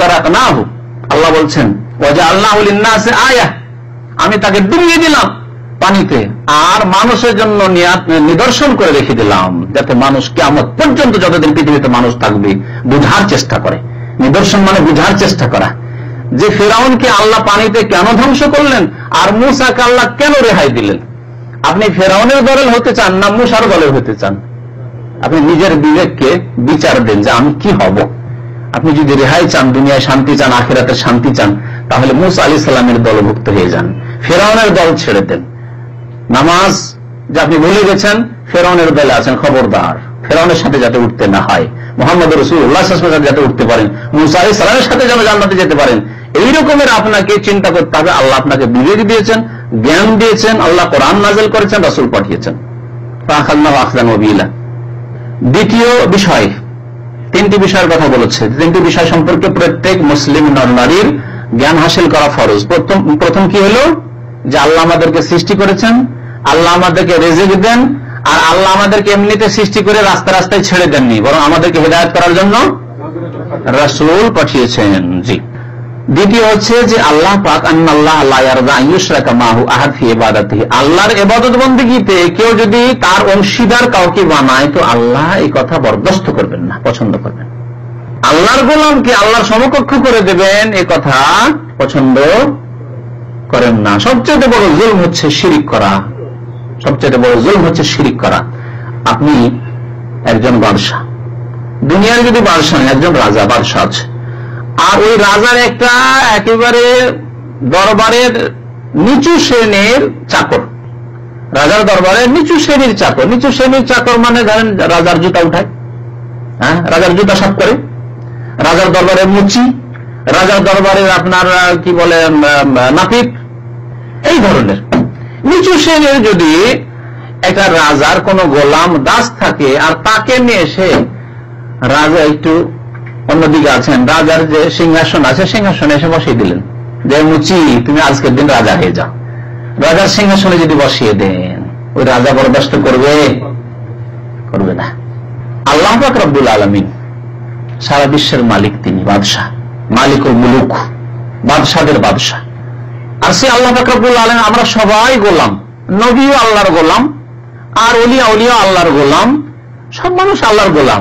আল্লাহ বলছেন ওয়াজআলনাহু লিন-নাসি আয়াহ, আমি তাকে ডুবিয়ে দিলাম পানিতে, আর মানুষের জন্য নিদর্শন করে রেখে দিলাম, যাতে মানুষ কিয়ামত পর্যন্ত যতদিন পৃথিবীতে মানুষ থাকবে বুঝার চেষ্টা করে। নিদর্শন মানে বুঝার চেষ্টা করা, যে ফিরআউনকে আল্লাহ পানিতে কেন ধ্বংস করলেন আর মূসাকে আল্লাহ কেন রেহাই দিলেন। আপনি ফিরআউনের দলের হতে চান না মূসার দলের হতে চান? আপনি নিজের বিবেককে বিচার দেন যে আমি কি হব। আপনি যদি রেহাই চান, দুনিয়ায় শান্তি চান, আখিরাতে শান্তি চান, তাহলে মূসা আলাইহিস সালামের দলভুক্ত হয়ে যান, ফিরআউনের দল ছেড়ে দেন। নামাজ যে আপনি ভুলে গেছেন, ফিরআউনের দলে আছেন, খবরদার ফিরআউনের সাথে যাতে উঠতে না হয়, মুহাম্মদ রাসূলুল্লাহ সাল্লাল্লাহু আলাইহি ওয়াসাল্লাম যাতে উঠতে পারেন, মূসা আলাইহিস সালামের সাথে যেন জান্নাতে যেতে পারেন, এই রকমের আপনাকে চিন্তা করতে হবে। আল্লাহ আপনাকে বিবেক দিয়েছেন, জ্ঞান দিয়েছেন, আল্লাহ কোরআন নাযিল করেছেন, রাসূল পাঠিয়েছেন। ফাখাল্লাহু আখযান ওয়াবিলা। দ্বিতীয় বিষয়, তিনটি বিষয়ের কথা বলেছে, তিনটি বিষয় সম্পর্কে প্রত্যেক মুসলিম নারীর জ্ঞান হাসিল করা ফরজ। প্রথম প্রথম কি হলো, যে আল্লাহ আমাদেরকে সৃষ্টি করেছেন, আল্লাহ আমাদেরকে রিজিক দেন, আর আল্লাহ আমাদেরকে এমনিতে সৃষ্টি করে রাস্তা রাস্তায় ছেড়ে দেননি, বরং আমাদেরকে হিদায়াত করার জন্য রাসূল পাঠিয়েছেন। জি। দ্বিতীয় হচ্ছে যে আল্লাহ পাক আন্নাল্লাহ লা ইয়ারদা আন ইউশরাকা মাহু আহাদ ফি ইবাদাতিহি, আল্লাহর ইবাদত বন্দেগীতে কেউ যদি তার অংশীদার কাউকে বানায় তো আল্লাহ এই কথা বরদাস্ত করবেন না, পছন্দ করবেন। আল্লাহর গোলামকে আল্লাহর সমকক্ষ করে দেবেন এ কথা পছন্দ করেন না। সবচেয়ে বড় জুলম হচ্ছে শিরিক করা, সবচেয়ে বড় জুলম হচ্ছে শিরিক করা। আপনি একজন বাদশাহ, দুনিয়ার যদি বাদশাহ একজন রাজা বাদশাহ আছে, আর ওই রাজার একটা একেবারে দরবারের নিচু শ্রেণীর চাকর, রাজার দরবারের নিচু শ্রেণীর চাকর, নিচু শ্রেণীর চাকর মানে ধরেন রাজার জুতা উঠায়, হ্যাঁ রাজার জুতা সাফ করে, রাজার দরবারের মুচি, রাজার দরবারের আপনার কি বলে নাপিত, এই ধরনের নিচু শ্রেণীর যদি একটা রাজার কোন গোলাম দাস থাকে, আর তাকে নিয়ে এসে রাজা একটু অন্যদিকে আছেন, রাজার যে সিংহাসন আছে সিংহাসনে এসে বসিয়ে দিলেন, যে মুচি তুমি আজকের দিন রাজা হয়ে যাও, রাজার সিংহাসনে যদি বসিয়ে দেন, ওই রাজা বরদাস্ত করবে? করবে না। আল্লাহ পাক রব্বুল আলামিন সারা বিশ্বের মালিক, তিনি বাদশাহ, মালিকুল মুলুক, বাদশাদের বাদশাহ। আর সে আল্লাহ পাক রব্বুল আলামিন, আমরা সবাই গোলাম, নবীও আল্লাহর গোলাম, আর ওলিয়া ওলিয়া আল্লাহর গোলাম, সব মানুষ আল্লাহর গোলাম,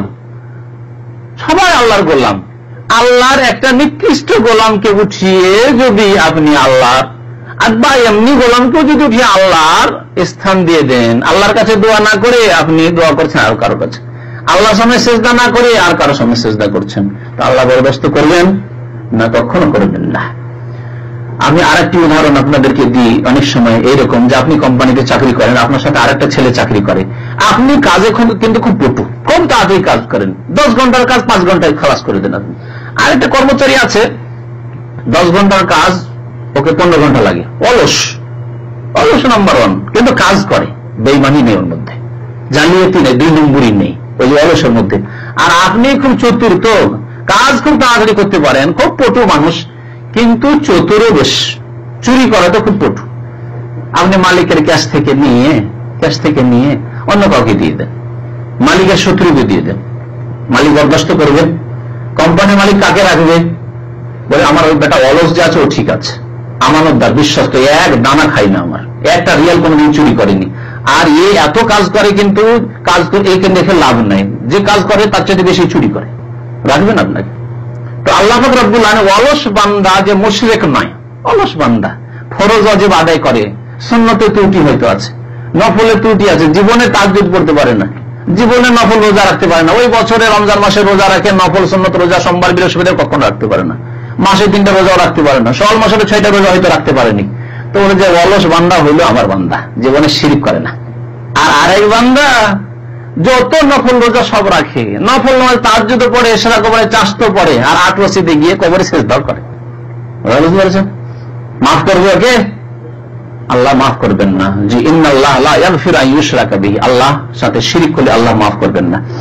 সবাই আল্লাহর গোলাম। আল্লাহর একটা নিকৃষ্ট গোলামকে উঠিয়ে যদি আপনি আল্লাহর, বা এমনি গোলামকেও যদি উঠিয়ে আল্লাহর স্থান দিয়ে দেন, আল্লাহর কাছে দোয়া না করে আপনি দোয়া করছেন আর কারোর কাছে, আল্লাহর সামনে সেজদা না করে আর কারোর সামনে সেজদা করছেন, তা আল্লাহ বরদাস্ত করবেন না? কখনো করবেন না। আমি আরেকটি উদাহরণ আপনাদেরকে দিই। অনেক সময় এইরকম যে আপনি কোম্পানিতে চাকরি করেন, আপনার সাথে আরেকটা ছেলে চাকরি করে, আপনি কাজে কিন্তু খুব পটু, খুব তাড়াতাড়ি কাজ করেন, দশ ঘন্টার কাজ পাঁচ ঘন্টায় খালাস করে দেন আপনি। আরেকটা কর্মচারী আছে, দশ ঘন্টার কাজ ওকে পনেরো ঘন্টা লাগে, অলস, অলস নাম্বার ওয়ান, কিন্তু কাজ করে, বেইমানি নেই ওর মধ্যে, জালিয়াতি নেই, দুই নম্বরই নেই ওই যে অলসের মধ্যে। আর আপনি খুব চতুর্থ, কাজ খুব তাড়াতাড়ি করতে পারেন, খুব পটু মানুষ, কিন্তু চতুরও বেশ, চুরি করা তো খুব পটু। আপনি মালিকের ক্যাশ থেকে নিয়ে ক্যাশ থেকে নিয়ে অন্য কাউকে দিয়ে দেন, মালিকের শত্রুকে দিয়ে দেন, মালিক বরদাস্ত করবে? কোম্পানির মালিক কাকে রাখবে? বলে আমার ওই বেটা অলস যে আছে ও ঠিক আছে, আমানতদার, বিশ্বস্ত, এক দানা খাই না, আমার একটা রিয়াল কোনোদিন চুরি করেনি, আর এ এত কাজ করে কিন্তু কাজ করে একে দেখে লাভ নাই, যে কাজ করে তার চেয়ে বেশি চুরি করে, রাখবেন আপনাকে? তো আল্লাহ পাক রব্বুল আলামিন অলস বান্দা যে মুশরিক নয়, অলস বান্দা ফরজ ওয়াজিব আদায় করে, সুন্নতে ত্রুটি হয়তো আছে, নফলে ত্রুটি আছে, জীবনে তাহাজ্জুদ পড়তে পারে না, জীবনে নফল রোজা রাখতে পারে না, ওই বছরে রমজান মাসে রোজা রাখে, নফল সুন্নত রোজা সোমবার বৃহস্পতিবার কখনো রাখতে পারে না, মাসে তিনটা রোজাও রাখতে পারে না, সওয়াল মাসে ছয়টা রোজা হয়তো রাখতে পারেনি। তো বলে যে অলস বান্দা হইল আমার বান্দা, জীবনে শিরক করে না। আর আরেক বান্দা যত নফল রোজা সব রাখে, নফল নয় তাহাজ্জুদ পড়ে, এশরা কবরে চাষত পড়ে, আর আট রশিদে গিয়ে কবরে সেজদা করে। বুঝতে পারছেন? মাফ করবে ওকে? আল্লাহ মাফ করবেন না। জি, ইন্নাল্লাহ লা ইয়াগফিরু আন ইউশরাকা বিহি, আল্লাহ সাথে শিরক করলে আল্লাহ মাফ করবেন না।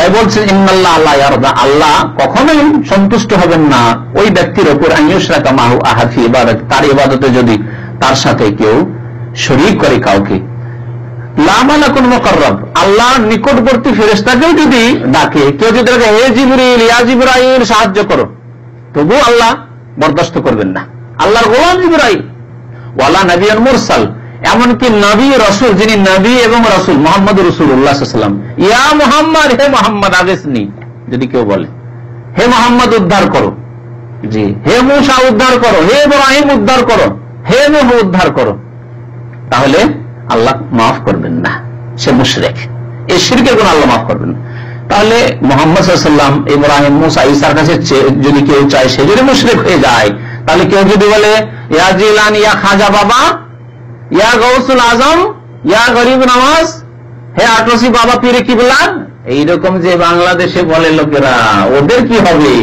তাই বলছে ইন্নাল্লাহ লা ইয়ারদা, আল্লাহ কখনোই সন্তুষ্ট হবেন না ওই ব্যক্তির উপর আইয়ুশরাকা মাহু আহাদ ফি ইবাদত, তার ইবাদতে যদি তার সাথে কেউ শরীক করে কাউকে। লা মালাকুন মুকাররাব, আল্লাহর নিকটবর্তী ফেরেশতাকেও যদি ডাকে, কেউ যদি ডাকে হে জিবরিল ইয়া জিবরাইল সাহায্য করো, তবু আল্লাহ বরদাস্ত করবেন না। আল্লাহর গোলাম জিবরাইল ওয়ালা নবিয়্যুন মুরসাল, এমনকি নবী রাসূল, যিনি নবী এবং রাসূল মুহাম্মদ রাসূলুল্লাহ সাল্লাল্লাহু আলাইহি ওয়াসাল্লাম, ইয়া মুহাম্মদ, হে মুহাম্মদ আগেসনি, যদি কেউ বলে হে মুহাম্মদ উদ্ধার করো, জি হে মূসা উদ্ধার করো, হে ইব্রাহিম উদ্ধার করো, হে নূহ উদ্ধার করো, তাহলে আল্লাহ মাফ করবেন না, সে মুশরিক, এই শিরকের গুনাহ আল্লাহ মাফ করবেন না। তাহলে মুহাম্মদ সাল্লাল্লাহু আলাইহি ওয়াসাল্লাম, ইব্রাহিম, মূসা, ঈসার কাছে যদি কেউ চায় সে যদি মুশরিক হয়ে যায়, তাহলে কেউ যদি বলে ইয়া জিলানি, ইয়া খাজা বাবা, ইয়া গৌসুল আজম, ইয়া গরিব নওয়াজ, হে আটরসি বাবা পীরে কিবলা, এইরকম যে বাংলাদেশে বলে লোকেরা, ওদের কি হবে?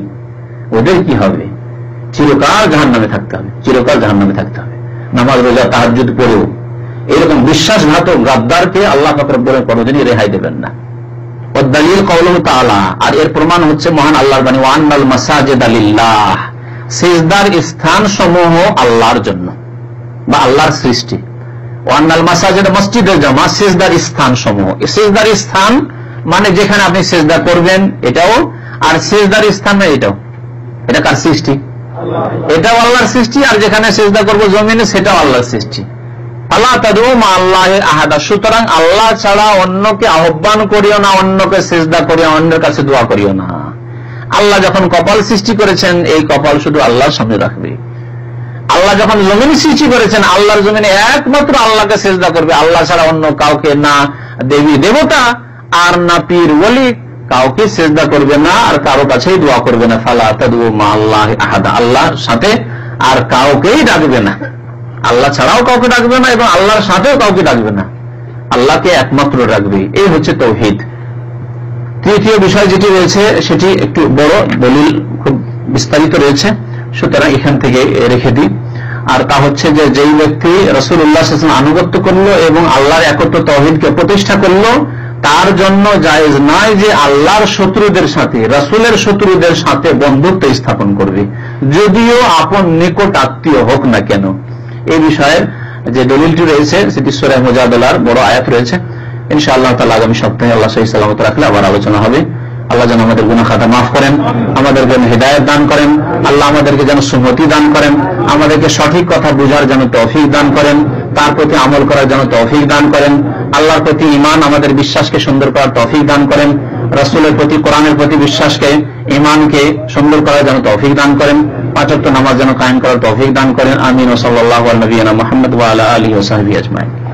ওদের কি হবে? চিরকাল জাহান্নামে থাকতে হবে, চিরকাল জাহান্নামে থাকতে হবে। নামাজ রোজা তাহাজ্জুদ পড়েও এরকম বিশ্বাসঘাতক গাদ্দারকে আল্লাহ পাক রব্বুল আলামিন কোনদিনই রেহাই দেবেন না। ওয়াদ-দালিল কাউলুহু তাআলা, আর এর প্রমাণ হচ্ছে মহান আল্লাহর বাণী ওয়া আন্নাল মাসাজিদা লিল্লাহ, সিজদার স্থান সমূহ আল্লাহর জন্য বা আল্লাহর সৃষ্টি। ওয়া আন্নাল মাসাজিদ মসজিদে জামা, সিজদার স্থান সমূহ, সিজদার স্থান মানে যেখানে আপনি সিজদা করবেন এটাও, আর সিজদার স্থান না এটাও, এটা কার সৃষ্টি? এটাও আল্লাহর সৃষ্টি, আর যেখানে সিজদা করব জমিনে সেটাও আল্লাহর সৃষ্টি। আল্লাহ তাদউ মা আল্লাহি আহাদা, সুতরাং আল্লাহ ছাড়া অন্যকে আহ্বান করিও না, অন্যকে সিজদা করিও, অন্যের কাছে দোয়া করিও না। আল্লাহ যখন কপাল সৃষ্টি করেছেন, এই কপাল শুধু আল্লাহর সামনে রাখবে। আল্লাহ যখন জমিন সৃষ্টি করেছেন, আল্লাহর জমিনে একমাত্র আল্লাহকে সিজদা করবে, আল্লাহ ছাড়া অন্য কাউকে, না দেবী দেবতা আর না পীর ওলি, কাউকে সিজদা করবে না, আর কারো কাছেই দোয়া করবে না। ফালা তাদউ মা আল্লাহি আহাদা, আল্লাহর সাথে আর কাউকেই ডাকবে না, আল্লাহ ছাড়াও কাউকে ডাকবে না এবং আল্লাহর সাথেও কাউকে ডাকবে না, আল্লাহকে একমাত্র ডাকবে। এই হচ্ছে তাওহীদ। তৃতীয় বিষয় যেটি রয়েছে সেটি একটু বড়, দলিল খুব বিস্তারিত রয়েছে, সুতরাং এখান থেকে রেখে দিই। আর তা হচ্ছে যে যেই ব্যক্তি রাসূলুল্লাহ সাল্লাল্লাহু আলাইহি ওয়াসাল্লাম আনুগত্য করলো এবং আল্লাহর একত্র তাওহীদকে প্রতিষ্ঠা করলো, তার জন্য জায়েজ নয় যে আল্লাহর শত্রুদের সাথে, রাসূলের শত্রুদের সাথে বন্ধুত্ব স্থাপন করবে, যদিও আপন নিকট আত্মীয় হোক না কেন। এই বিষয়ে যে দলিলটি রয়েছে সেটি সূরা মুজাদালার বড় আয়াত রয়েছে। ইনশাআল্লাহ তাআলা আগামী সপ্তাহে আল্লাহ সহি সালামত রাখলে আবার আলোচনা হবে। আল্লাহ যেন আমাদের গুনাহ খাতা মাফ করেন, আমাদের যেন হিদায়াত দান করেন, আল্লাহ আমাদেরকে যেন সুন্নতি দান করেন, আমাদেরকে সঠিক কথা বুঝার যেন তৌফিক দান করেন, তার প্রতি আমল করার যেন তৌফিক দান করেন, আল্লাহর প্রতি ঈমান আমাদের বিশ্বাসকে সুন্দর করার তৌফিক দান করেন, রাসূলের প্রতি, কোরআনের প্রতি বিশ্বাসকে, ঈমানকে সুন্দর করার যেন তৌফিক দান করেন, পাঁচ ওয়াক্ত নামাজ যেন কায়েম করার তৌফিক দান করেন। আমিন। ওয়া সাল্লাল্লাহু আলা নবিয়িনা মুহাম্মদ ওয়া আলা আলিহি ওয়া সাহবিহি আজমাইন।